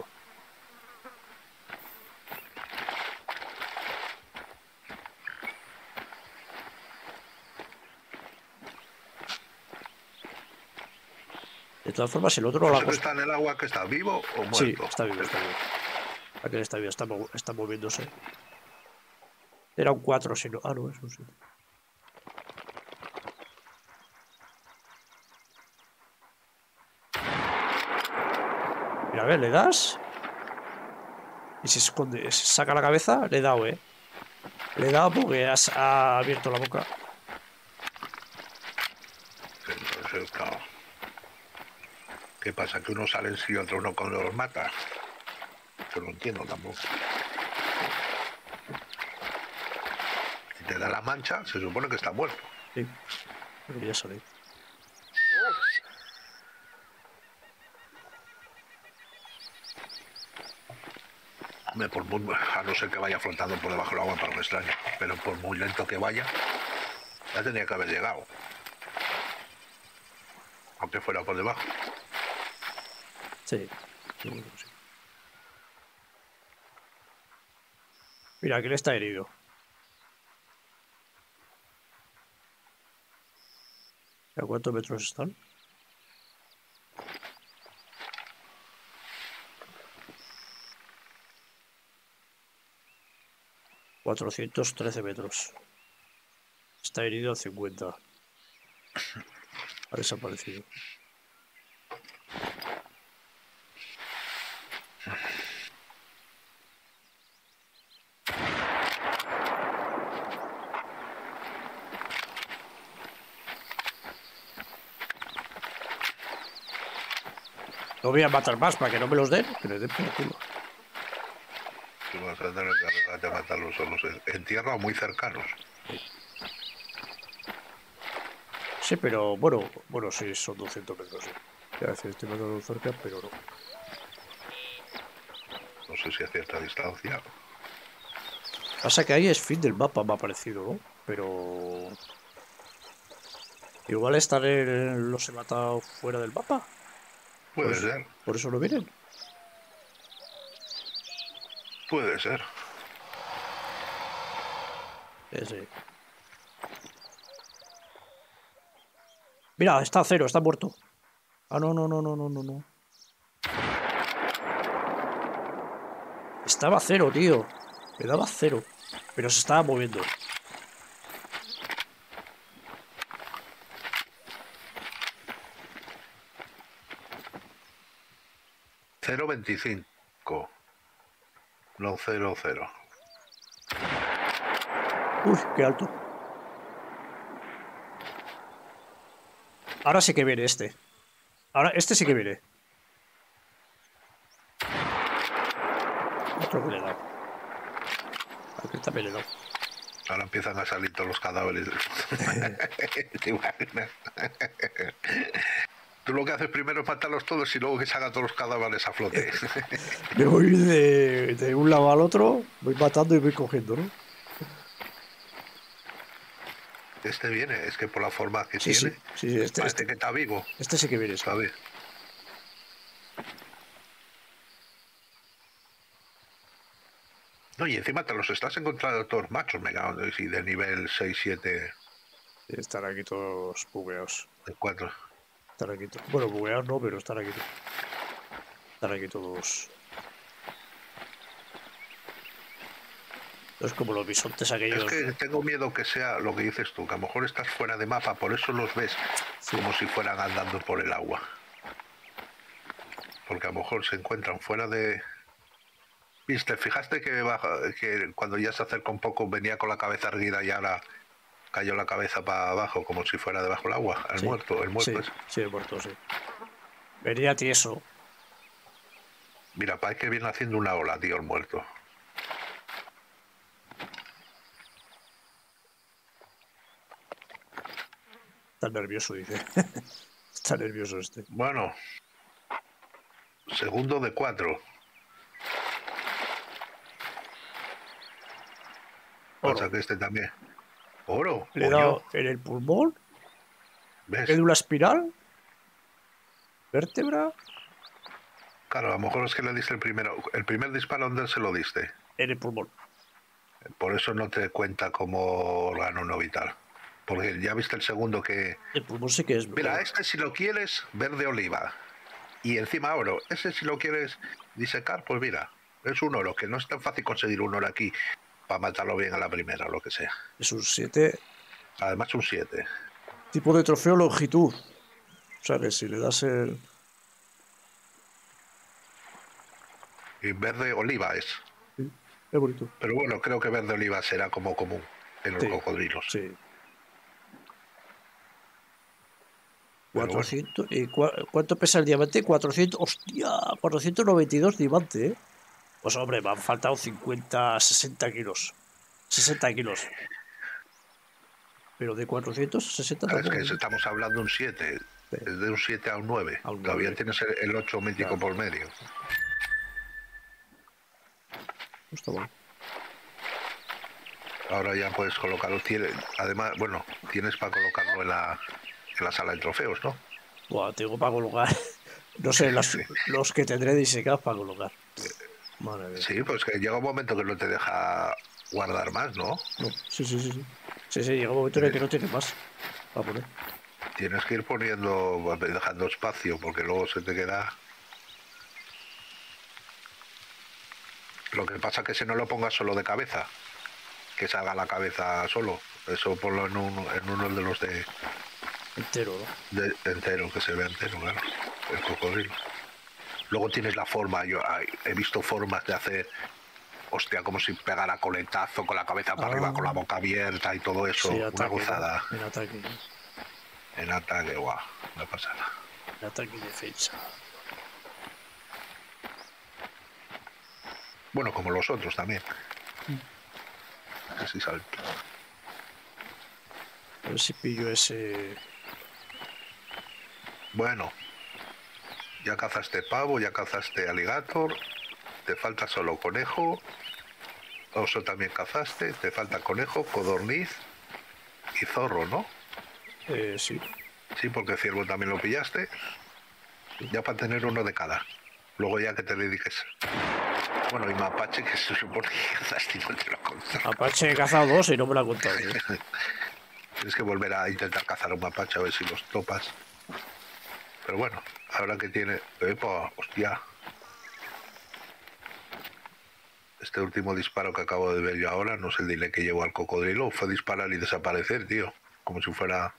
De todas formas, el otro no lo ha ¿Ese que costado. está en el agua que está vivo o muerto? Sí, está vivo, está vivo. Aquel está vivo, está, mo- está moviéndose. Era un cuatro, si no. Ah, no, es un siete. Mira, a ver, le das. Y se esconde, se saca la cabeza, le he dado, eh. Le he dado porque has, ha abierto la boca. Entonces, claro. ¿Qué pasa? ¿Que uno sale en sí y otro no cuando los mata? Yo no entiendo tampoco. Si te da la mancha, se supone que está muerto. Sí, debería salir. Me, por muy, a no ser que vaya flotando por debajo del agua para un extraño, pero por muy lento que vaya, ya tenía que haber llegado. Aunque fuera por debajo. Sí, seguro que sí. Mira, aquel está herido. ¿A cuántos metros están? cuatrocientos trece metros. Está herido a cincuenta. Ha desaparecido. No voy a matar más para que no me los den, que les den por el culo. Si vas a tener que arriesgarte a matarlos solos en tierra o muy cercanos. Sí, pero bueno, bueno, sí, son doscientos metros, sí. Ya decir, estoy matando cerca, pero no. No sé si a cierta distancia. Pasa que ahí es fin del mapa, me ha parecido, ¿no? Pero... Igual estaré los he matado fuera del mapa. Puede Pues, ser, por eso no vienen. puede ser. Ese. Mira, está a cero, está muerto. Ah, no, no, no, no, no, no, no. Estaba a cero, tío. Me daba cero. Pero se estaba moviendo. cero veinticinco. No cero cero. Uy, qué alto. Ahora sí que viene este. Ahora, este sí que viene. Otro que le he dado. Aquel también le he dado. Ahora empiezan a salir todos los cadáveres. ¿Te imaginas? Tú lo que haces primero es matarlos todos y luego que salgan todos los cadáveres a flote. Me voy de, de un lado al otro, voy matando y voy cogiendo, ¿no? Este viene, es que por la forma que Sí, tiene, sí, sí, sí, este, parece este, que está vivo, este sí que viene, sí. ¿sabes? No, y encima te los estás encontrando todos machos, me cago en- sí, de nivel seis, siete, Están aquí todos bugueados. de cuatro. Están aquí todos. Bueno, bugueados no, pero están aquí todos. Están aquí todos. No es como los bisontes aquellos. Es que tengo miedo que sea lo que dices tú, que a lo mejor estás fuera de mapa, por eso los ves Sí. como si fueran andando por el agua. Porque a lo mejor se encuentran fuera de... ¿Viste? Fijaste que, baja, que cuando ya se acerca un poco venía con la cabeza erguida y ahora cayó la cabeza para abajo como si fuera debajo del agua? El Sí, muerto, el muerto sí, es... sí, el muerto, sí. Venía tieso. Mira, parece que viene haciendo una ola, tío, el muerto. Está nervioso, dice. Está nervioso este. Bueno, segundo de cuatro. Pasa Oro. que este también. Oro. Le he coño, dado en el pulmón, ¿ves? médula espiral, vértebra, Claro, a lo mejor es que le diste el primero. El primer disparo, ¿dónde se lo diste? en el pulmón. Por eso no te cuenta como órgano no vital. Porque ya viste el segundo que... El pulmón sí que es. Mira, oro. este si lo quieres, verde oliva. Y encima oro. Ese si lo quieres disecar, pues mira, es un oro, que no es tan fácil conseguir un oro aquí para matarlo bien a la primera, o lo que sea. Es un siete. Además un siete. Tipo de trofeo longitud. O sea que si le das el. Y verde oliva es. Sí, es bonito. Pero bueno, creo que verde oliva será como común en los Sí, cocodrilos. sí. Pero bueno, cuatrocientos. ¿Y cua- cuánto pesa el diamante? cuatrocientos. ¡Hostia! cuatrocientos noventa y dos diamante, ¿eh? Pues hombre, me han faltado cincuenta, sesenta kilos. sesenta kilos. Pero de cuatrocientos sesenta es que tampoco. ¿Eh? estamos hablando de un siete. Sí, Es de un siete a un nueve. a un Todavía nueve. tienes el, el ocho mítico Claro, por medio. no está mal. Ahora ya puedes colocarlo. Tiene, además, bueno, tienes para colocarlo en la, en la sala de trofeos, ¿no? Buah, tengo para colocar. No sé, las- Sí. los que tendré disecados para colocar. Madre mía. Sí, pues que llega un momento que no te deja guardar más, ¿no? No, sí, sí, sí, sí. Sí, sí, llega un momento en el que no tiene más para poner. Tienes que ir poniendo, dejando espacio, porque luego se te queda. Lo que pasa es que si no lo pongas solo de cabeza, que salga la cabeza solo. Eso ponlo en, un, en uno de los de, Entero, ¿no? de entero, que se vea entero, claro. El cocodrilo. Luego tienes la forma, yo ay, he visto formas de hacer, hostia, como si pegara coletazo con la cabeza para arriba, Ah, con la boca abierta y todo eso. sí, Una ataque, ¿no? gozada En ataque. en ataque, guau, una pasada. En ataque y defensa. Bueno, como los otros también. Así salto. A ver si pillo ese. Bueno, ya cazaste pavo, ya cazaste alligator, te falta solo conejo, oso también cazaste, te falta conejo, codorniz y zorro, ¿no? Eh, sí. Sí, porque ciervo también lo pillaste, ya para tener uno de cada. Luego ya que te dediques. Bueno, y mapache, que se supone que cazaste y no te lo he contado. Apache he cazado dos y no me lo ha contado. ¿Eh? Tienes que volver a intentar cazar un mapache a ver si los topas. Pero bueno, ahora que tiene... Epa, hostia. Este último disparo que acabo de ver yo ahora, no sé el delay que llevo al cocodrilo, fue disparar y desaparecer, tío. Como si fuera...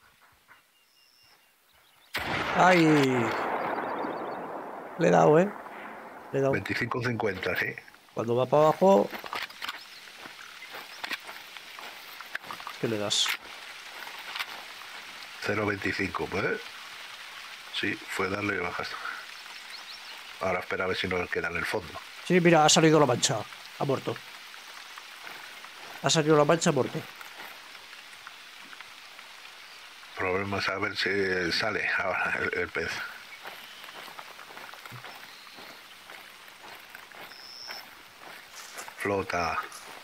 ¡Ay! Le he dado, ¿eh? Le he dado. veinticinco cincuenta, sí. Cuando va para abajo. ¿Qué le das? cero veinticinco, pues. Sí, fue darle y bajaste. Ahora espera a ver si nos queda en el fondo. Sí, mira, ha salido la mancha. Ha muerto. Ha salido la mancha, ha muerto. El problema es a ver si sale ahora el, el pez. Flota.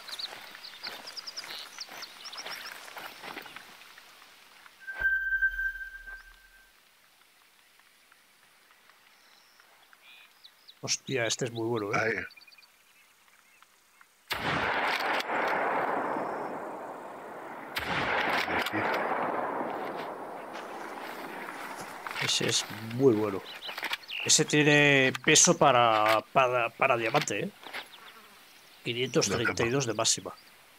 Hostia, este es muy bueno, ¿eh? Ahí. Ese es muy bueno. Ese tiene peso para, para, para diamante, ¿eh? quinientos treinta y dos de máxima.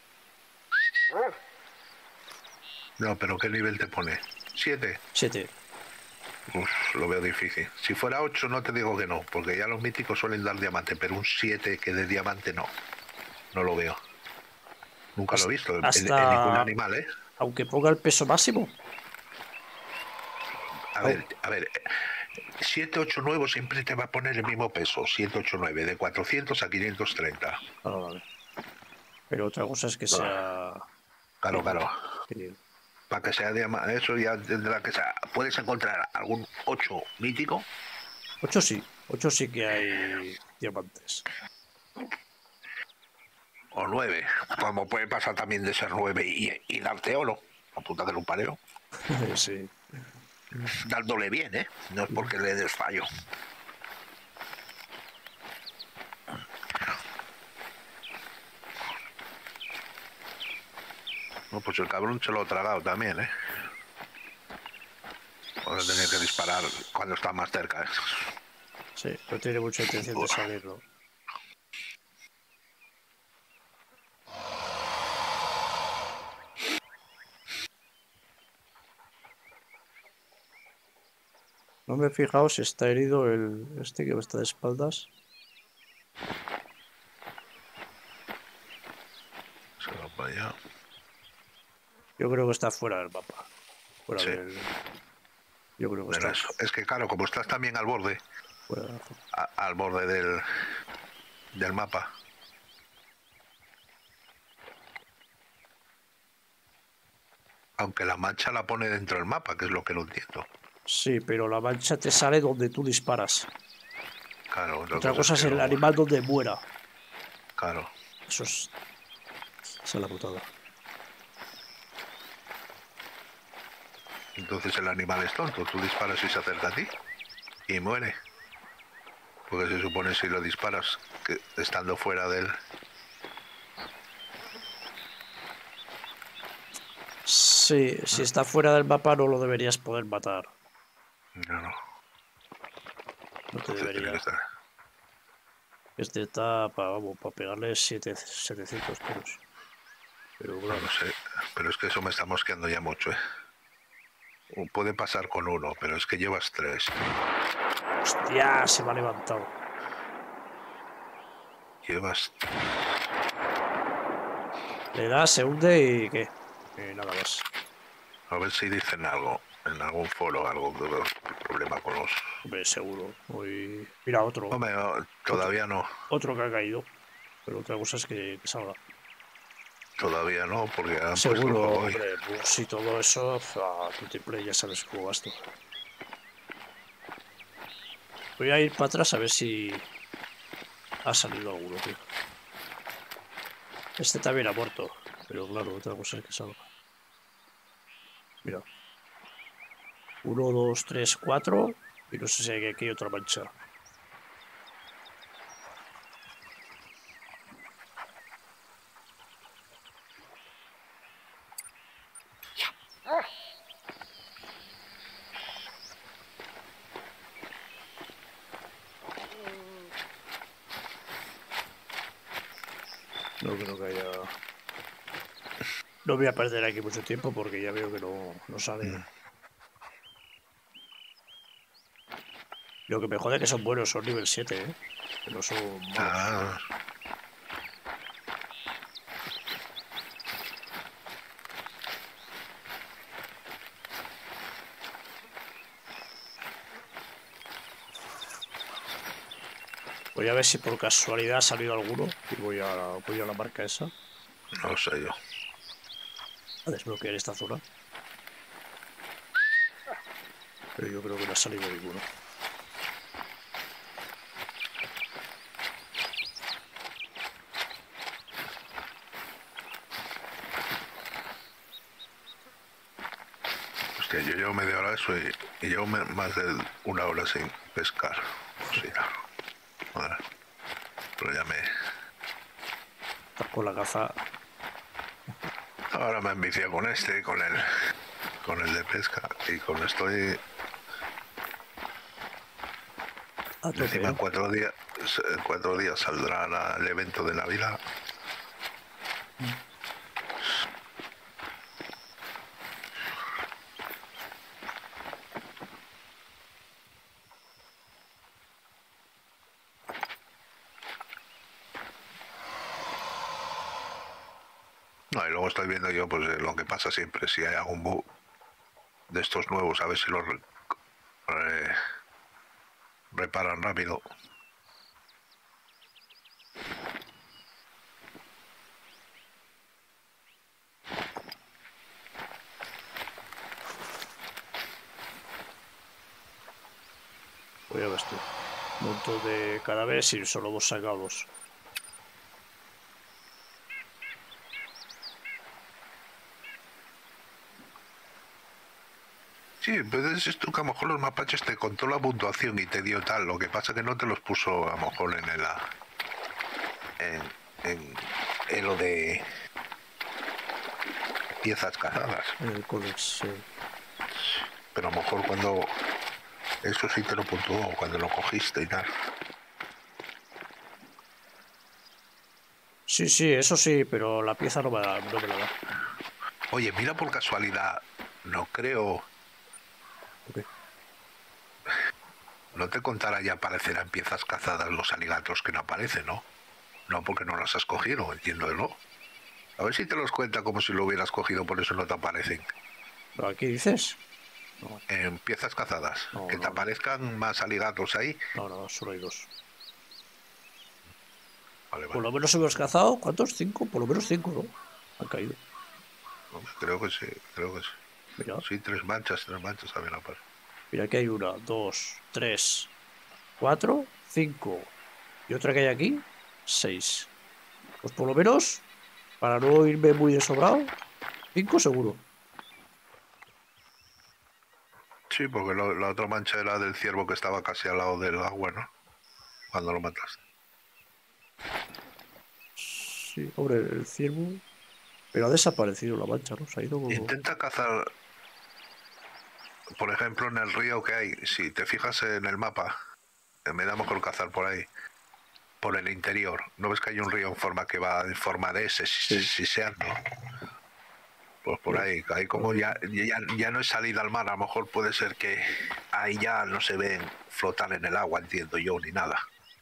No, pero ¿qué nivel te pone? ¿Siete? siete. Uf, lo veo difícil. Si fuera ocho no te digo que no, porque ya los míticos suelen dar diamante, pero un siete que de diamante no. No lo veo. Nunca lo he visto en, Hasta- en ningún animal, ¿eh? Aunque ponga el peso máximo. A ver, a ver. siete, ocho, nueve siempre te va a poner el mismo peso. siete, ocho, nueve, de cuatrocientos a quinientos treinta. Ah, vale. Pero otra cosa es que sea. Claro, claro. Genial. Para que sea diamante, eso ya tendrá que ser. Puedes encontrar algún ocho mítico. ocho sí. ocho sí que hay diamantes. O nueve. Como puede pasar también de ser nueve y, y darte oro. La puta que lo pareo. Sí. Dándole bien, ¿eh? No es porque le des fallo. No, pues el cabrón se lo ha tragado también, ¿eh? Ahora tener que disparar cuando está más cerca, ¿eh? Sí, no tiene mucha intención de salir, ¿no? No me he fijado si está herido el este que está de espaldas. para allá. Yo creo que está fuera del mapa. Fuera Sí. del... Yo creo que Pero está eso, es que claro, como estás también al borde, fuera de la zona. a- al borde del, del mapa. Aunque la mancha la pone dentro del mapa, que es lo que no entiendo. Sí, pero la mancha te sale donde tú disparas. Claro, Otra cosa es que el no- animal donde muera. Claro. Eso es... Esa es la putada. Entonces el animal es tonto. Tú disparas y se acerca a ti y muere. Porque se supone si lo disparas que estando fuera del... Sí, si está fuera del mapa no lo deberías poder matar. No, no. No te Entonces tiene que debería. estar. Este está para, vamos, para pegarle siete, setecientos tiros. Pero No, claro, no sé. Pero es que eso me está mosqueando ya mucho, ¿eh? O puede pasar con uno, pero es que llevas tres. hostia, se me ha levantado. Llevas... Le da, se hunde y ¿qué? Eh, nada más. A ver si dicen algo. En algún foro, algo de los problema con los... Hombre, seguro. Hoy... Mira, otro. Hombre, no, todavía no. Otro que ha caído. Pero otra cosa es que, que salga. Todavía no, porque han puesto el Seguro, juego hoy. hombre, pues y todo eso, a multiplayer ya sabes cómo va esto. Voy a ir para atrás a ver si ha salido alguno, tío. Este también ha muerto, pero claro, otra cosa es que salga. Mira. Uno, dos, tres, cuatro. Y no sé si hay aquí otra mancha. No creo que haya... No voy a perder aquí mucho tiempo porque ya veo que no, no sale. Mm. Lo que me jode es que son buenos, son nivel siete, ¿eh? Que no son malos. Ah, Voy a ver si por casualidad ha salido alguno. Y voy a, voy a la marca esa. no sé yo. A desbloquear esta zona. Pero yo creo que no ha salido ninguno. Hostia, yo llevo media hora eso y, y llevo me- más de una hora sin pescar. O sea, bueno, pero ya me... Estás con la caza. Ahora me envicié con este, con el, con el de pesca y con estoy A tope, encima en ¿eh? cuatro días, en cuatro días saldrá la- el evento de Navidad. No, y luego estoy viendo yo pues eh, lo que pasa siempre, si hay algún bug de estos nuevos, a ver si los re- re- reparan rápido. Voy a ver esto. Un montón de cadáveres y solo dos sacados. Sí, pero es esto que a lo mejor los mapaches te contó la puntuación y te dio tal, lo que pasa que no te los puso a lo mejor en el a- en, en, en lo de piezas cazadas, En el codex, sí. pero a lo mejor cuando eso sí te lo puntuó, cuando lo cogiste y tal. Sí, sí, eso sí, pero la pieza no me, da- no me la da. Oye, mira por casualidad, no creo, Ok. no te contará ya aparecerán piezas cazadas los aligatos que no aparecen, ¿no? No porque no las has cogido, entiendo, ¿no? A ver si te los cuenta como si lo hubieras cogido, por eso no te aparecen. ¿Pero aquí dices? No, En piezas cazadas. No, que no, te no. aparezcan más aligatos ahí. no, no, solo hay dos. Vale, Por vale. lo menos hemos cazado, ¿cuántos? Cinco, por lo menos cinco, ¿no? Han caído. Creo que sí, creo que sí. Mira, Sí, tres manchas, tres manchas también aparecen. mira que hay una, dos, tres, cuatro, cinco. Y otra que hay aquí, seis. Pues por lo menos, para no irme muy de sobrado, cinco seguro. Sí, porque lo- la otra mancha era del ciervo que estaba casi al lado del agua, ¿no? Cuando lo mataste. Sí, hombre, el ciervo. Pero ha desaparecido la mancha, ¿no? Se ha ido como. Intenta cazar, por ejemplo, en el río que hay. Si te fijas en el mapa, eh, me da mejor cazar por ahí. Por el interior. ¿No ves que hay un río en forma que va en forma de S, Sí. siseando? Pues por ahí, ahí como ya, ya, ya no es salida al mar, a lo mejor puede ser que ahí ya no se ven flotar en el agua, entiendo yo, ni nada.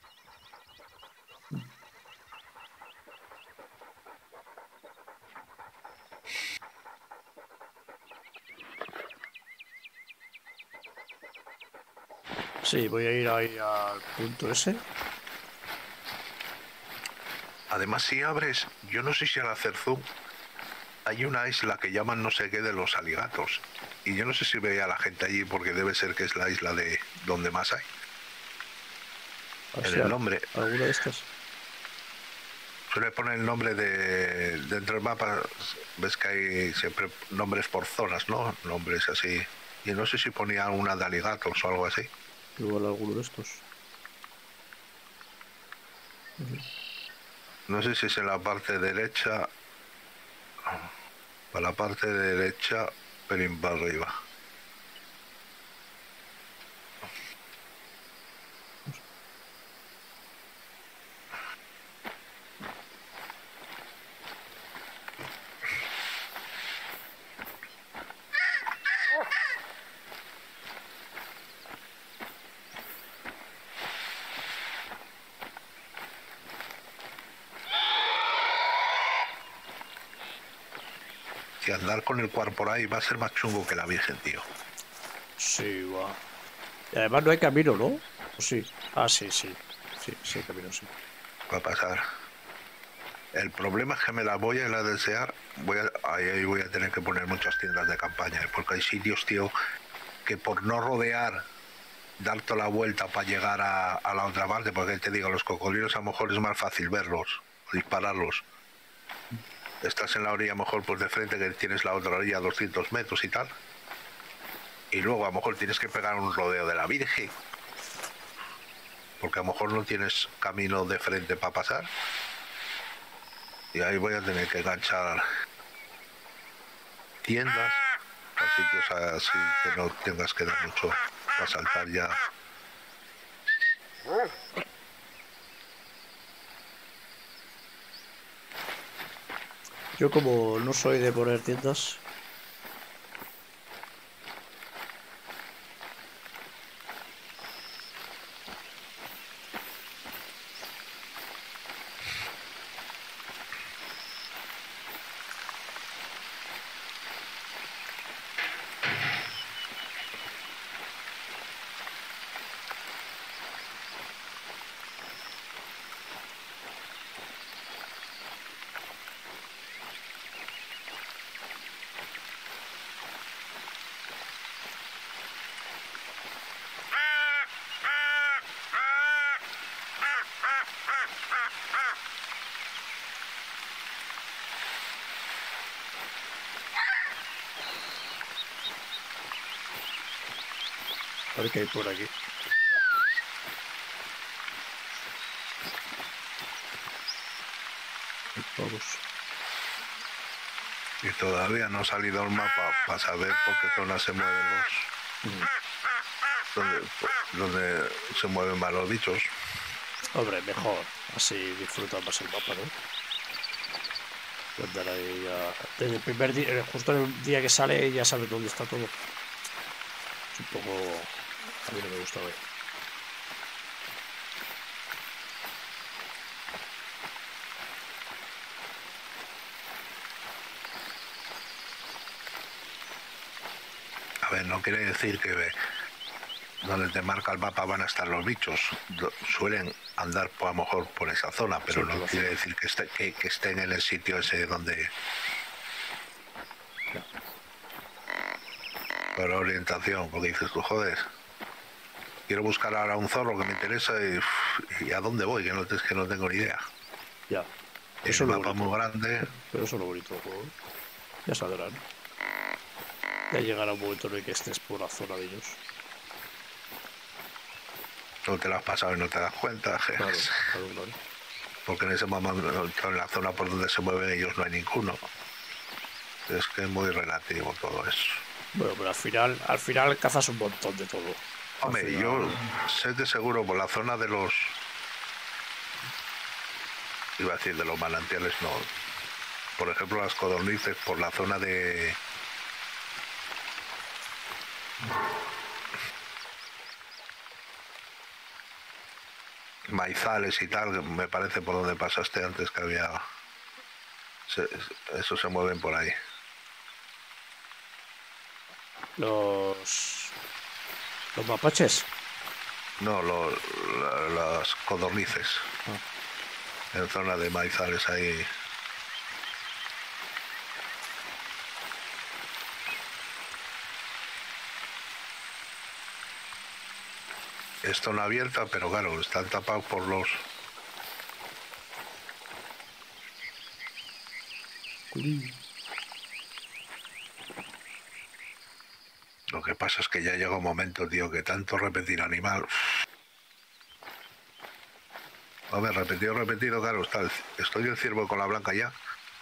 Sí, voy a ir ahí al punto ese. Además, si abres, yo no sé si al hacer zoom, hay una isla que llaman no sé qué de los aligatos. Y yo no sé si veía a la gente allí porque debe ser que es la isla de donde más hay. O En sea, el nombre, alguna de estas. suele poner el nombre de dentro del mapa, ves que hay siempre nombres por zonas, ¿no? Nombres así. Y no sé si ponía una de aligatos o algo así. Igual alguno de estos. No sé si es en la parte derecha, para la parte derecha, pelín para arriba. Si andar con el cuar por ahí va a ser más chungo que la Virgen, tío. Sí, va. Y además no hay camino, ¿no? ¿O sí? Ah, sí, sí. Sí, sí hay camino, sí. Va a pasar. El problema es que me la voy a ir a desear. Voy a, ahí, ahí voy a tener que poner muchas tiendas de campaña, ¿eh? Porque hay sitios, tío, que por no rodear, dar toda la vuelta para llegar a, a la otra parte, porque te digo, los cocodrilos a lo mejor es más fácil verlos, dispararlos. Estás en la orilla, a lo mejor pues de frente, que tienes la otra orilla a doscientos metros y tal. Y luego a lo mejor tienes que pegar un rodeo de la Virgen, porque a lo mejor no tienes camino de frente para pasar. Y ahí voy a tener que enganchar tiendas a sitios así que no tengas que dar mucho para saltar ya. Yo como no soy de poner tiendas. A ver qué hay por aquí. Vamos. Y todavía no ha salido el mapa para saber por qué zona se mueven los... Donde, donde se mueven más los bichos. Hombre, mejor. Así disfrutan más el mapa, ¿no? Y andar ahí ya. Desde el primer día, justo el día que sale, ya sabes dónde está todo. Es un poco. A mí no me gusta ver. ver, no quiere decir que donde te marca el mapa van a estar los bichos. Suelen andar por, a lo mejor por esa zona, pero sí, no quiere decir que, esté, que, que estén en el sitio ese donde... Ya. Por la orientación, porque dices tú, joder, quiero buscar ahora un zorro que me interesa y, y a dónde voy, que no, es que no tengo ni idea. Ya. Eso es un mapa muy grande. Pero eso es lo bonito del juego. Ya saldrán. Ya llegará un momento en el que estés por la zona de ellos. No te lo has pasado y no te das cuenta. Claro, claro, claro. Porque en ese momento, en la zona por donde se mueven ellos no hay ninguno. Es que es muy relativo todo eso. Bueno, pero al final, al final cazas un montón de todo. Hombre, final... yo sé que seguro por la zona de los... Iba a decir de los manantiales, no. Por ejemplo, las codornices, por la zona de... maizales y tal, me parece por donde pasaste antes que había... Se... Eso se mueven por ahí. Los... ¿Los mapaches? No, los, las codornices. Ah. En zona de maizales ahí. Es zona abierta, pero claro, están tapados por los... Uy. Lo que pasa es que ya llega un momento, tío, que tanto repetir animal... A ver, repetido, repetido, claro, está el, estoy el ciervo con la blanca ya.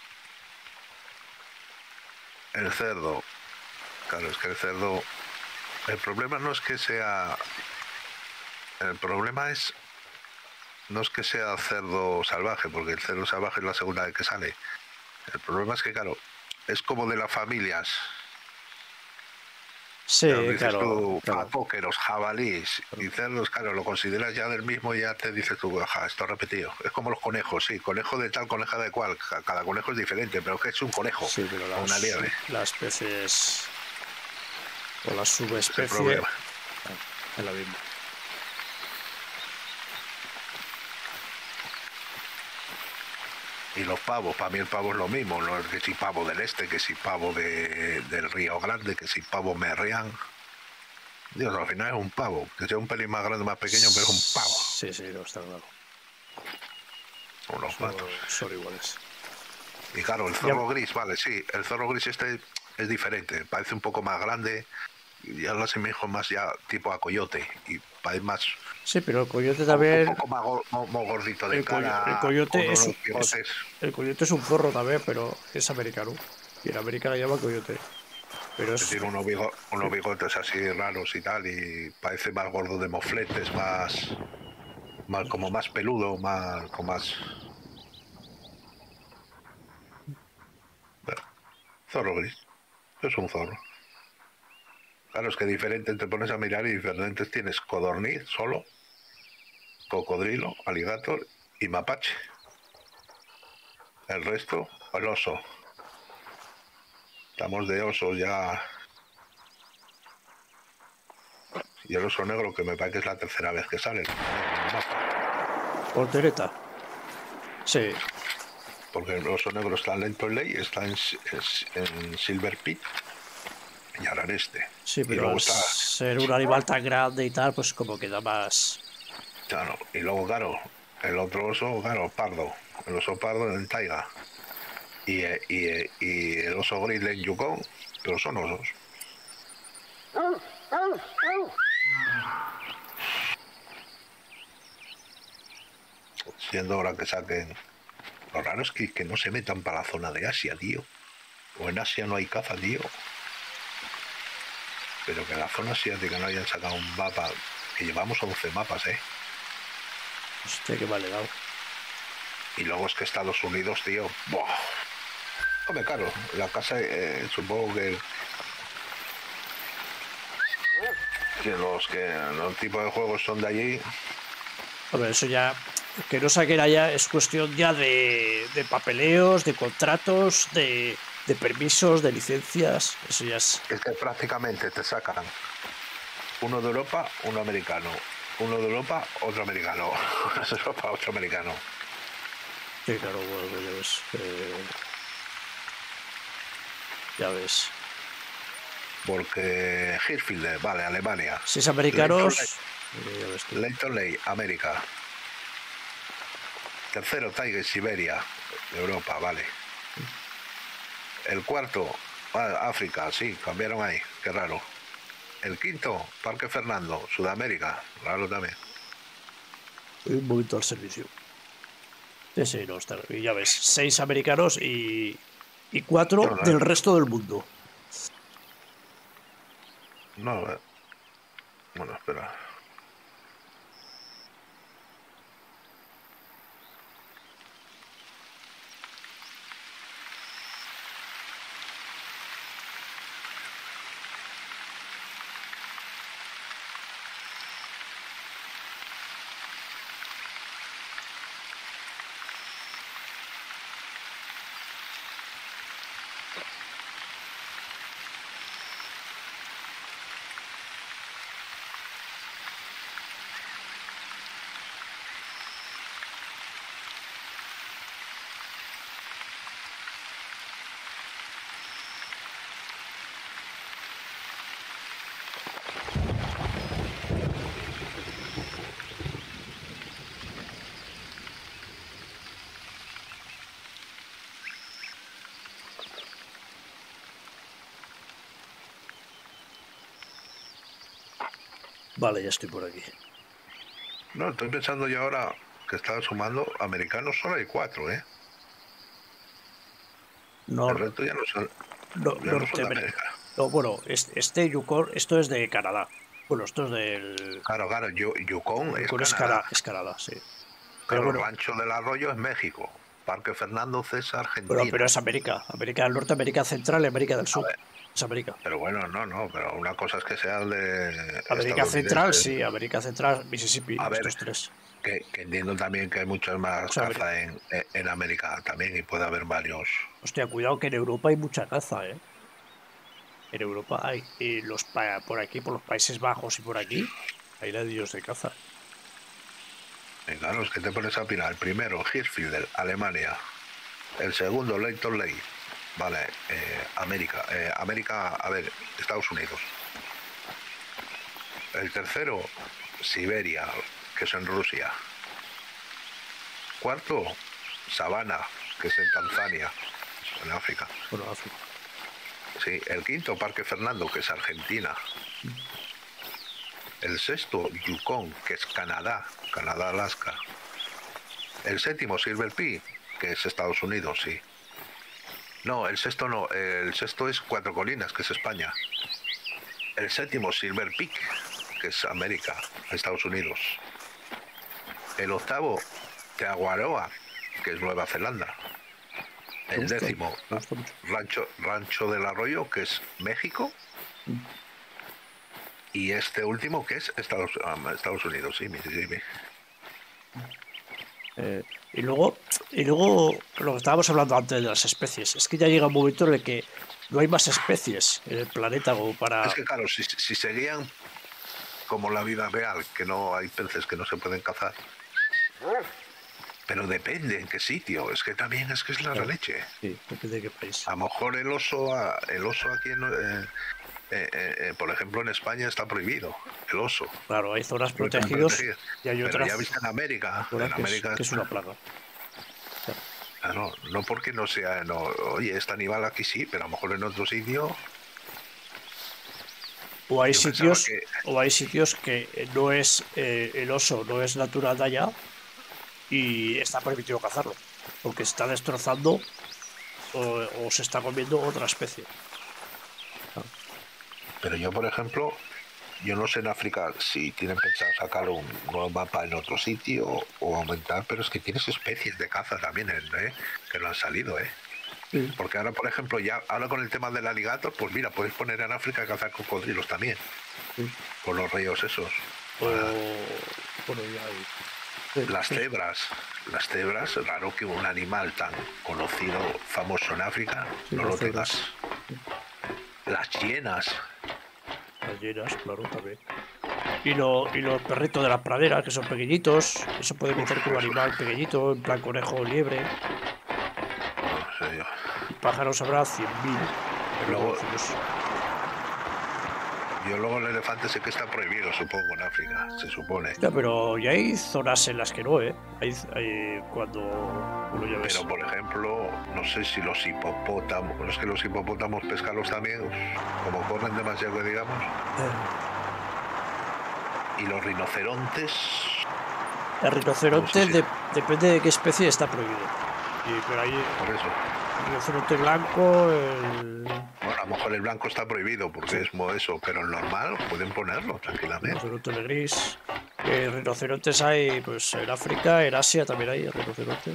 El cerdo. Claro, es que el cerdo... El problema no es que sea... El problema es... No es que sea cerdo salvaje, porque el cerdo salvaje es la segunda vez que sale. El problema es que, claro, es como de las familias... Sí, claro, claro, tú, claro. Apóqueros, jabalís y cerdos, claro, lo consideras ya del mismo y ya te dices tú, ajá, esto repetido. Es como los conejos, sí, conejo de tal, coneja de cual. Cada conejo es diferente, pero que es un conejo, sí, pero las, una liebre. Las especies o las subespecies es lo mismo. Y los pavos, para mí el pavo es lo mismo, no es que si pavo del este, que si pavo de, del Río Grande, que si pavo merrián. Dios, al final es un pavo, que sea un pelín más grande, más pequeño, pero es un pavo. Sí, sí, no está claro. Son los son, patos. Son iguales. Y claro, el zorro ya. gris, vale, sí, el zorro gris este es diferente, parece un poco más grande, y ya lo asemejo más ya tipo a coyote, y parece más... Sí, pero el coyote también... Un poco más, go, más gordito de el cara. El coyote, es, es, el coyote es un zorro también, pero es americano. Y en América la llama coyote. Pero es... Tiene unos, bigo, unos bigotes así raros y tal, y parece más gordo de mofletes, más... más como más peludo, más... con más... Bueno, zorro gris. Es un zorro. Claro, es que diferente te pones a mirar y diferentes tienes codorniz solo, cocodrilo, alligator y mapache. El resto, el oso. Estamos de osos ya. Y el oso negro, que me parece que es la tercera vez que sale. Portereta. Sí. Porque el oso negro está en Lenton Ley, está en, en Silver Pit y ahora en este. Sí, pero al está... ser un animal tan grande y tal, pues como queda más... Claro, y luego, claro, el otro oso, claro, pardo. El oso pardo en taiga. Y, y, y el oso gris en Yukon, pero son osos. Siendo hora que saquen... Lo raro es que, que no se metan para la zona de Asia, tío. O en Asia no hay caza, tío. Pero que en la zona asiática no hayan sacado un mapa. Que llevamos once mapas, eh. Hostia, qué mal le dado. Y luego es que Estados Unidos, tío. ¡Buah! Hombre, claro, la casa, eh, supongo que. Que los que los tipos de juegos son de allí. Hombre, eso ya. Que no saquen allá es cuestión ya de, de papeleos, de contratos, de, de permisos, de licencias, eso ya es... Es que prácticamente te sacan uno de Europa, uno americano. Uno de Europa, otro americano. Uno de Europa, otro americano. Sí, claro, bueno, ya ves. Eh, ya ves. Porque Hirschfelder, vale, Alemania. Seis americanos... Leighton, eh, ya ves tú. Leighton Ley, América. Tercero, Tiger, Siberia, Europa, vale. El cuarto, ah, África, sí, cambiaron ahí, qué raro. El quinto, Parque Fernando, Sudamérica, raro también. Un momento al servicio. Sí, sí, no, está... Y ya ves, seis americanos y, y cuatro No, no, del resto del mundo. no, eh. Bueno, espera. Vale, ya estoy por aquí. No, estoy pensando ya ahora que estaba sumando americanos, solo hay cuatro, ¿eh? No, El resto ya no son, no, ya no son de Norteamérica. América. No, bueno, este, este Yukon, esto es de Canadá. Bueno, esto es del... Claro, claro, Yu- Yukon es Yukon es, Canadá. Cana- es Canadá, sí. Pero Claro, bueno, Rancho del Arroyo es México. Parque Fernando César, pero, Argentina. pero es América. América del Norte, América Central y América del Sur. ver. Es América. Pero bueno, no, no, pero una cosa es que sea de América Central, estadounidenses. sí. América Central, Mississippi, A ver, estos tres. que, que entiendo también que hay muchas más O sea, caza en, en- en América también y puede haber varios. Hostia, cuidado que en Europa hay mucha caza, ¿eh? En Europa hay, y los pa- por aquí, por los Países Bajos y por aquí, hay ladrillos de caza. Y claro, es que te pones a opinar. El primero, Hirschfelder, Alemania. El segundo, Leighton Ley. Vale, eh, América. Eh, América, a ver, Estados Unidos. El tercero, Siberia, que es en Rusia. Cuarto, Sabana, que es en Tanzania, en África. Bueno, África. Sí, el quinto, Parque Fernando, que es Argentina. El sexto, Yukon, que es Canadá, Canadá-Alaska. El séptimo, Silver Peak, que es Estados Unidos, sí. No, el sexto no, el sexto es Cuatro Colinas, que es España. El séptimo, Silver Peak, que es América, Estados Unidos. El octavo, Teahuaroa, que es Nueva Zelanda. El gusta? décimo, Me gusta mucho. Rancho, Rancho del Arroyo, que es México. Y este último, que es Estados, um, Estados Unidos, sí, Mississippi. Eh, y luego, y luego lo que estábamos hablando antes de las especies, es que ya llega un momento en el que no hay más especies en el planeta como para... Es que claro, si, si seguían como la vida real, que no hay peces que no se pueden cazar. Pero depende en qué sitio, es que también es que es la Claro. leche. Sí, depende de qué país. A lo mejor el oso, a- el oso aquí, en, eh, eh, eh, por ejemplo, en España está prohibido, el oso. Claro, hay zonas Lo están protegidas protegidos. y hay Pero otras ya viste en América, zonas en que, es, América que es una plaga. claro, no porque no sea, no, oye, este animal aquí sí, pero a lo mejor en otro sitio. O hay Yo pensaba sitios, que- o hay sitios que no es eh, el oso no es natural de allá y está permitido cazarlo, porque se está destrozando o, o se está comiendo otra especie. Pero yo, por ejemplo, yo no sé en África si tienen pensado sacar un nuevo mapa en otro sitio o aumentar, pero es que tienes especies de caza también, ¿eh? Que no han salido, ¿eh? Sí. Porque ahora, por ejemplo, ya ahora con el tema del alligator, pues mira, puedes poner en África a cazar cocodrilos también, Sí. por los ríos esos. O, bueno, ya hay- Sí, Las sí. cebras, las cebras, raro que un animal tan conocido, famoso en África, Sí, no las lo cebras. tengas. Las hienas, Ballenas, claro, también. Y, lo, y los perritos de las praderas, que son pequeñitos. Eso puede uf, meter como eso, animal pequeñito, en plan conejo o liebre. no sé yo. Y pájaros habrá cien mil, pero Luego, conocidos. yo luego el elefante sé que está prohibido, supongo, en África, se supone. Ya, pero ya hay zonas en las que no, ¿eh? Hay, hay- cuando uno ya ves. Pero, por ejemplo, no sé si los hipopótamos, es que los hipopótamos pescarlos también, como corren demasiado, que digamos, y los rinocerontes, El rinoceronte, No sé si- de- depende de qué especie, está prohibido. Y, pero hay por eso. el rinoceronte blanco, el Bueno, a lo mejor el blanco está prohibido porque Sí. es mo- eso, pero el normal pueden ponerlo tranquilamente. rinoceronte de gris. Eh, rinocerontes hay pues en África, en Asia también hay rinoceronte.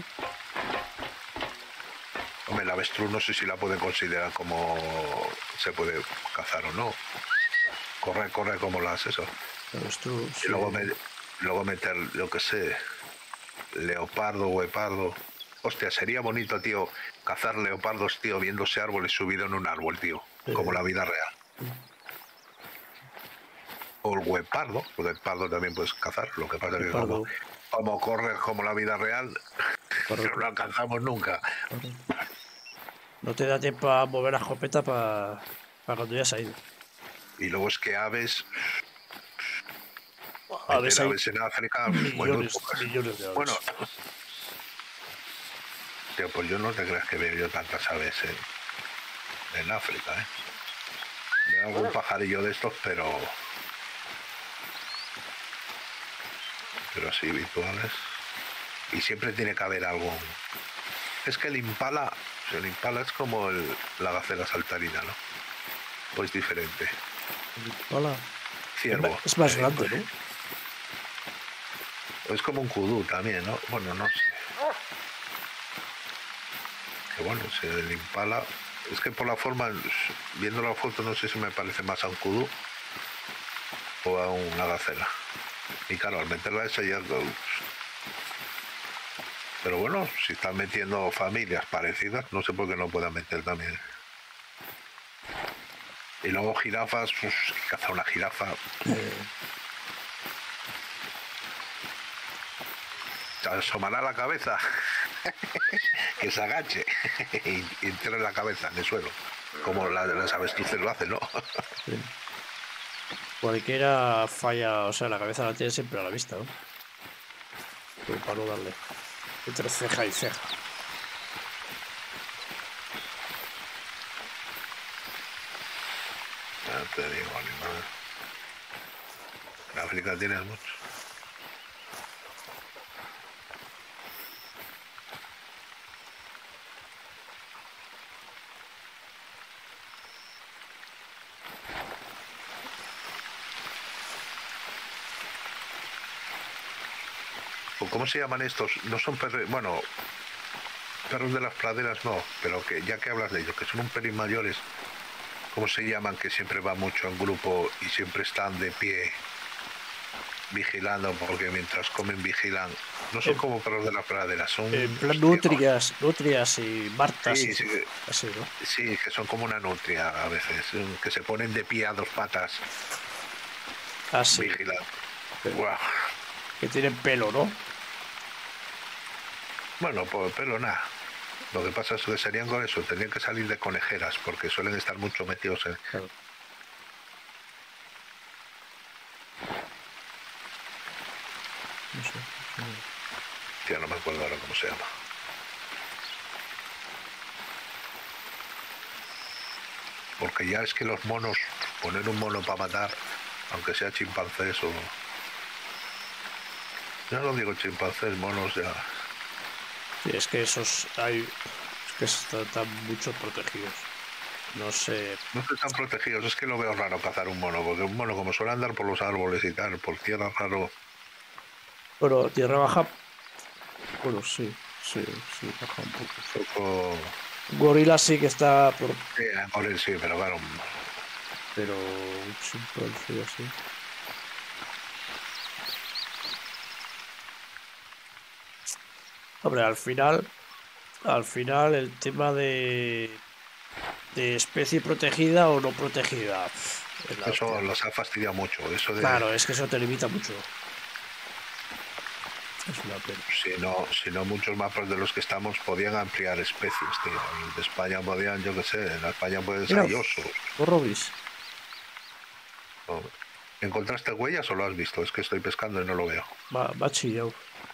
Hombre, el avestruz no sé si la pueden considerar como se puede cazar o no. Corre, corre como las eso. Avestruz, Y sí. luego, me- luego meter, yo que sé, leopardo, guepardo. Hostia, sería bonito, tío, cazar leopardos, tío, viéndose árboles subido en un árbol, tío. Sí. Como la vida real. O el guepardo, el guepardo también puedes cazar, lo que pasa es que como, Guepardo. como corre como la vida real, Correcto. no lo alcanzamos nunca. No te da tiempo a mover la escopeta para cuando ya se ha ido. Y luego es que aves, A ver, meter hay aves en África, bueno, millones, pocas. millones de aves. Bueno, tío, pues yo no te creas que veo yo tantas aves en, en África, ¿eh? Veo algún pajarillo de estos, pero pero así habituales. Y siempre tiene que haber algo. Es que el impala, el impala es como el, la gacela saltarina, ¿no? Pues diferente. Hola. Ciervo. Es ma- es más eh, grande, pues, ¿no? Es como un kudú también, ¿no? Bueno, no sé. Que bueno, si el impala. Es que por la forma, viendo la foto, no sé si me parece más a un kudú o a una gacela. Y claro, al meterla esa ya. Pero bueno, si están metiendo familias parecidas, no sé por qué no puedan meter también. Y luego jirafas, pues, cazar una jirafa. Eh, Asomará la cabeza, que se agache y, y entierre la cabeza en el suelo, como la, las avestruces lo hacen, ¿no? sí. Cualquiera falla, o sea, la cabeza la tiene siempre a la vista, ¿no? Pero para no darle entre ceja y ceja. Ya te digo, animal. En África tienes mucho. ¿O ¿Cómo se llaman estos? No son perros, bueno, perros de las praderas no, pero que ya que hablas de ellos, que son un pelín mayores, ¿cómo se llaman? Que siempre va mucho en grupo y siempre están de pie vigilando, porque mientras comen vigilan. No son Eh, como perros de las praderas, son... En plan hostia, nutrias, nutrias y martas Sí, y sí, así, ¿no? sí, que son como una nutria a veces, que se ponen de pie a dos patas Así. vigilando. Sí. Guau. Que tienen pelo, ¿no? Bueno, por pelo nada. Lo que pasa es que serían con eso, tendrían que salir de conejeras, porque suelen estar mucho metidos en... Claro. No sé. Tío, no me acuerdo ahora cómo se llama. Porque ya es que los monos, poner un mono para matar, aunque sea chimpancés o... Ya no digo chimpancés, monos ya... Sí, es que esos hay. Es que están, están mucho protegidos. No sé. No están protegidos, es que lo veo raro cazar un mono, porque un mono como suele andar por los árboles y tal, por tierra raro... Bueno, tierra baja. Bueno, sí, sí, sí, baja un poco. Un poco... Un gorila sí que está por. Sí, a morir sí, pero claro, Pero un chimpancé así. Hombre, al final, al final el tema de, de especie protegida o no protegida. pf, es la Eso hostia. los ha fastidiado mucho. Eso de Claro, es que eso te limita mucho. Es una pena. si no, si no muchos mapas de los que estamos podían ampliar especies, tío. En de España podían, yo qué sé, en España puedes Mira, hay osos. gorro gris. ¿No? ¿Encontraste huellas o lo has visto? Es que estoy pescando y no lo veo. Va, va chillado.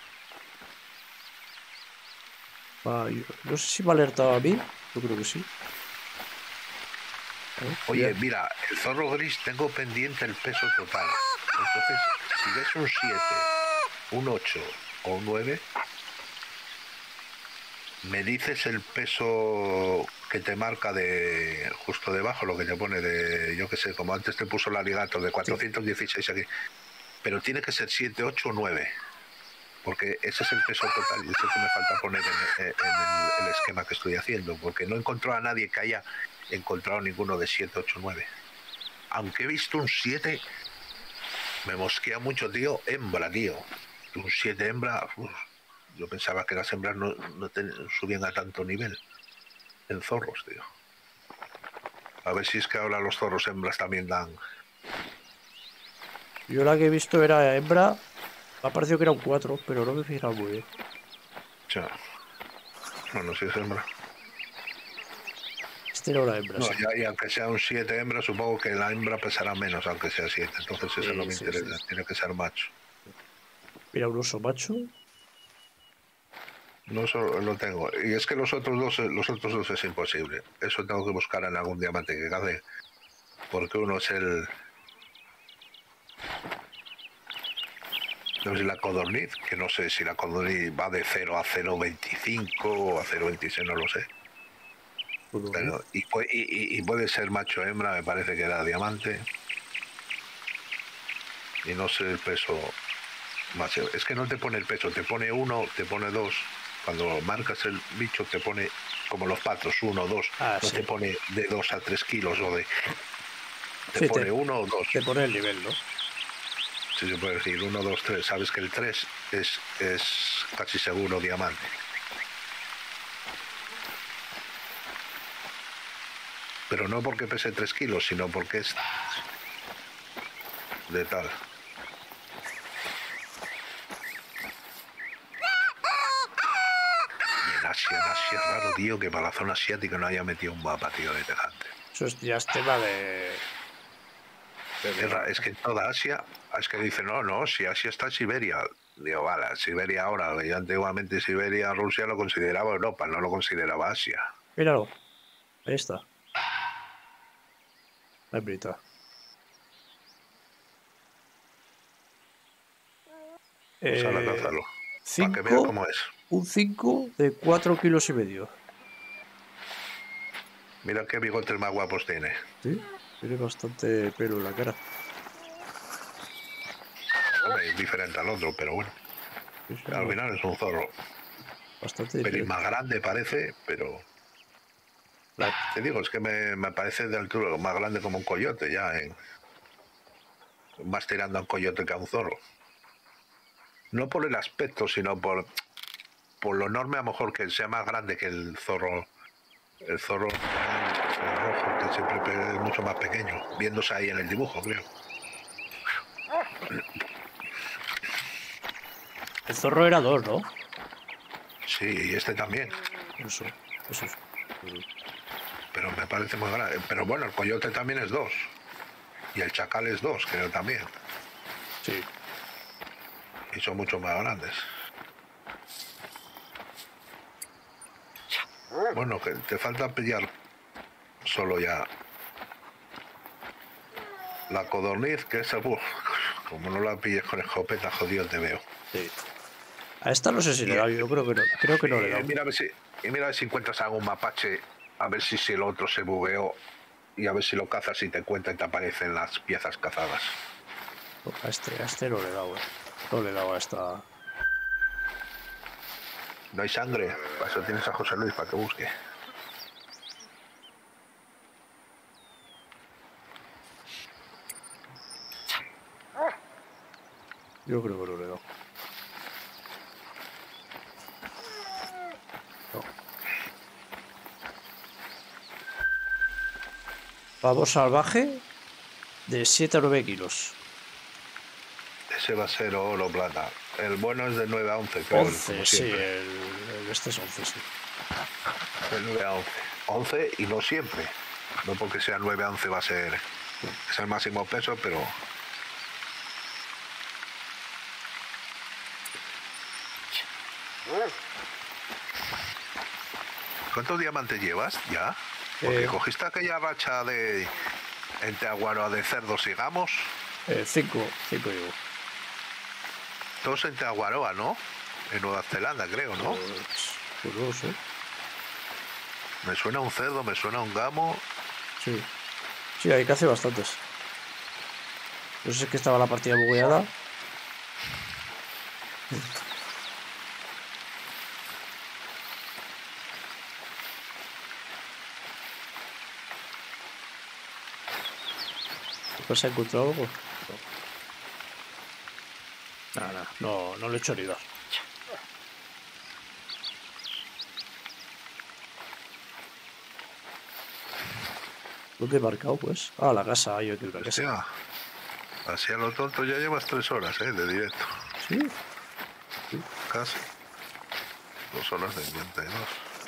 Va, yo- no sé si me ha alertado a mí. Yo creo que sí. A ver, Oye, mira. mira, el zorro gris tengo pendiente el peso total. Entonces, si ves un siete, un ocho o un nueve, me dices el peso que te marca de justo debajo, lo que te pone de, yo qué sé, como antes te puso el aligato de cuatrocientos dieciséis aquí. Pero tiene que ser siete, ocho o nueve. Porque ese es el peso total y es el que me falta poner en, en el, el esquema que estoy haciendo. Porque no he encontrado a nadie que haya encontrado ninguno de siete, ocho, nueve. Aunque he visto un siete, me mosquea mucho, tío, hembra, tío. Un siete hembra, uf, yo pensaba que las hembras no, no ten- subían a tanto nivel en zorros, tío. A ver si es que ahora los zorros hembras también dan. Yo la que he visto era hembra. Me ha parecido que era un cuatro, pero no me he fijado muy bien. O sea, bueno, si es hembra. Este era una hembra, No, sí. ya, y aunque sea un siete hembra, supongo que la hembra pesará menos, aunque sea siete. Entonces eso no Sí, me sí, sí. interesa, tiene que ser macho. Mira, un oso macho. No solo lo tengo. Y es que los otros dos, los otros dos es imposible. Eso tengo que buscar en algún diamante que cace. Porque uno es el. No sé, la codorniz, que no sé si la codorniz va de cero a cero coma veinticinco o a cero coma veintiséis, no lo sé. Codorniz. Pero, y, pu- y- y- y puede ser macho hembra, me parece que era diamante. Y no sé el peso más. Es que no te pone el peso, te pone uno, te pone dos. Cuando marcas el bicho te pone como los patos, uno, dos. Ah, No sí. te pone de dos a tres kilos o de. Te Sí, pone te, uno o dos. te pone el nivel, ¿no? Si se puede decir uno, dos, tres. Sabes que el tres es, es casi seguro diamante. Pero no porque pese tres kilos, sino porque es de tal. Y en Asia, en Asia es raro, tío, que para la zona asiática no haya metido un mapa, tío, de tejante. Eso es, ya es tema de. de Es, ra- es que en toda Asia, es que dicen, no, no, si Asia está en Siberia. Digo, vale, Siberia ahora, yo antiguamente Siberia, Rusia lo consideraba Europa, no lo consideraba Asia. Míralo. Ahí está. La hembrita. Pues ahora Eh, cázalo. Para que vea cinco. cómo es. Un cinco de cuatro kilos y medio. Mira qué bigotes más guapos tiene. Sí. Tiene bastante pelo en la cara. Hombre, es diferente al otro, pero bueno. Sí, sí, Al no, final es un zorro. bastante Pelín diferente. más grande parece, pero La- te digo, es que me, me parece de altura más grande como un coyote ya, en, más tirando a un coyote que a un zorro. No por el aspecto, sino por, por lo enorme, a lo mejor que sea más grande que el zorro. El zorro el rojo, que siempre es mucho más pequeño, viéndose ahí en el dibujo, creo. El zorro era dos, ¿no? Sí, y este también, Eso. Eso es. pero me parece muy grande. Pero bueno, el coyote también es dos. Y el chacal es dos, creo también. Sí. Y son mucho más grandes. Bueno, que te falta pillar solo ya la codorniz, que esa, uf, como no la pilles con escopeta, jodido te veo. Sí. A esta no sé si le he Y, dado, yo creo que no. Creo que no le he y dado. mira a ver si, y mira a ver si encuentras algún mapache, a ver si, si el otro se bugueó y a ver si lo cazas y te cuenta y te aparecen las piezas cazadas. No, a este, a este no le he dado, eh. No le he dado a esta. No hay sangre, para eso tienes a José Luis para que busque. Yo creo que no le he dado. Pavo salvaje de siete a nueve kilos. Ese va a ser oro plata. El bueno es de nueve a once, creo. once, como sí, siempre. el, el este es once, sí. De nueve a once. once y no siempre. No porque sea nueve a once va a ser. Es el máximo peso, pero. ¿Cuántos diamantes llevas ya? Porque Eh, cogiste aquella racha de. Entre Aguaroa de cerdos y gamos. eh, cinco, cinco llevo. Todos entre Aguaroa, ¿no? En Nueva Zelanda, creo, ¿no? Pues, pues no lo sé. Me suena un cerdo, me suena un gamo. Sí. Sí, hay que hacer bastantes. No sé si es que estaba la partida bugueada. ¿Pues ha encontrado algo? No. Nada, nada, no, no lo he hecho ni dar. ¿Dónde he marcado, pues? Ah, la casa, hay aquí una casa. Hostia, así a lo tonto ya llevas tres horas, ¿eh? De directo. ¿Sí? Casi. Dos horas de cuarenta y dos.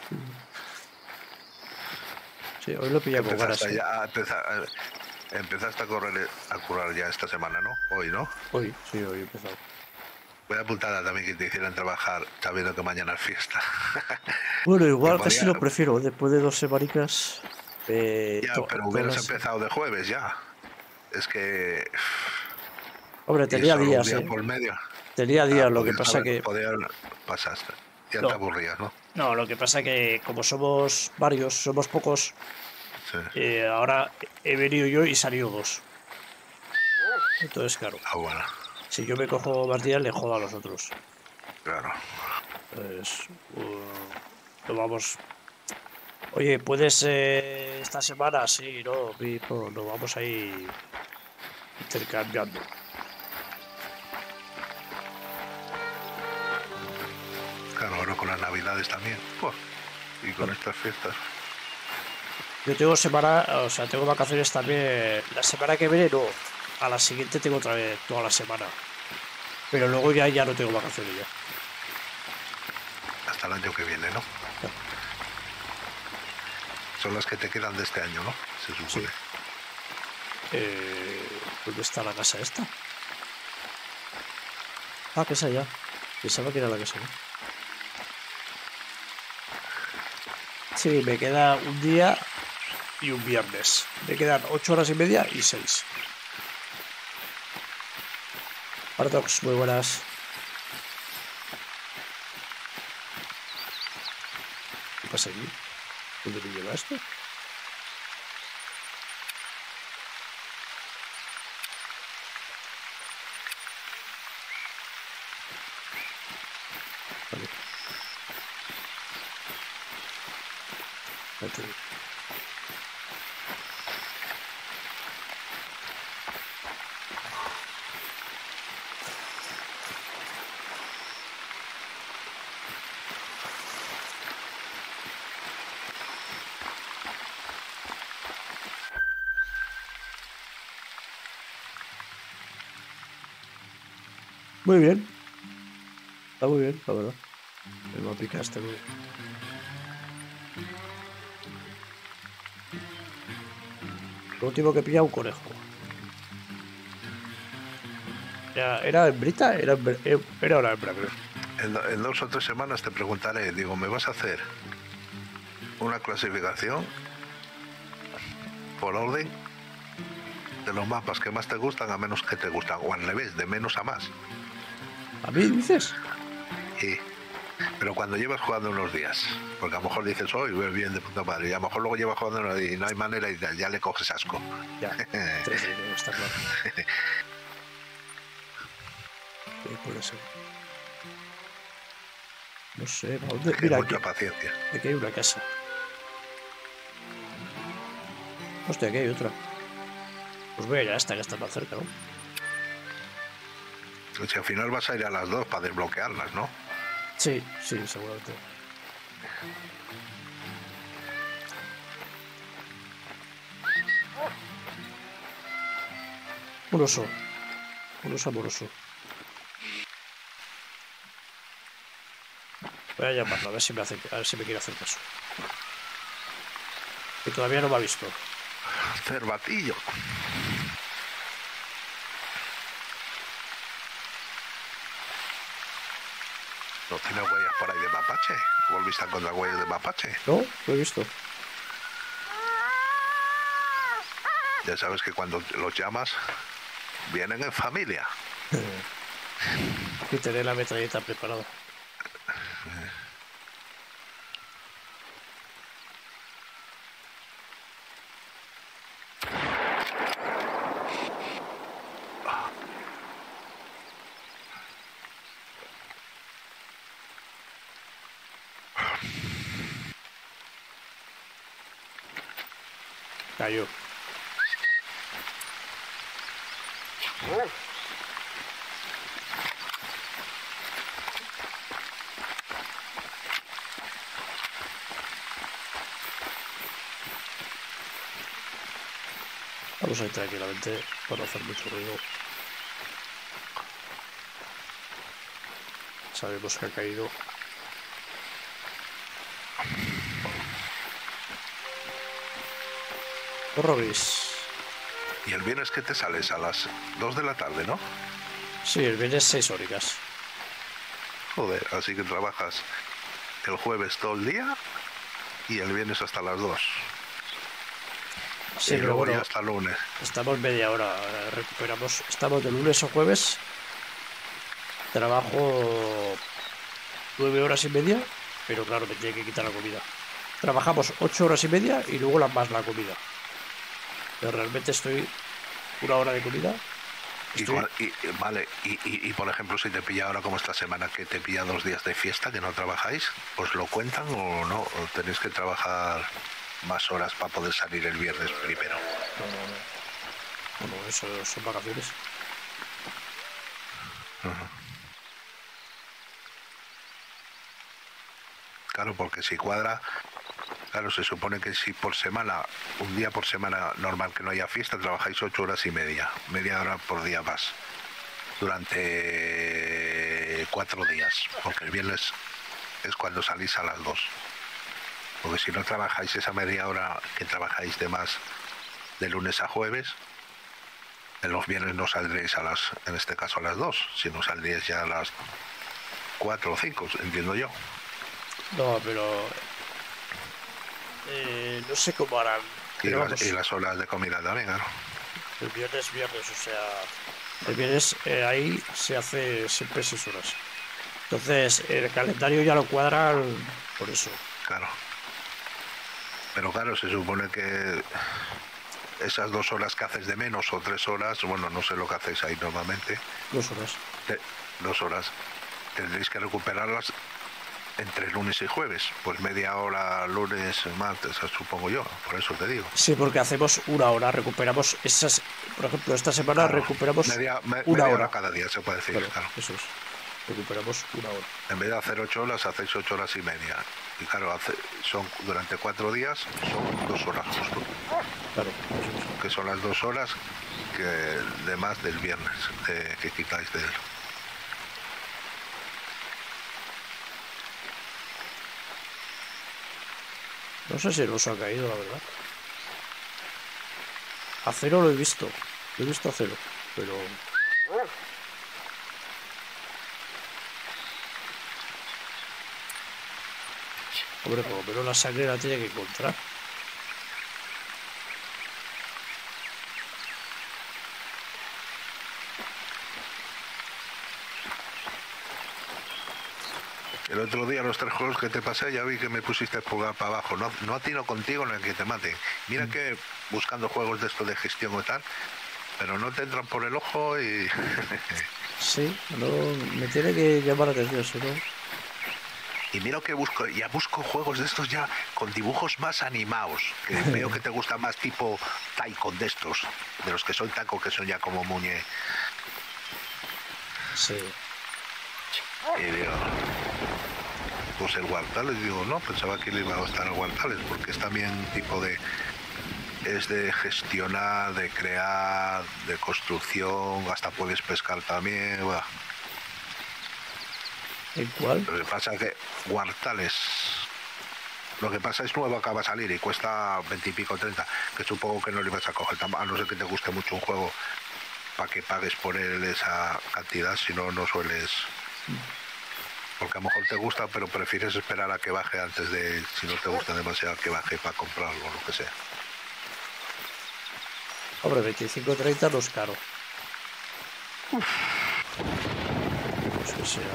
Sí, hoy lo pillé con ganas. Empezaste, ¿eh? ya a empezar- empezaste a correr a curar ya esta semana, ¿no? Hoy, ¿no? Hoy, sí, hoy he empezado. Voy a apuntar a también que te hicieran trabajar sabiendo que mañana es fiesta. Bueno, igual Que casi podía- lo prefiero. Después de dos semanicas. Eh, Ya, to- pero todas hubieras las- empezado de jueves ya. Es que. Hombre, Y tenía solo un días, día ¿eh? por medio. Tenía días, Ah, lo que podías pasa haber- que... podías- pasaste. Ya No. te aburrías, ¿no? No, lo que pasa que como somos varios, somos pocos, Sí. eh, ahora he venido yo y salido dos. Entonces, claro, Ah, bueno, si yo me cojo más días, le jodo a los otros. claro. Pues, uh, lo vamos... Oye, ¿puedes eh, esta semana? Sí, no, vi, pues, lo vamos ahí intercambiando. Claro, ahora con las navidades también. Buah, y con estas fiestas. Yo tengo semana, o sea, tengo vacaciones también. La semana que viene no. A la siguiente tengo otra vez toda la semana. Pero luego ya, ya no tengo vacaciones ya. Hasta el año que viene, ¿no? Son las que te quedan de este año, ¿no? Se supone. Eh, ¿Dónde está la casa esta? Ah, que es allá. Pensaba que era la casa, ¿no? Sí, me queda un día y un viernes. Me quedan ocho horas y media y seis. Artox, muy buenas. ¿Qué pasa aquí? ¿Dónde me lleva esto? Vale. Espérate. Muy bien. Está muy bien, la verdad. El mapa está muy bien. Lo último que pilla un conejo. Era, era hembrita, era, hembra- eh, era una hembra, creo. En, do- en dos o tres semanas te preguntaré, digo, ¿me vas a hacer una clasificación por orden de los mapas que más te gustan a menos que te gustan? O al revés, de menos a más. ¿A mí dices? Y, pero cuando llevas jugando unos días, porque a lo mejor dices, hoy voy bien de puta madre, y a lo mejor luego llevas jugando unos días y no hay manera y ya, ya le coges asco. Ya, sí, sí, está claro. Sí, puede ser. No sé, ¿a dónde? Hay Mira, aquí, mucha paciencia. aquí hay una casa. Hostia, aquí hay otra. Pues voy a ir a esta que está más cerca, ¿no? Si al final vas a ir a las dos para desbloquearlas, ¿no? Sí, sí, seguramente. Un oso. Un oso amoroso. Voy a llamarlo, a ver si me hace, a ver si me quiere hacer caso. Que todavía no me ha visto. Cervatillo. ¿No tiene huellas por ahí de mapache? ¿Volviste a encontrar huellas de mapache? No, lo he visto. Ya sabes que cuando los llamas, vienen en familia. Y tener la metralleta preparada. Cayó. Vamos a ir tranquilamente para no hacer mucho ruido. Sabemos que ha caído. Robis. Y el viernes que te sales a las dos de la tarde, ¿no? Sí, el viernes seis horitas. Joder, así que trabajas el jueves todo el día y el viernes hasta las dos. Sí, y pero luego bueno, ya hasta el lunes. Estamos media hora, recuperamos. Estamos de lunes a jueves. Trabajo nueve horas y media, pero claro, me tiene que quitar la comida. Trabajamos ocho horas y media y luego la más la comida. Pero realmente estoy una hora de comida. Y, Estoy... cua- y- y- vale, y, y- y, por ejemplo, si te pilla ahora como esta semana que te pilla dos días de fiesta que no trabajáis, ¿os lo cuentan o no? ¿O tenéis que trabajar más horas para poder salir el viernes primero? No, no, no. Bueno, eso son vacaciones. Claro, porque si cuadra, claro, se supone que si por semana, un día por semana normal que no haya fiesta, trabajáis ocho horas y media, media hora por día más, durante cuatro días, porque el viernes es cuando salís a las dos. Porque si no trabajáis esa media hora que trabajáis de más de lunes a jueves, en los viernes no saldréis a las, en este caso a las dos, sino saldréis ya a las cuatro o cinco, entiendo yo. No, pero... eh, no sé cómo harán. Y Pero las, vamos, y las horas de comida también, claro. el viernes, viernes, o sea... El viernes eh, ahí se hace siempre seis horas. Entonces, el calendario ya lo cuadran por eso. Claro. Pero claro, se supone que esas dos horas que haces de menos o tres horas, bueno, no sé lo que hacéis ahí normalmente, Dos horas. te- dos horas, tendréis que recuperarlas entre lunes y jueves. Pues media hora lunes, martes, supongo yo, por eso te digo. Sí, porque hacemos una hora, recuperamos esas... Por ejemplo, esta semana Claro, recuperamos media, me- una media hora. cada día, se puede decir, Claro, claro. eso es. Recuperamos una hora. En vez de hacer ocho horas, hacéis ocho horas y media. Y claro, hace- son durante cuatro días, son dos horas justo. Claro, eso es. Que son las dos horas que de más del viernes eh, que quitáis de él. No sé si el oso ha caído, la verdad. A cero lo he visto. Lo he visto a cero. Pero... Hombre, por lo menos la sangre la tiene que encontrar. El otro día los tres juegos que te pasé ya vi que me pusiste pulgar para abajo. No, no atino contigo en el que te maten. Mira que buscando juegos de esto de gestión o tal, pero no te entran por el ojo y... Sí, no, me tiene que llamar la atención, si no... Y mira que busco, ya busco juegos de estos ya con dibujos más animados, que veo que te gusta más tipo Taikon de estos, de los que son tacos que son ya como muñe. Sí. Y digo, pues el Guartales, digo, no, pensaba que le iba a gustar el Guartales, porque es también tipo de, es de gestionar, de crear, de construcción, hasta puedes pescar también. Bah. ¿En cuál? Lo que pasa es que Guartales, lo que pasa es nuevo, acaba de salir y cuesta veinte y pico, treinta, que supongo que no le ibas a coger, a no ser que te guste mucho un juego para que pagues por él esa cantidad, si no, no sueles... Porque a lo mejor te gusta, pero prefieres esperar a que baje antes de, si no te gusta demasiado, que baje para comprarlo o lo que sea. Hombre, veinticinco treinta no es caro. Pues que sea...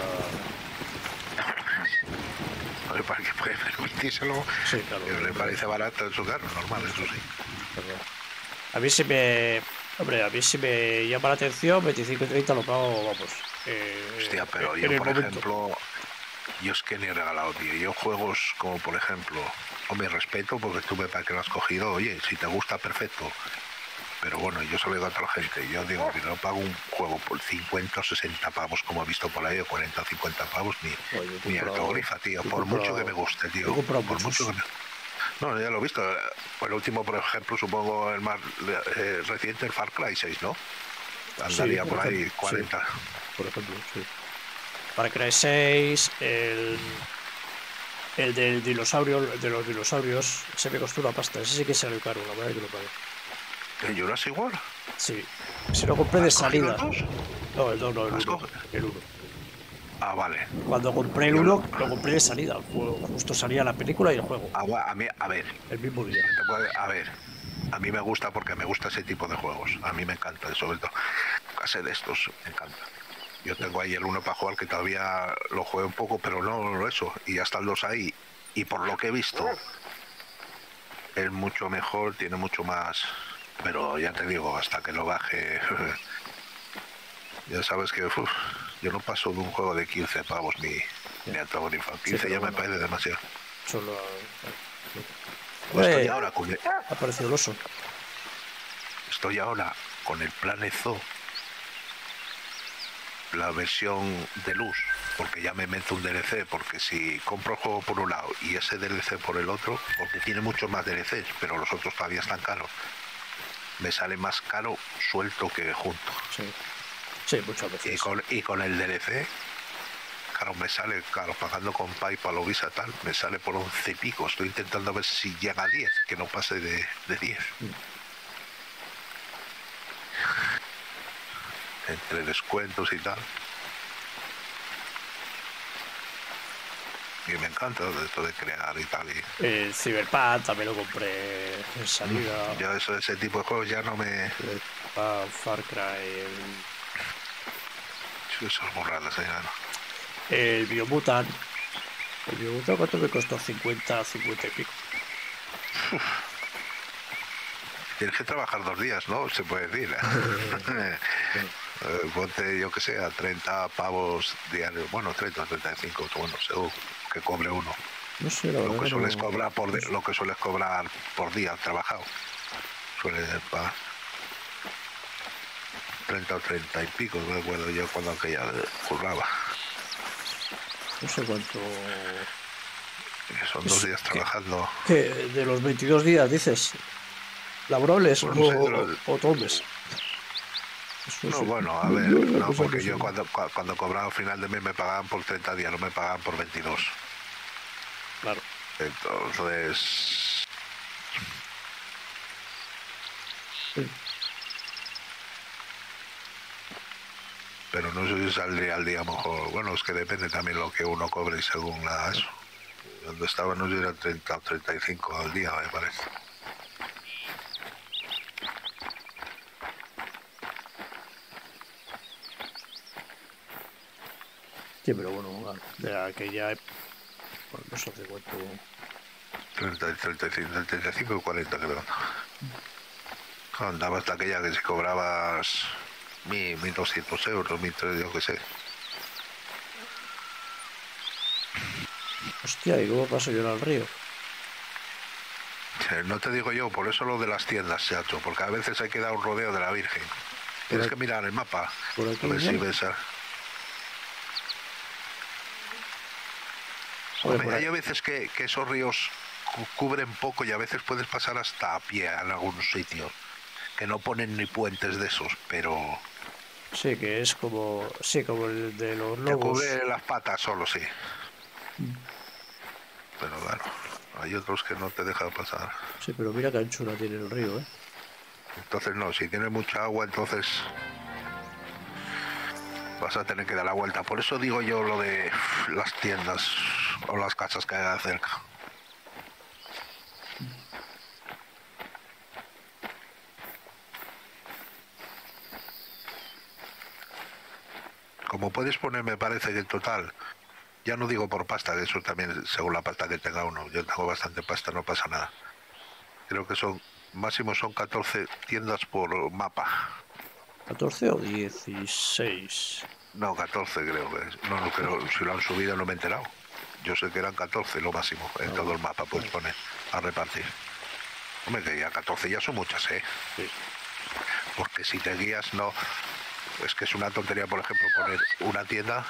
A ver, para que puede permitírselo, Sí, claro. pero le parece barato en su carro, normal, eso sí. Perdón. A mí sí me... Hombre, a mí sí me llama la atención, veinticinco y treinta lo pago, vamos. Eh, Hostia, pero en yo, el por momento. ejemplo, yo es que ni he regalado, tío. Yo juegos como, por ejemplo, hombre, respeto porque tú me para que lo has cogido, oye, si te gusta, perfecto. Pero bueno, yo se lo digo a otra gente. Yo digo que no pago un juego por cincuenta o sesenta pavos, como he visto por ahí, o cuarenta o cincuenta pavos, ni, Oye, yo he ni comprado- autogrifa, tío. yo he Por mucho comprado- que me guste, tío. yo he comprado Por muchos. mucho que me... No, ya lo he visto. El último, por ejemplo, supongo el más eh, reciente, el Far Cry seis, ¿no? Andaría por por ahí ejemplo, cuarenta. sí. Por ejemplo, sí. Far Cry seis, el... El del dinosaurio, el de los dinosaurios, ese me costó una pasta. Ese sí que salió caro, la verdad que lo pagué. ¿El Jurassic World? Sí. Si lo compré de ¿Has cogido salida. el dos? No, el dos, no, el ¿Has uno. cogido? El uno. Ah, vale. Cuando compré el Yo uno, lo- lo compré de salida. Fue- Justo salía la película y el juego. Ah, va, a mí, a ver, El mismo día. te puede- a ver, a mí me gusta porque me gusta ese tipo de juegos. A mí me encanta, sobre todo, casi de estos, me encanta. Yo tengo ahí el uno para jugar que todavía lo juego un poco, pero no lo eso. Y ya están los ahí. Y por lo que he visto, es mucho mejor, tiene mucho más. Pero ya te digo, hasta que lo baje. Ya sabes que uf, yo no paso de un juego de quince pavos ni, ni autógrafo. quince pero ya me bueno. parece demasiado. Solo. Pues estoy Eh, ahora con el, ha aparecido el oso. estoy ahora con el Plan Ezo, la versión de luz, porque ya me meto un D L C, porque si compro el juego por un lado y ese D L C por el otro, porque tiene muchos más D L Cs, pero los otros todavía están caros, me sale más caro suelto que junto. Sí. Sí, muchas Y veces. con, y con el D L C, claro, me sale, claro, pagando con PayPal o Visa tal, me sale por once y pico. Estoy intentando ver si llega a diez, que no pase de, de diez. Entre descuentos y tal. Y me encanta esto de crear y tal. Y El Cyberpunk también lo compré en salida. yo eso, ese tipo de juegos ya no me... Cyberpunk, Far Cry, el, Esas borradas, ¿eh? Ya no. el Biomutant. El Biomutant, ¿cuánto me costó? cincuenta, cincuenta y pico. Tienes que trabajar dos días, ¿no? Se puede decir. Eh, ponte, yo que sé, a treinta pavos diarios. Bueno, treinta, treinta y cinco, bueno, según que cobre uno. No sé, la Lo verdad que que sueles no- cobrar por de- lo que sueles cobrar por día trabajado. Suele pagar treinta o treinta y pico, no recuerdo yo cuando aquella curraba. No sé cuánto... Que son dos Es días que- trabajando. ¿Qué? ¿De los veintidós días, dices? ¿Laborables Pues o, no sé, de los- o todo el mes? Eso No, sí. bueno, a ver, Yo una no, cosa porque que yo sí. cuando, cua- cuando cobraba a final de mes me pagaban por treinta días, no me pagaban por veintidós. Claro. Entonces, Sí. pero no sé si saldría al día a lo mejor. Bueno, es que depende también lo que uno cobre y según la eso. Donde estaba no sé si era treinta o treinta y cinco al día, me parece. Sí, pero bueno, claro, de aquella ep- bueno, no sé de cuánto... treinta, treinta y cinco, treinta y cinco y cuarenta creo. Andaba hasta aquella que si cobrabas mil, mil doscientos euros, mil tres, yo qué sé. Hostia, ¿y cómo paso yo al río? Eh, No te digo yo, por eso lo de las tiendas se ha hecho, porque a veces hay que dar un rodeo de la Virgen. Tienes aquí- que mirar el mapa. por aquí A ver si igual. ves. a- Hombre, Hombre, por hay ahí. a veces que, que esos ríos cu- cubren poco y a veces puedes pasar hasta a pie en algunos sitios, que no ponen ni puentes de esos, pero Sí, que es como. Sí, como el de los te lobos. cubre las patas solo, sí. Pero claro, hay otros que no te dejan pasar. Sí, pero mira qué anchura tiene el río, ¿eh? Entonces no, si tiene mucha agua, entonces vas a tener que dar la vuelta. Por eso digo yo lo de las tiendas o las casas que hay cerca. Como puedes poner, me parece que en total, ya no digo por pasta, que eso también según la pasta que tenga uno. Yo tengo bastante pasta, no pasa nada. Creo que son, máximo son catorce tiendas por mapa. ¿catorce o dieciséis? No, catorce creo que es. No, no creo, si lo han subido no me he enterado. Yo sé que eran catorce lo máximo, en Ah, todo bueno. el mapa puedes poner a repartir. Hombre, que ya catorce ya son muchas, ¿eh? Sí. Porque si te guías, no. Es que es una tontería, por ejemplo, poner una tienda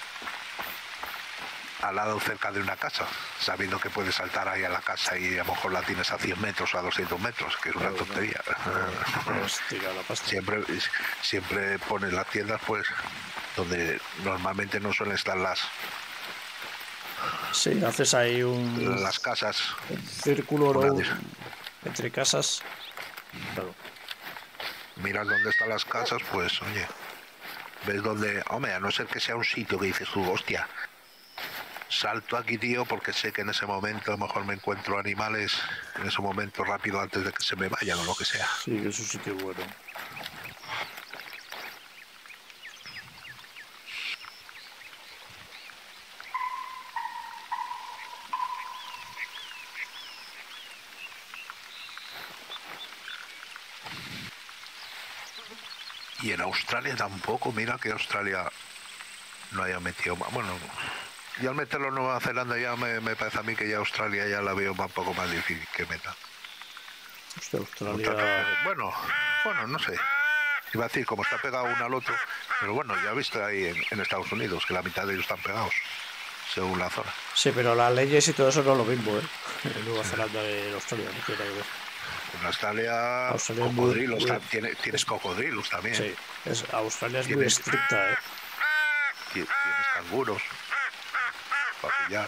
al lado cerca de una casa, sabiendo que puedes saltar ahí a la casa y a lo mejor la tienes a cien metros o a doscientos metros, que es una Claro, tontería. no, es tirar la pasta. Siempre, siempre pones las tiendas, pues, donde normalmente no suelen estar las, Sí, haces ahí un, las casas. un círculo, ¿no? Una Un- de- entre casas. Claro. Miras dónde están las casas, pues, oye, ves dónde, hombre, a no ser que sea un sitio que dices tú, hostia, salto aquí, tío, porque sé que en ese momento a lo mejor me encuentro animales, en ese momento rápido antes de que se me vayan o lo que sea. Sí, que es un sitio bueno. Y en Australia tampoco, mira que Australia no haya metido más. Bueno, y al meterlo en Nueva Zelanda ya me, me parece a mí que ya Australia ya la veo un poco más difícil que meta. Hostia, Australia. Bueno, bueno, no sé. Iba a decir, como está pegado uno al otro, pero bueno, ya he visto ahí en, en Estados Unidos que la mitad de ellos están pegados, según la zona. Sí, pero las leyes y todo eso no es lo mismo, ¿eh? En Nueva Zelanda y en Australia, no tiene nada que ver. En Australia, Australia es muy- cocodrilos, muy- ta- tiene- tienes cocodrilos también. Sí, es, Australia es muy Tienes- estricta, ¿eh? Ti- Tienes canguros para pillar.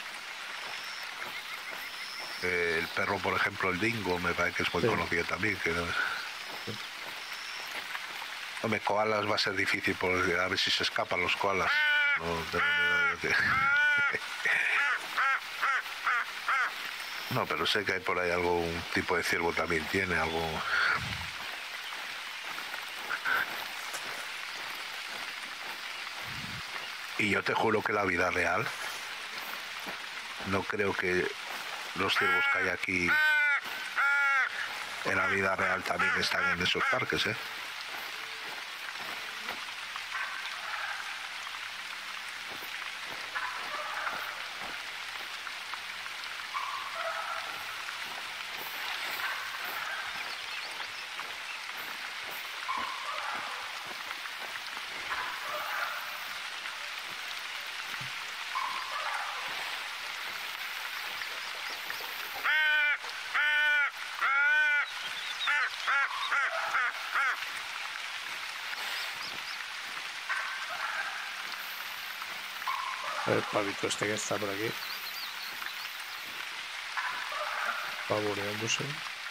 Eh, el perro, por ejemplo, el dingo, me parece que es muy Sí. conocido también. Que no- Hombre, koalas va a ser difícil, porque a ver si se escapan los koalas. No tengo ni idea de qué. No, pero sé que hay por ahí algún tipo de ciervo también tiene, algo. Y yo te juro que la vida real, no creo que los ciervos que hay aquí en la vida real también están en esos parques, ¿eh? El pavito este que está por aquí. Pavoneándose.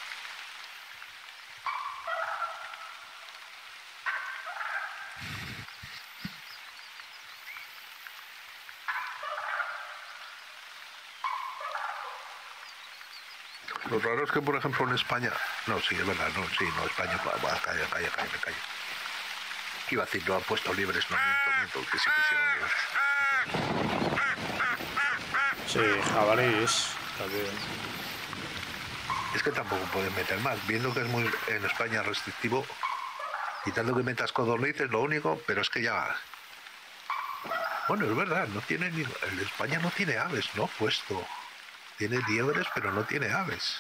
Lo raro es que, por ejemplo, en España... No, sí, es verdad, no, sí, no, España... Va, va, calla, calla, calla, me callo. Iba a decir, no han puesto libres, no, miento, miento, que sí pusieron libres. Sí, jabalíes también. Es que tampoco pueden meter más, viendo que es muy en España restrictivo, quitando que metas codornices, lo único, pero es que ya... Bueno, es verdad, no tiene ni... En España no tiene aves, ¿no? Puesto. Tiene liebres, pero no tiene aves.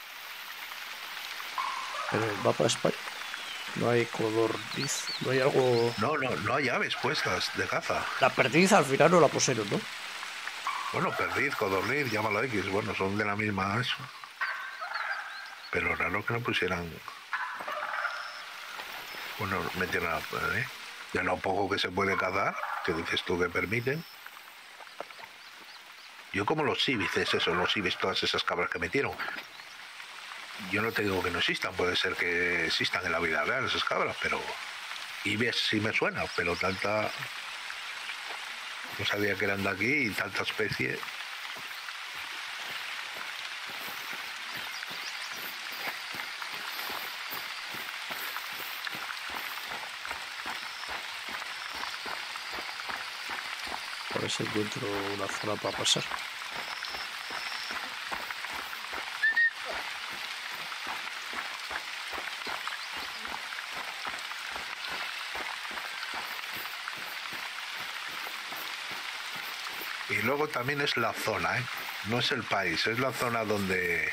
En el mapa de España no hay codorniz, no hay algo. No, no, no hay aves puestas de caza. La perdiz al final no la pusieron, ¿no? Bueno, perdiz, codorniz, llámalo X, bueno, son de la misma eso. Pero raro que no pusieran... Bueno, metieron a... ¿eh? De lo poco que se puede cazar, que dices tú que permiten. Yo como los cíbices, eso, los cíbices, todas esas cabras que metieron. Yo no te digo que no existan, puede ser que existan en la vida real esas cabras, pero... Y ves, sí me suena, pero tanta... No sabía que eran de aquí y tanta especie... A ver si encuentro una zona para pasar. Y luego también es la zona, ¿eh? No es el país, es la zona donde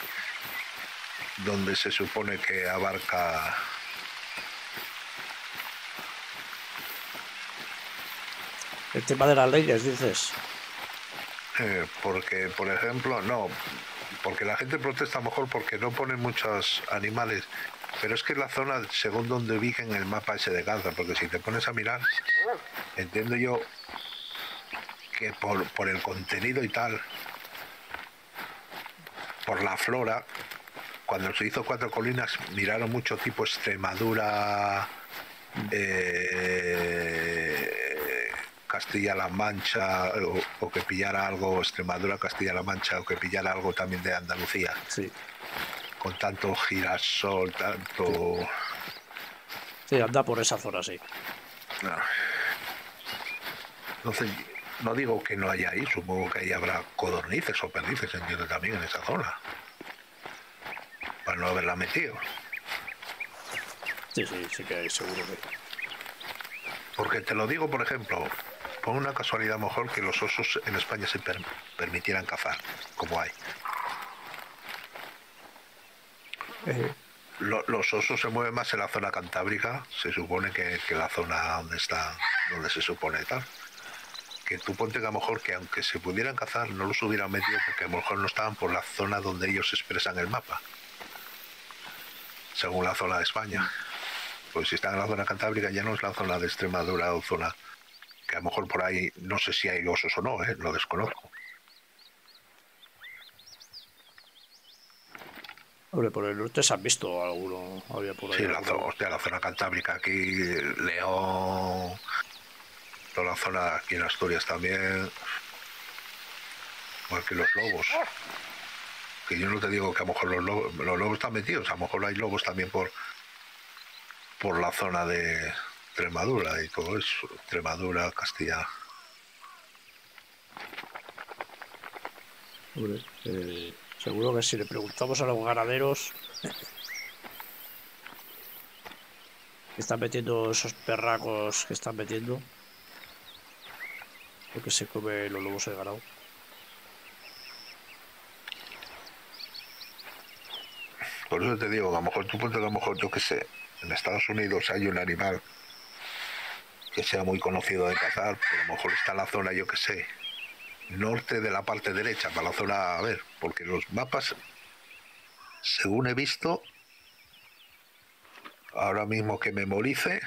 donde se supone que abarca El tema de las leyes, dices. eh, porque, por ejemplo, no, porque la gente protesta mejor porque no ponen muchos animales, pero es que la zona según donde ubiquen el mapa ese de Gaza, porque si te pones a mirar, entiendo yo que por, por el contenido y tal, por la flora, cuando se hizo Cuatro Colinas miraron mucho tipo Extremadura, eh, Castilla-La Mancha, o, o que pillara algo Extremadura, Castilla-La Mancha, o que pillara algo también de Andalucía, Sí. con tanto girasol, tanto... Sí, anda por esa zona, sí. No. Entonces, no digo que no haya ahí, supongo que ahí habrá codornices o perdices, entiendo también en esa zona, para no haberla metido. Sí, sí, sí que hay, seguro que. Porque te lo digo, por ejemplo, por una casualidad mejor que los osos en España se per permitieran cazar, como hay. Eh, Lo, los osos se mueven más en la zona cantábrica, se supone que, que la zona donde está, donde se supone tal. Que tú ponte que a lo mejor que aunque se pudieran cazar, no los hubieran metido porque a lo mejor no estaban por la zona donde ellos expresan el mapa, según la zona de España. Pues si están en la zona cantábrica ya no es la zona de Extremadura o zona que a lo mejor por ahí no sé si hay osos o no, ¿eh? Lo desconozco. Hombre, por el norte se han visto alguno, había por ahí. Sí, la, alguno. hostia, la zona cantábrica aquí, León, toda la zona aquí en Asturias también, igual que los lobos. Que yo no te digo que a lo mejor los lobos, los lobos están metidos, a lo mejor hay lobos también por por la zona de Extremadura y todo eso, Extremadura, Castilla. Hombre, eh, seguro que si le preguntamos a los ganaderos que están metiendo esos perracos que están metiendo, lo que se come los lobos de ganado. Por eso te digo, a lo mejor tú ponte, a lo mejor yo que sé, en Estados Unidos hay un animal que sea muy conocido de cazar, pero a lo mejor está en la zona, yo que sé, norte de la parte derecha, para la zona, a ver, porque los mapas, según he visto, ahora mismo que memorice,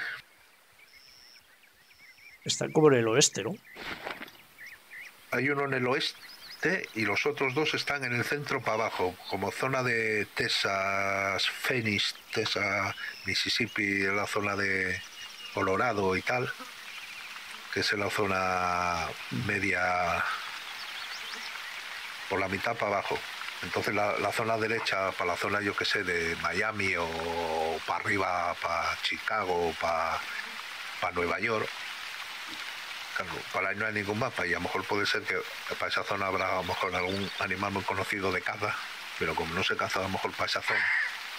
Están como en el oeste, ¿no? hay uno en el oeste y los otros dos están en el centro para abajo, como zona de Texas, Phoenix, Texas, Mississippi, la zona de Colorado y tal, que es en la zona media, por la mitad para abajo. Entonces la, la zona derecha, para la zona yo que sé, de Miami o para arriba, para Chicago, o para, para Nueva York. Claro, para ahí no hay ningún mapa y a lo mejor puede ser que para esa zona habrá a lo mejor algún animal muy conocido de caza, pero como no se caza a lo mejor para esa zona.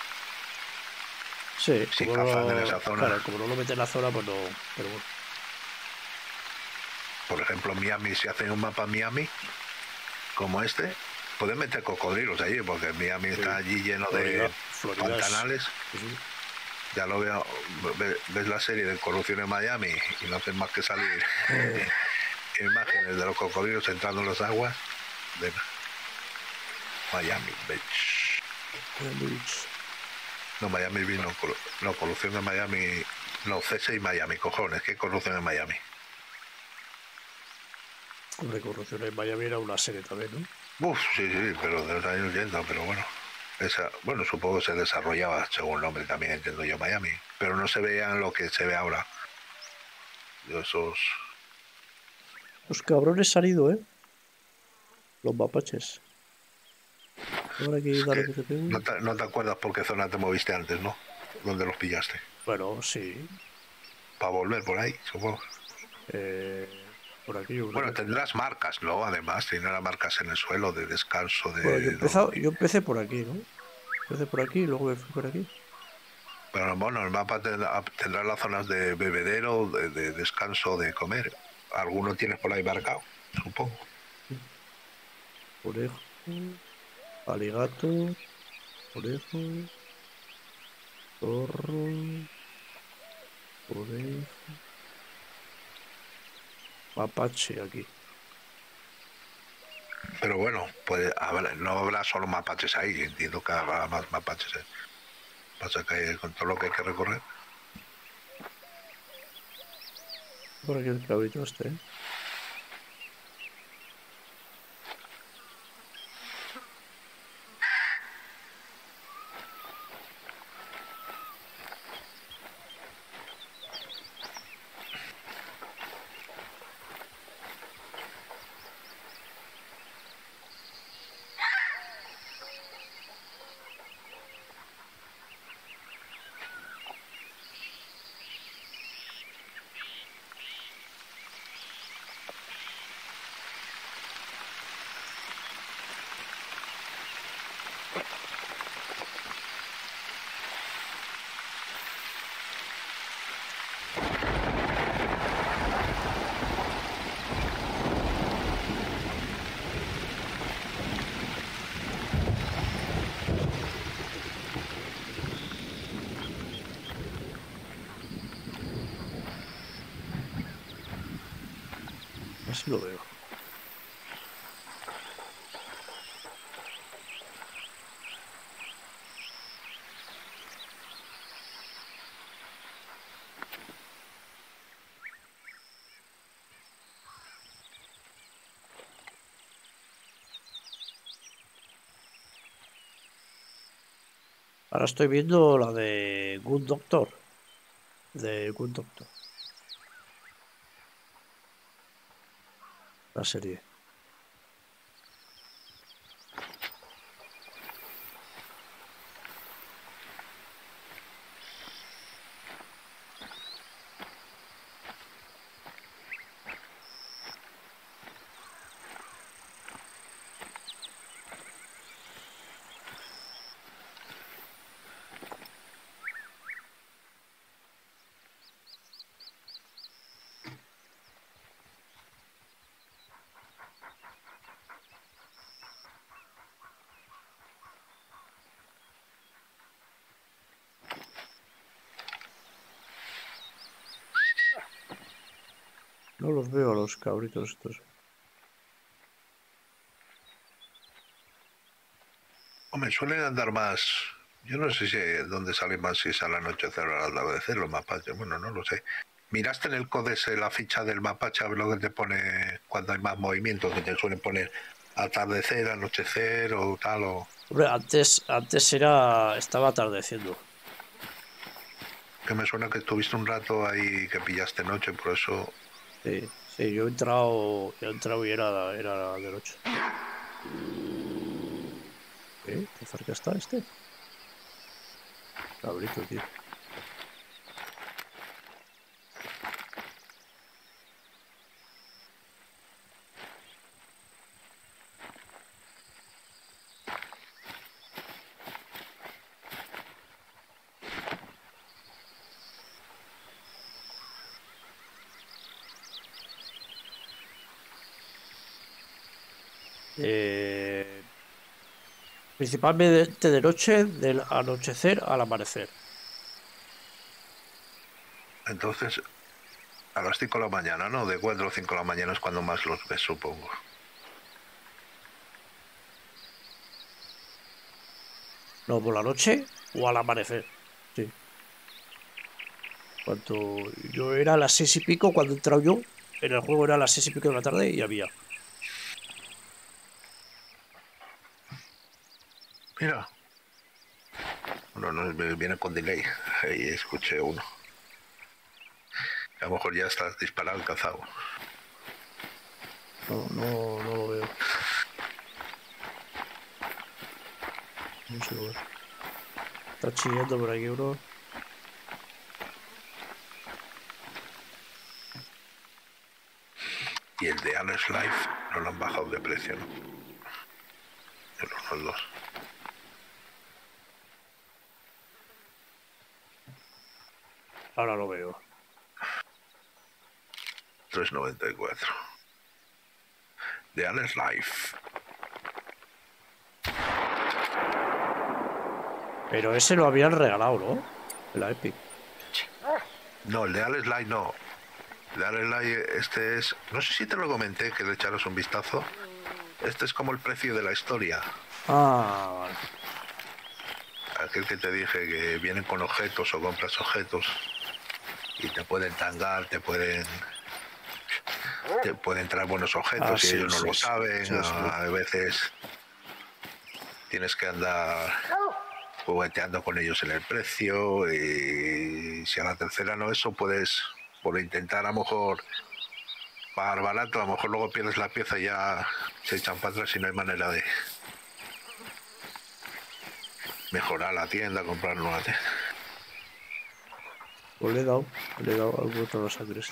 Sí, Si como cazan no, en esa zona. Claro, como no lo meten en la zona, pues no. Pero bueno. Por ejemplo, Miami, si hacen un mapa Miami como este, pueden meter cocodrilos allí, porque Miami sí. Está allí lleno Florida, de Florida pantanales. Sí, sí. Ya lo veo, ves la serie de Corrupción en Miami y no hacen más que salir imágenes de los cocodrilos entrando en las aguas de Miami Beach. Miami Beach. No, Miami Beach, no, colu- no, corrupción en Miami, no, C S I Miami, cojones, ¿qué corrupción en Miami? Hombre, corrupción en Miami era una serie también, ¿no? Uf, sí, sí, pero de los años ochenta, pero bueno. Esa, bueno, supongo que se desarrollaba según el nombre también, entiendo yo, Miami, pero no se veía lo que se ve ahora. De esos... Los cabrones han ido, ¿eh? Los mapaches. Ahora hay que Es darle que que se pegue. no te, no te acuerdas por qué zona te moviste antes, ¿no? ¿Dónde los pillaste? Bueno, sí. Para volver por ahí, supongo. Eh, por aquí, yo creo Bueno, que- tendrás marcas, ¿no? Además, tendrás marcas en el suelo de descanso, de Bueno, yo, he empezado- dormir. yo empecé por aquí, ¿no? Empecé por aquí y luego me fui por aquí. Pero bueno, el mapa tendrá, tendrá las zonas de bebedero, de, de descanso, de comer. Alguno tienes por ahí marcado, supongo. Conejo, aligato, conejo, zorro, conejo, mapache aquí. Pero bueno, pues habrá- no habrá solo mapaches ahí, entiendo que habrá más mapaches. ¿Eh? Pasa que con todo lo que hay que recorrer. Por aquí el cabrito este, ¿eh? Así lo veo. Ahora estoy viendo la de Good Doctor. De Good Doctor. La serie. No los veo a los cabritos estos. Hombre, suelen andar más. Yo no sé si dónde salen más, si es al anochecer o al atardecer los mapaches. Bueno, no lo sé. ¿Miraste en el códice la ficha del mapache a ver lo que te pone cuando hay más movimientos? Que te suelen poner atardecer, anochecer o tal o. Hombre, antes, antes era. Estaba atardeciendo. Que me suena que estuviste un rato ahí que pillaste noche, por eso. Sí, sí, yo he entrado. Yo he entrado y era, era de noche. ¿Eh? ¿Qué cerca está este? Cabrito, tío. Eh, principalmente de noche, del anochecer al amanecer. Entonces, A las cinco de la mañana, ¿no? De cuatro o cinco de la mañana es cuando más los ves, supongo. No, por la noche o al amanecer. Sí. Cuando yo era a las seis y pico, cuando he entrado yo, en el juego era a las seis y pico de la tarde y había. Mira. No, no, me viene con delay. Ahí escuché uno. A lo mejor ya estás disparado y cazado. No, no, no lo veo. No se lo veo. Está chillando por aquí, bro. Y el de Honest Life no lo han bajado de precio, ¿no? El uno al dos. Ahora lo veo. tres noventa y cuatro. De Honest Life. Pero ese lo habían regalado, ¿no? En la Epic. No, el de Honest Life no. El de Honest Life, este es... No sé si te lo comenté, que le echaros un vistazo. Este es como el precio de la historia. Ah, vale. Aquel que te dije que vienen con objetos o compras objetos y te pueden tangar, te pueden... Te pueden traer buenos objetos Ah, y sí, ellos no sí, lo sí. saben. Sí, sí. A veces tienes que andar jugueteando con ellos en el precio y si a la tercera no eso puedes por intentar a lo mejor pagar barato, a lo mejor luego pierdes la pieza y ya se echan para atrás y no hay manera de mejorar la tienda, comprar nueva tienda. Pues le he dado. Le he dado al botón de los sangres.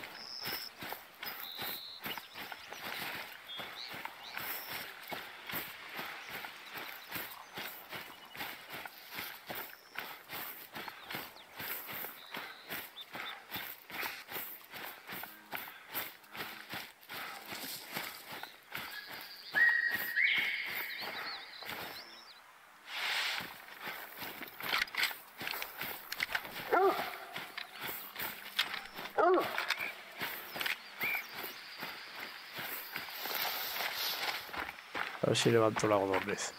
A ver si levanto la godornez.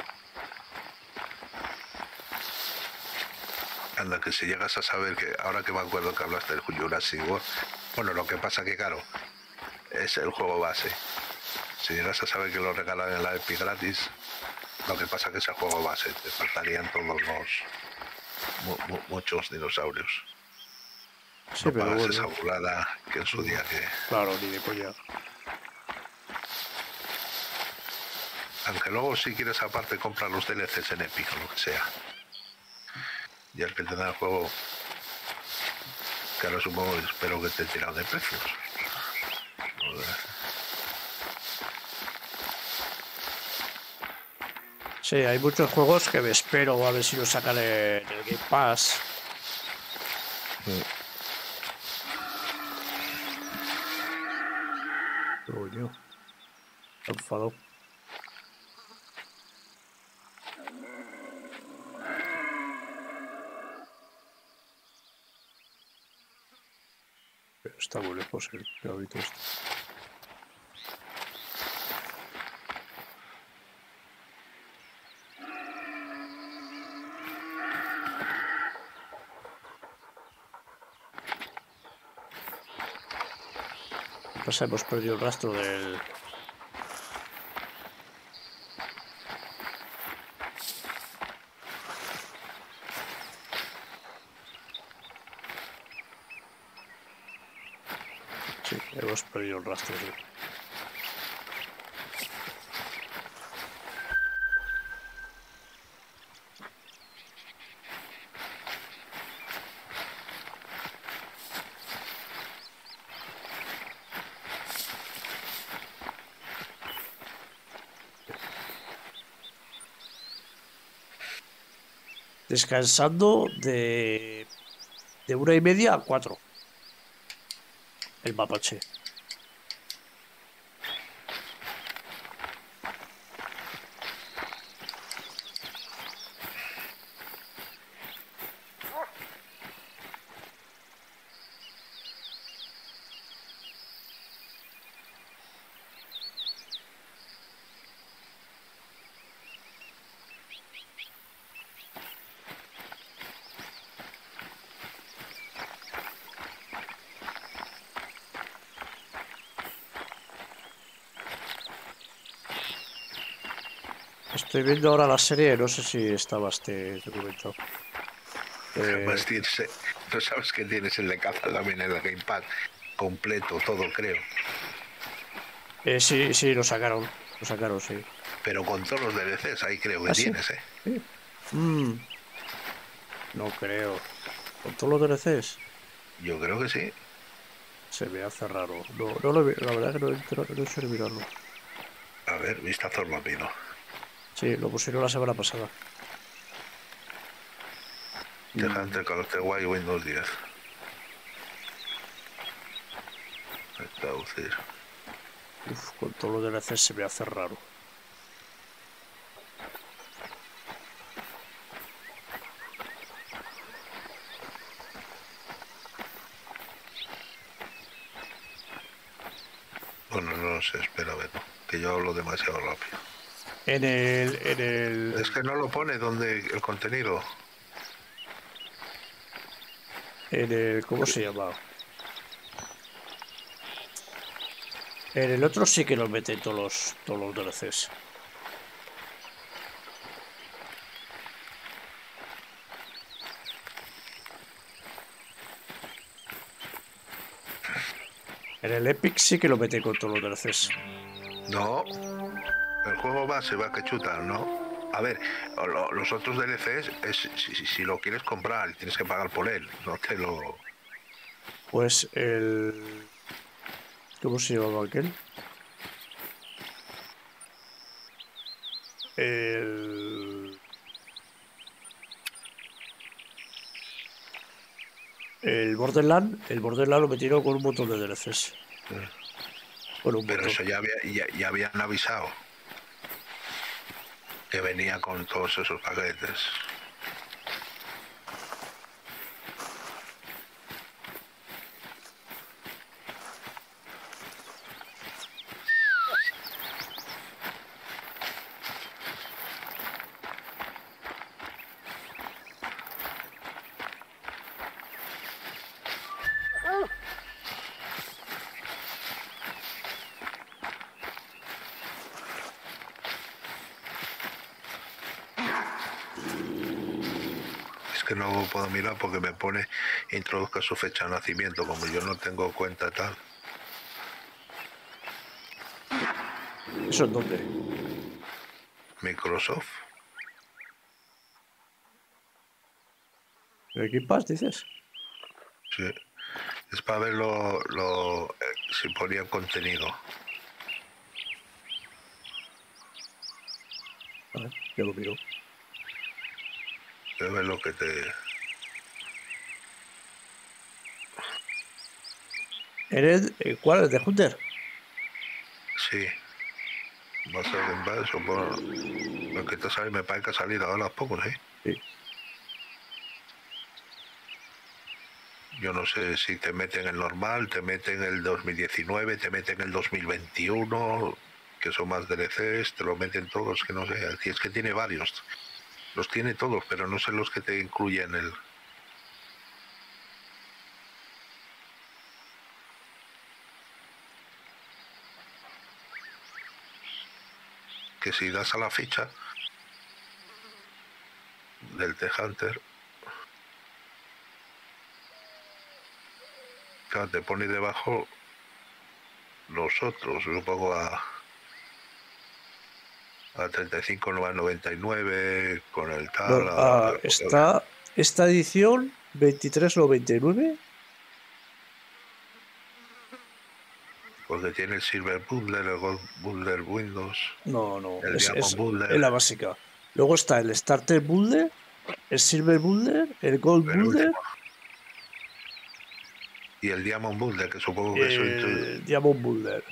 Anda, que si llegas a saber que, ahora que me acuerdo que hablaste del Jurassic World, bueno, lo que pasa que claro, es el juego base. Si llegas a saber que lo regalan en la Epic gratis, lo que pasa que es el juego base, te faltarían todos los mu, mu, muchos dinosaurios. Sí, No pero pagas bueno. esa burrada que en su día que... Claro, ni de coña. Aunque luego si quieres aparte comprar los D L Cs en Epic o lo que sea. Y el que te da el juego, que ahora supongo, espero que te he tirado de precios. Sí, hay muchos juegos que me espero a ver si los sacan en el Game Pass. Coño. Está enfadado. Pero está muy lejos el cabrito este. Pues hemos perdido el rastro del... Sí, hemos perdido el rastro, sí. Descansando de, de una y media a cuatro. El mapache. Estoy viendo ahora la serie, no sé si estaba este documento. Eh, Además, tienes, no sabes que tienes el de caza también en el Gamepad completo, todo creo. eh, sí, sí, lo sacaron. Lo sacaron, sí. Pero con todos los D L Cs ahí creo que ¿Ah, sí? tienes, ¿eh? Sí. Mm, no creo. ¿Con todos los D L Cs? Yo creo que sí. Se me hace raro. No, no lo he- la verdad que no he, entrado- no he hecho ni mirarlo. A ver, vistazo rápido. Sí, lo pusieron la semana pasada. The Mm, Hunter Call of the Wild Windows diez. Traducir. uf, con todos los D L Cs se me hace raro. Bueno, no sé, espera a ver, que yo hablo demasiado rápido. En el, en el, Es que no lo pone donde el contenido. en el, ¿cómo se llama? En el otro sí que los mete todos los, todos los D L Cs. En el Epic sí que lo mete con todos los D L Cs. No, el juego base va que chuta, ¿no? A ver, lo- los otros D L Cs, es, si, si- si lo quieres comprar, tienes que pagar por él, no te lo... Pues el... ¿Cómo se llamaba aquel? El... El Borderland, el Borderland lo metieron con un montón de D L Cs. Con un Pero montón. eso ya, había, ya, ya habían avisado que venía con todos esos paquetes. Es que no puedo mirar porque me pone introduzca su fecha de nacimiento, como yo no tengo cuenta tal. ¿Eso en dónde? Microsoft. ¿En el Game Pass, dices? Sí. Es para ver lo, lo, eh, si ponía contenido. A ver, ya lo miro. De ver lo que te... ¿Eres, eh, ¿Cuál? ¿El de Hunter? Sí. Va a ser en base o por... Lo que te sale me parece que ha salido ahora poco, ¿sí? Sí. Yo no sé si te meten el normal, te meten el dos mil diecinueve, te meten el dos mil veintiuno, que son más D L Cs, te lo meten todos, que no sé. Aquí es que tiene varios. Los tiene todos, pero no sé los que te incluyen el... Que si das a la ficha del The Hunter, claro, te pone debajo los otros, supongo a, a treinta y cinco noventa y nueve con el tal. No, A, ah, está esta edición veintitrés noventa y nueve. porque tiene el Silver Bundle, el Gold Bundle Windows, No, no, el es, Diamond es, Bundle, es la básica. Luego está el Starter Bundle, el Silver Bundle, el Gold el Bundle, último. Y el Diamond Bundle, que supongo que eso... el Diamond Bundle.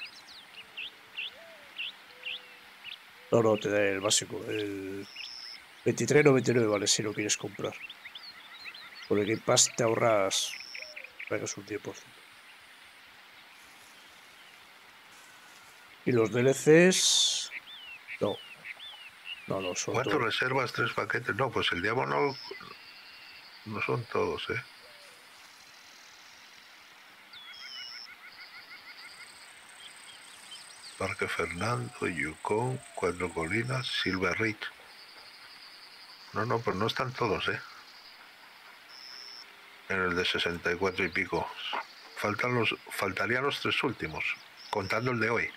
No, no, te da el básico. El veintitrés noventa y nueve vale si lo quieres comprar. Por el Game Pass te ahorras, pagas un diez por ciento. Y los D L Cs... No. No, no, son ¿Cuánto todos. reservas? Tres paquetes. No, pues el Diamond no, no son todos, ¿eh? Parque Fernando, Yukon, Cuatro Colinas, Silver Ridge. No, no, pues no están todos, ¿eh? En el de sesenta y cuatro y pico. Faltan los, faltarían los tres últimos, contando el de hoy.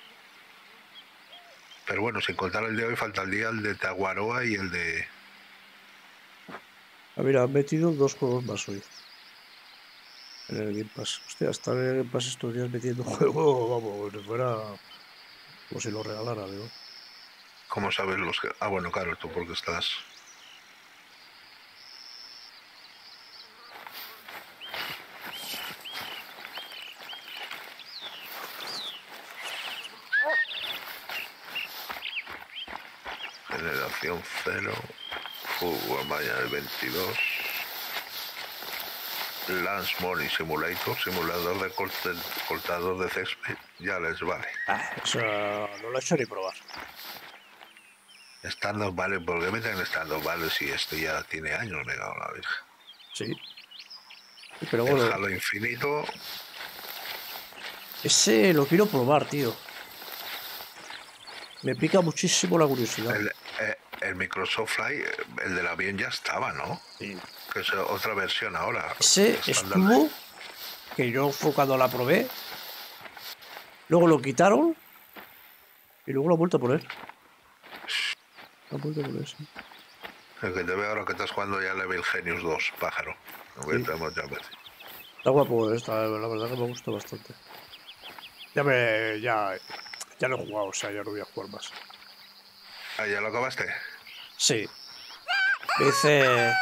Pero bueno, sin contar el de hoy, faltaría el de Taguaroa y el de... Ah, mira, han metido dos juegos más hoy. En el Game Pass. Hostia, estar en el Game Pass estos días metiendo juegos, vamos, como si fuera... como si lo regalara, digo. ¿Cómo sabes los que...? Ah, bueno, claro, tú porque estás... Generación cero, fútbol mañana el veintidós, Lance Money Simulator, simulador de corte, cortador de césped, ya les vale. Ah, eso no lo he hecho ni probar. Stand-up vale, ¿por qué meten stand-up vale si este ya tiene años, me cago en la virgen? Sí. Pero El bueno, Halo Infinito, ese lo quiero probar, tío. Me pica muchísimo la curiosidad. el, eh, el Microsoft Flight, el del avión ya estaba, ¿no? Sí. Que es otra versión ahora. Ese estándar. estuvo, que yo fue cuando la probé. Luego lo quitaron y luego lo han vuelto a poner. Lo han vuelto a poner, sí. El que te veo ahora que estás jugando ya Level Genius dos, pájaro. Lo que Sí. tenemos ya veces. Está guapo esta, la verdad que me gusta bastante. Ya me. Ya, ya lo he jugado, o sea, ya no voy a jugar más. Ah, ¿ya lo acabaste? Sí. Me hice.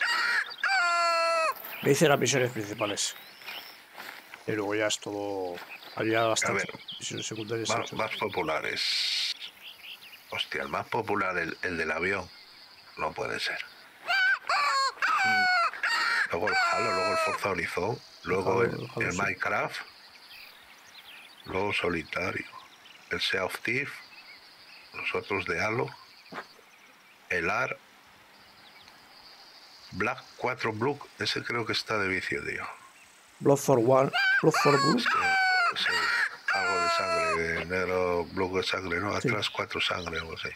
Me hice las misiones principales. Y luego ya es todo. Había bastantes ver, misiones secundarias. Más, hechas. más populares. Hostia, el más popular, el, el del avión. No puede ser. Luego el Halo, luego el Forza Horizon, luego Halo, el, el Halo, el sí. Minecraft, luego Solitario, el Sea of Thieves, los otros de Halo, el A R, Black cuatro Blue, ese creo que está de vicio, tío. Blood for One. Blood for Blue. Sí, sí, algo de sangre, de negro, blue de sangre, ¿no? Sí. Atrás cuatro sangre, algo así.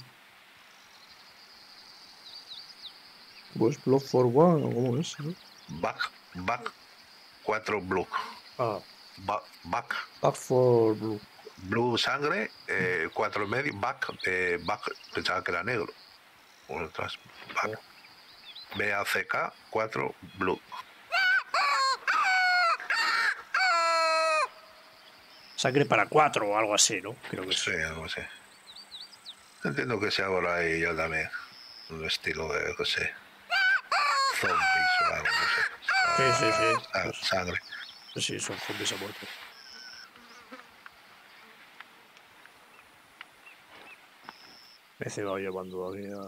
Pues Blood for One, o cómo es, ¿no? Back, back cuatro Blue. Ah, Ba- back, Back for Blue. blue sangre, eh, cuatro medio, back, eh, back, pensaba que era negro. Bueno, atrás, back. B A C K cuatro Blue. Sangre para cuatro o algo así, ¿no? Creo que Sí, sí. algo así. Entiendo que sea por ahí yo también. Un estilo de, no sé, zombies o algo, no sé. Sí, sí, sí. Ah, Pues, sangre. sí, son zombies a muerte. Me he cebado llevando aquí a...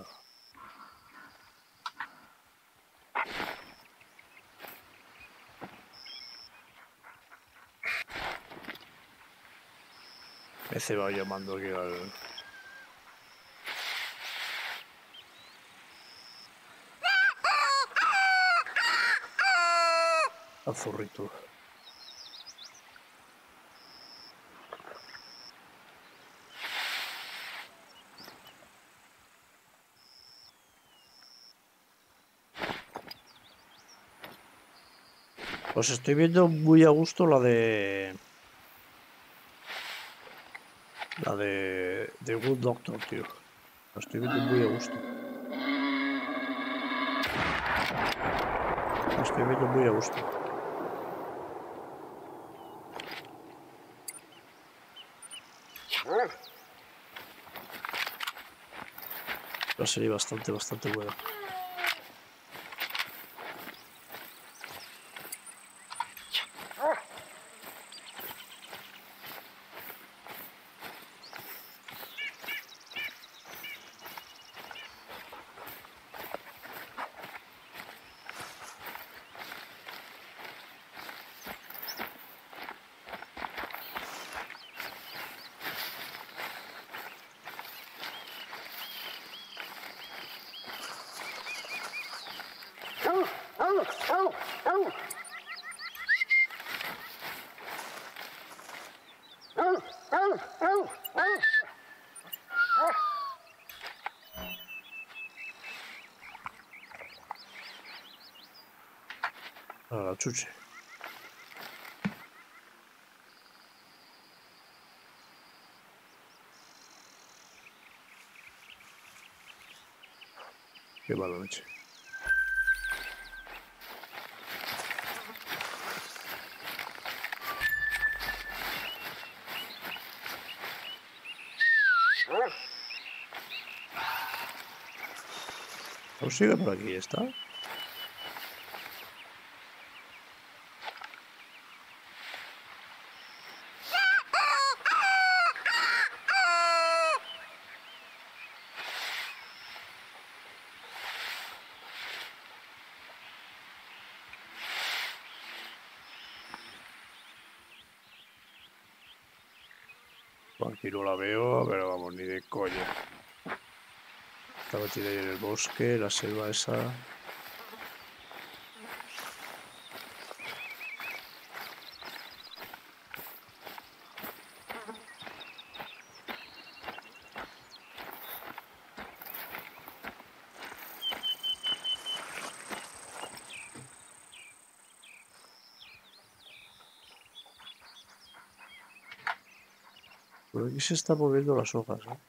Me he cebado llamando aquí al... al zorrito. Pues estoy viendo muy a gusto la de... La de... de Good Doctor, tío. La estoy viendo muy a gusto. La estoy viendo muy a gusto. La serie bastante, bastante buena. A la chuche. Qué mala leche. ¿O sigue por aquí? ¿Está? Aquí no la veo, pero vamos, ni de coña. Estaba metida ahí en el bosque, la selva esa. Por aquí se están moviendo las hojas, ¿eh?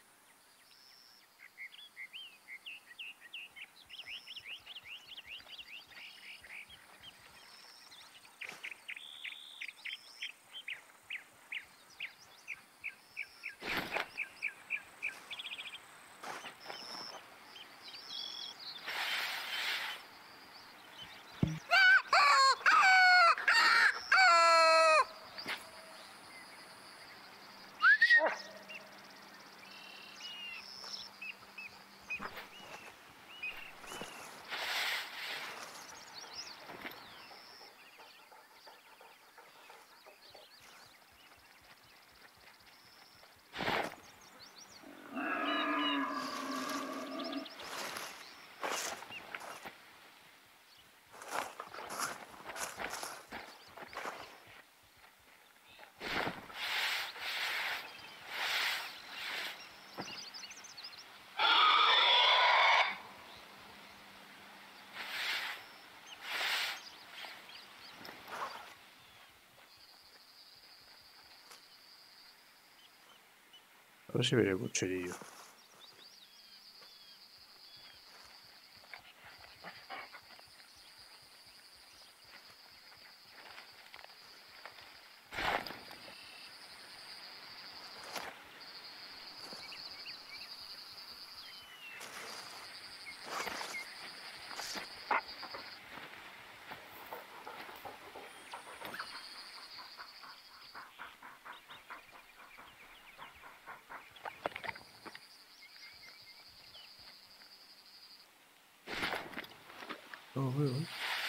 A ver si viene el cuchillillo. No lo veo, ¿eh?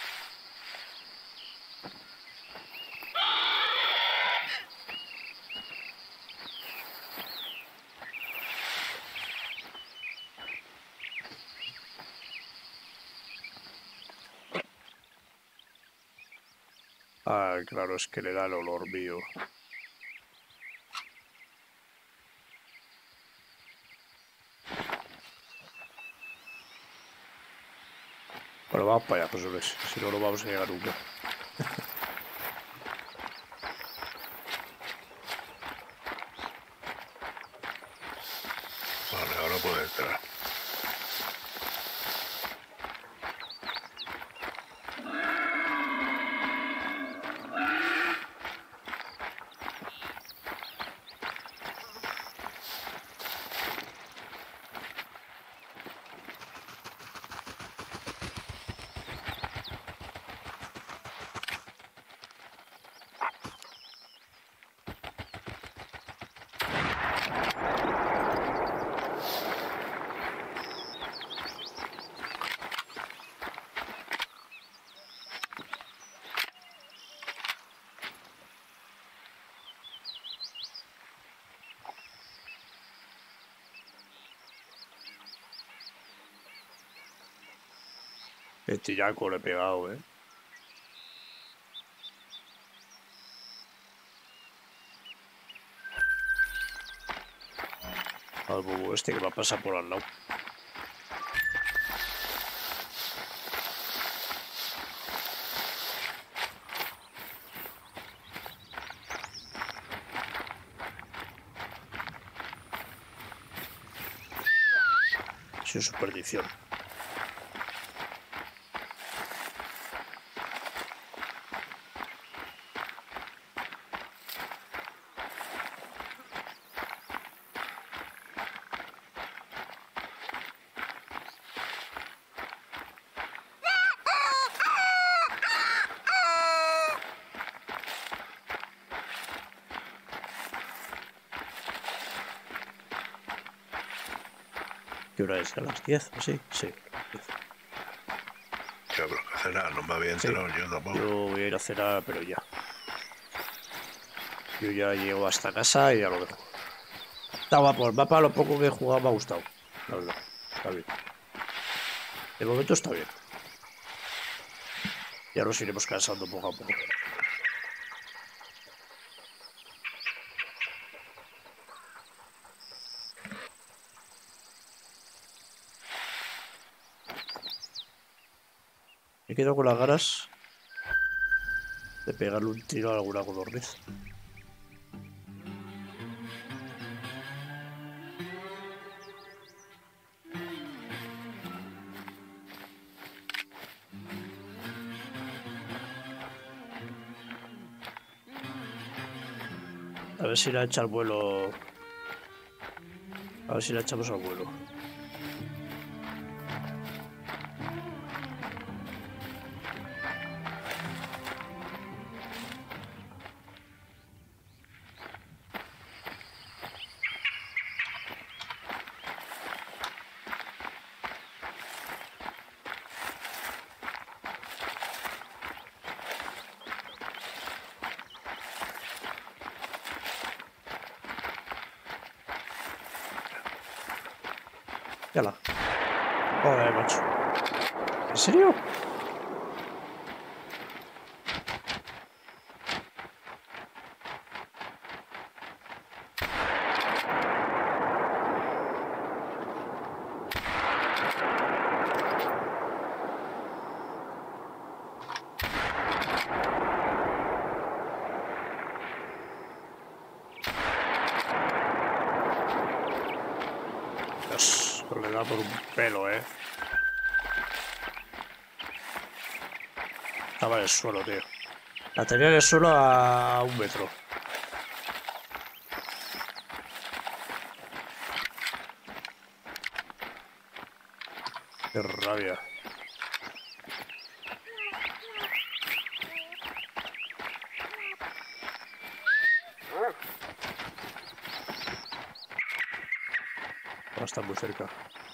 Ah, claro, es que le da el olor mío. Bueno, vamos para allá, pues si no, no vamos a llegar nunca. Vale, ahora puedo entrar. El tillaco le he pegado, ¿eh? al bobo este que va a pasar por al lado. Sin su perdición. ¿Qué hora es? ¿A las diez? ¿Sí? Sí. Yo creo que cenar, no me había enterado Sí. yo tampoco. Yo voy a ir a cenar, pero ya. Yo ya llego hasta casa y ya lo dejo. Está guapo, el mapa, lo poco que he jugado me ha gustado. La verdad, está bien. De momento está bien. Ya nos iremos cansando poco a poco. Me quedo con las ganas de pegarle un tiro a alguna codorniz. A ver si la echa al vuelo. A ver si la echamos al vuelo. Yala. Joder, macho. ¿En serio? Dios, no le da por un pelo, eh. Estaba en el suelo, tío. La tenía en el suelo a un metro. Qué rabia. No está muy cerca.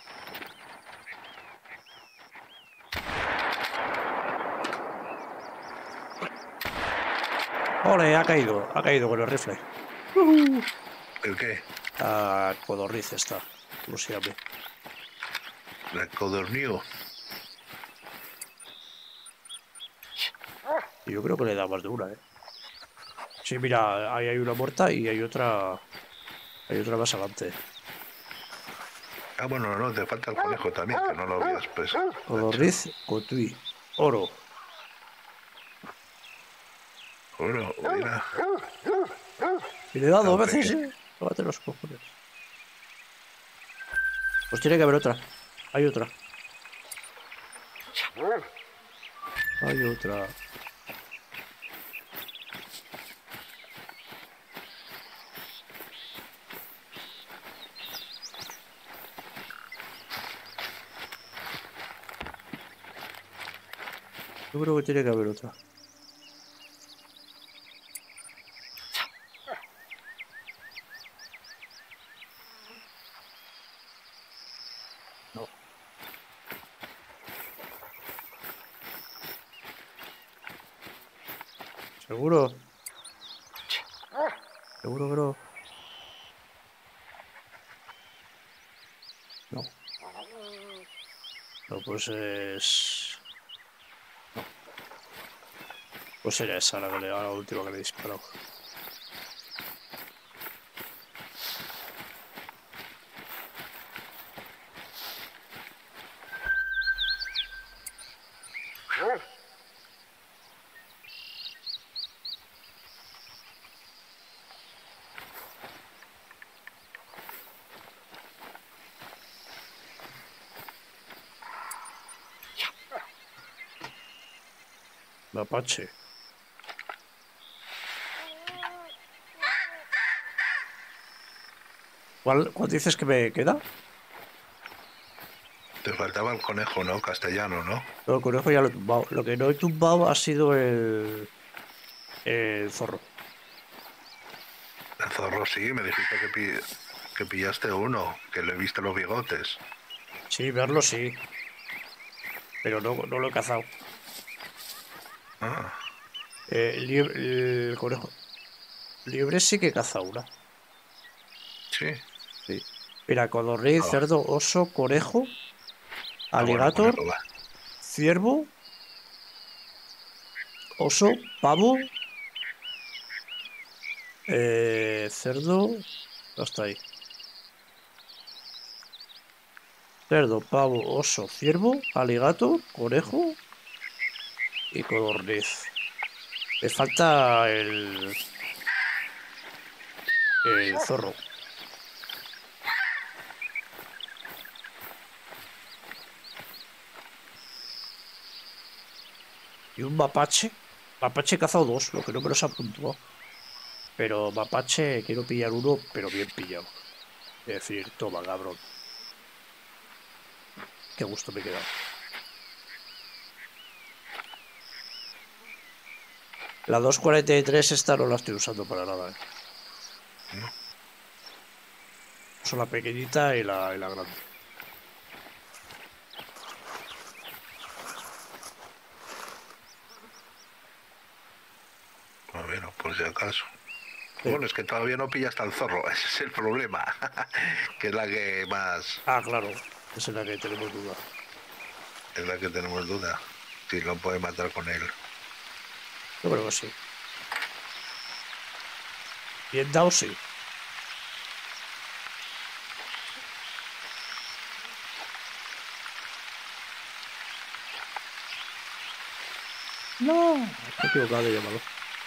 ¡Ole! Ha caído. Ha caído con el rifle. ¿El qué? La codorniz está. ¿Cómo se llame? ¿La codornío? Y yo creo que le da más de una, ¿eh? Sí, mira, ahí hay una muerta y hay otra... Hay otra más adelante. Ah, bueno, no, te falta el conejo también, que no lo habías pensado. Codorniz, cotui, oro. Bueno, mira. Y le he dado dos Ok. veces, ¿eh? Tómate los cojones. Pues tiene que haber otra. Hay otra. Hay otra. Yo creo que tiene que haber otra. No. ¿Seguro? ¿Seguro que no? No. No, pues es... No. Pues era esa la, que le, la última que le he disparado. Mapache. ¿Cuál, ¿Cuál dices que me queda? Te faltaba el conejo, ¿no? Castellano, ¿no? No, el conejo ya lo he tumbado. Lo que no he tumbado ha sido el, el zorro. El zorro sí, me dijiste que, pi- que pillaste uno, que le viste los bigotes. Sí, verlo sí. Pero no, no lo he cazado. Ah, Eh, el, liebre- el conejo. Liebre sí que he cazado una. sí. Sí. Mira, codorniz, Ah, cerdo, oso, conejo, ah, bueno, alligator, conejo, va. ciervo, oso, pavo, eh, cerdo. Hasta ahí. Cerdo, pavo, oso, ciervo, alligator, conejo y codorniz. Me falta el, el zorro. Y un mapache. Mapache he cazado dos, lo que no me los apuntó. Pero mapache quiero pillar uno, pero bien pillado. Es decir, toma, cabrón. Qué gusto me he quedado. La dos cuarenta y tres esta no la estoy usando para nada. ¿Eh? Uso la pequeñita y la, y la grande. Ah, bueno, por si acaso. Sí. Bueno, es que todavía no pillaste al zorro, ese es el problema. Que es la que más, Ah, claro. Esa es la que tenemos duda. es la que tenemos duda. Si lo puede matar con él. Yo creo que sí. Bien dado, sí. No, me he equivocado de llamarlo.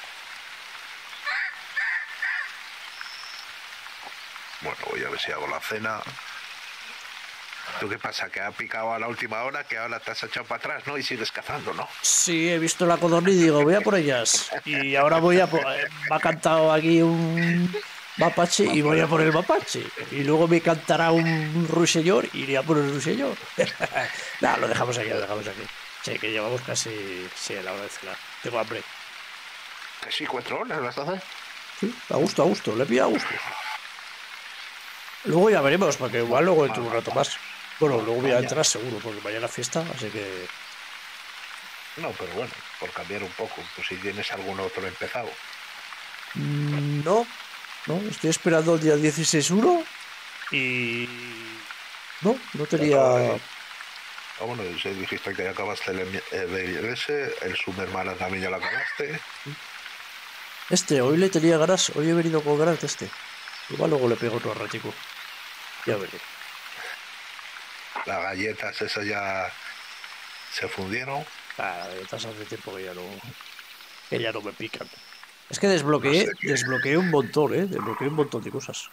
Bueno, voy a ver si hago la cena. ¿Tú qué pasa? ¿Que ha picado a la última hora? Que ahora te has echado para atrás, ¿no? Y sigues cazando, ¿no? Sí, he visto la codorniz y digo, voy a por ellas. Y ahora voy a por... eh, Me ha cantado aquí un mapache y voy a por el mapache. Y luego me cantará un ruiseñor y iré a por el ruiseñor. Nada, lo dejamos aquí, lo dejamos aquí. Sí, que llevamos casi... Sí, a la hora de cenar. Tengo hambre. Que sí, cuatro horas las hace. Sí, a gusto, a gusto. Le pido a gusto. Luego ya veremos, porque igual luego entro un rato más. Bueno, luego voy a entrar seguro, porque mañana fiesta, así que... No, pero bueno, por cambiar un poco, pues si tienes algún otro empezado. Mm, No, no, estoy esperando el día dieciséis uno y... No, no tenía... Ah, bueno, si dijiste que ya acabaste el, M- el ese, el Superman también ya lo acabaste. Este, hoy le tenía ganas, hoy he venido con ganas de este. Igual luego le pego otro ratico. Ya veré. Las galletas, esas ya se fundieron. Ah, estas hace tiempo que ya no... que ya no me pican. Es que No sé desbloqueé, qué. desbloqueé un montón, ¿eh? Desbloqueé un montón de cosas.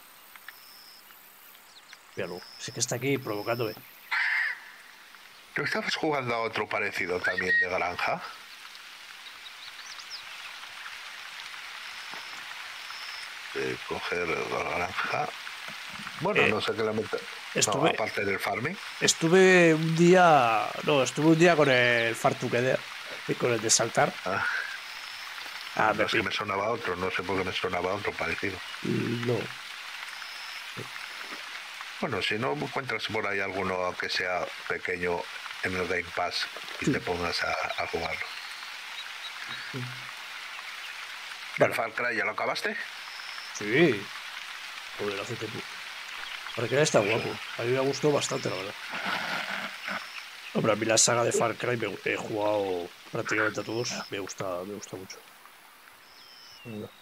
Míralo, sí que está aquí provocándome. ¿Tú estabas jugando a otro parecido también de granja? De coger la granja. Bueno, Eh, no sé qué le meter. No, estuve, aparte del farming. estuve un día... No, estuve un día con el Far Together y con el de saltar. Ah, Ah, no me es que me pica. sonaba otro, no sé por qué me sonaba otro parecido. No. Bueno, si no encuentras por ahí alguno que sea pequeño en el Game Pass y Sí. te pongas a, a jugarlo. Vale. ¿El Far Cry ya lo acabaste? Sí. Joder, hace tiempo. Para que está guapo. A mí me gustó bastante, la verdad. Hombre, a mí la saga de Far Cry me, he jugado prácticamente a todos. Me gusta, me gusta mucho. Venga.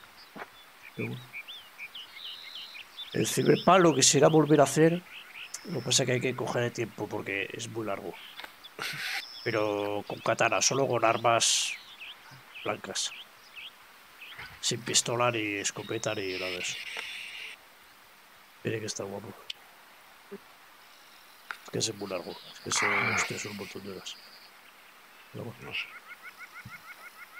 El Cyberpunk lo quisiera volver a hacer. Lo que pasa es que hay que coger el tiempo porque es muy largo. Pero con katana, solo con armas blancas. Sin pistola ni escopeta ni nada de eso. Tiene que estar guapo. Es que es muy largo. Es que se, hostia, son un montón de horas. Pero bueno. No sé.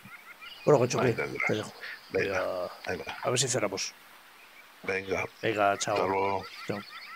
Bueno, Gocho, Ahí ¿qué? tendrás. Te dejo. Venga, Ya- ahí va. A ver si cerramos. Venga, Venga, hasta chao. luego. Chao.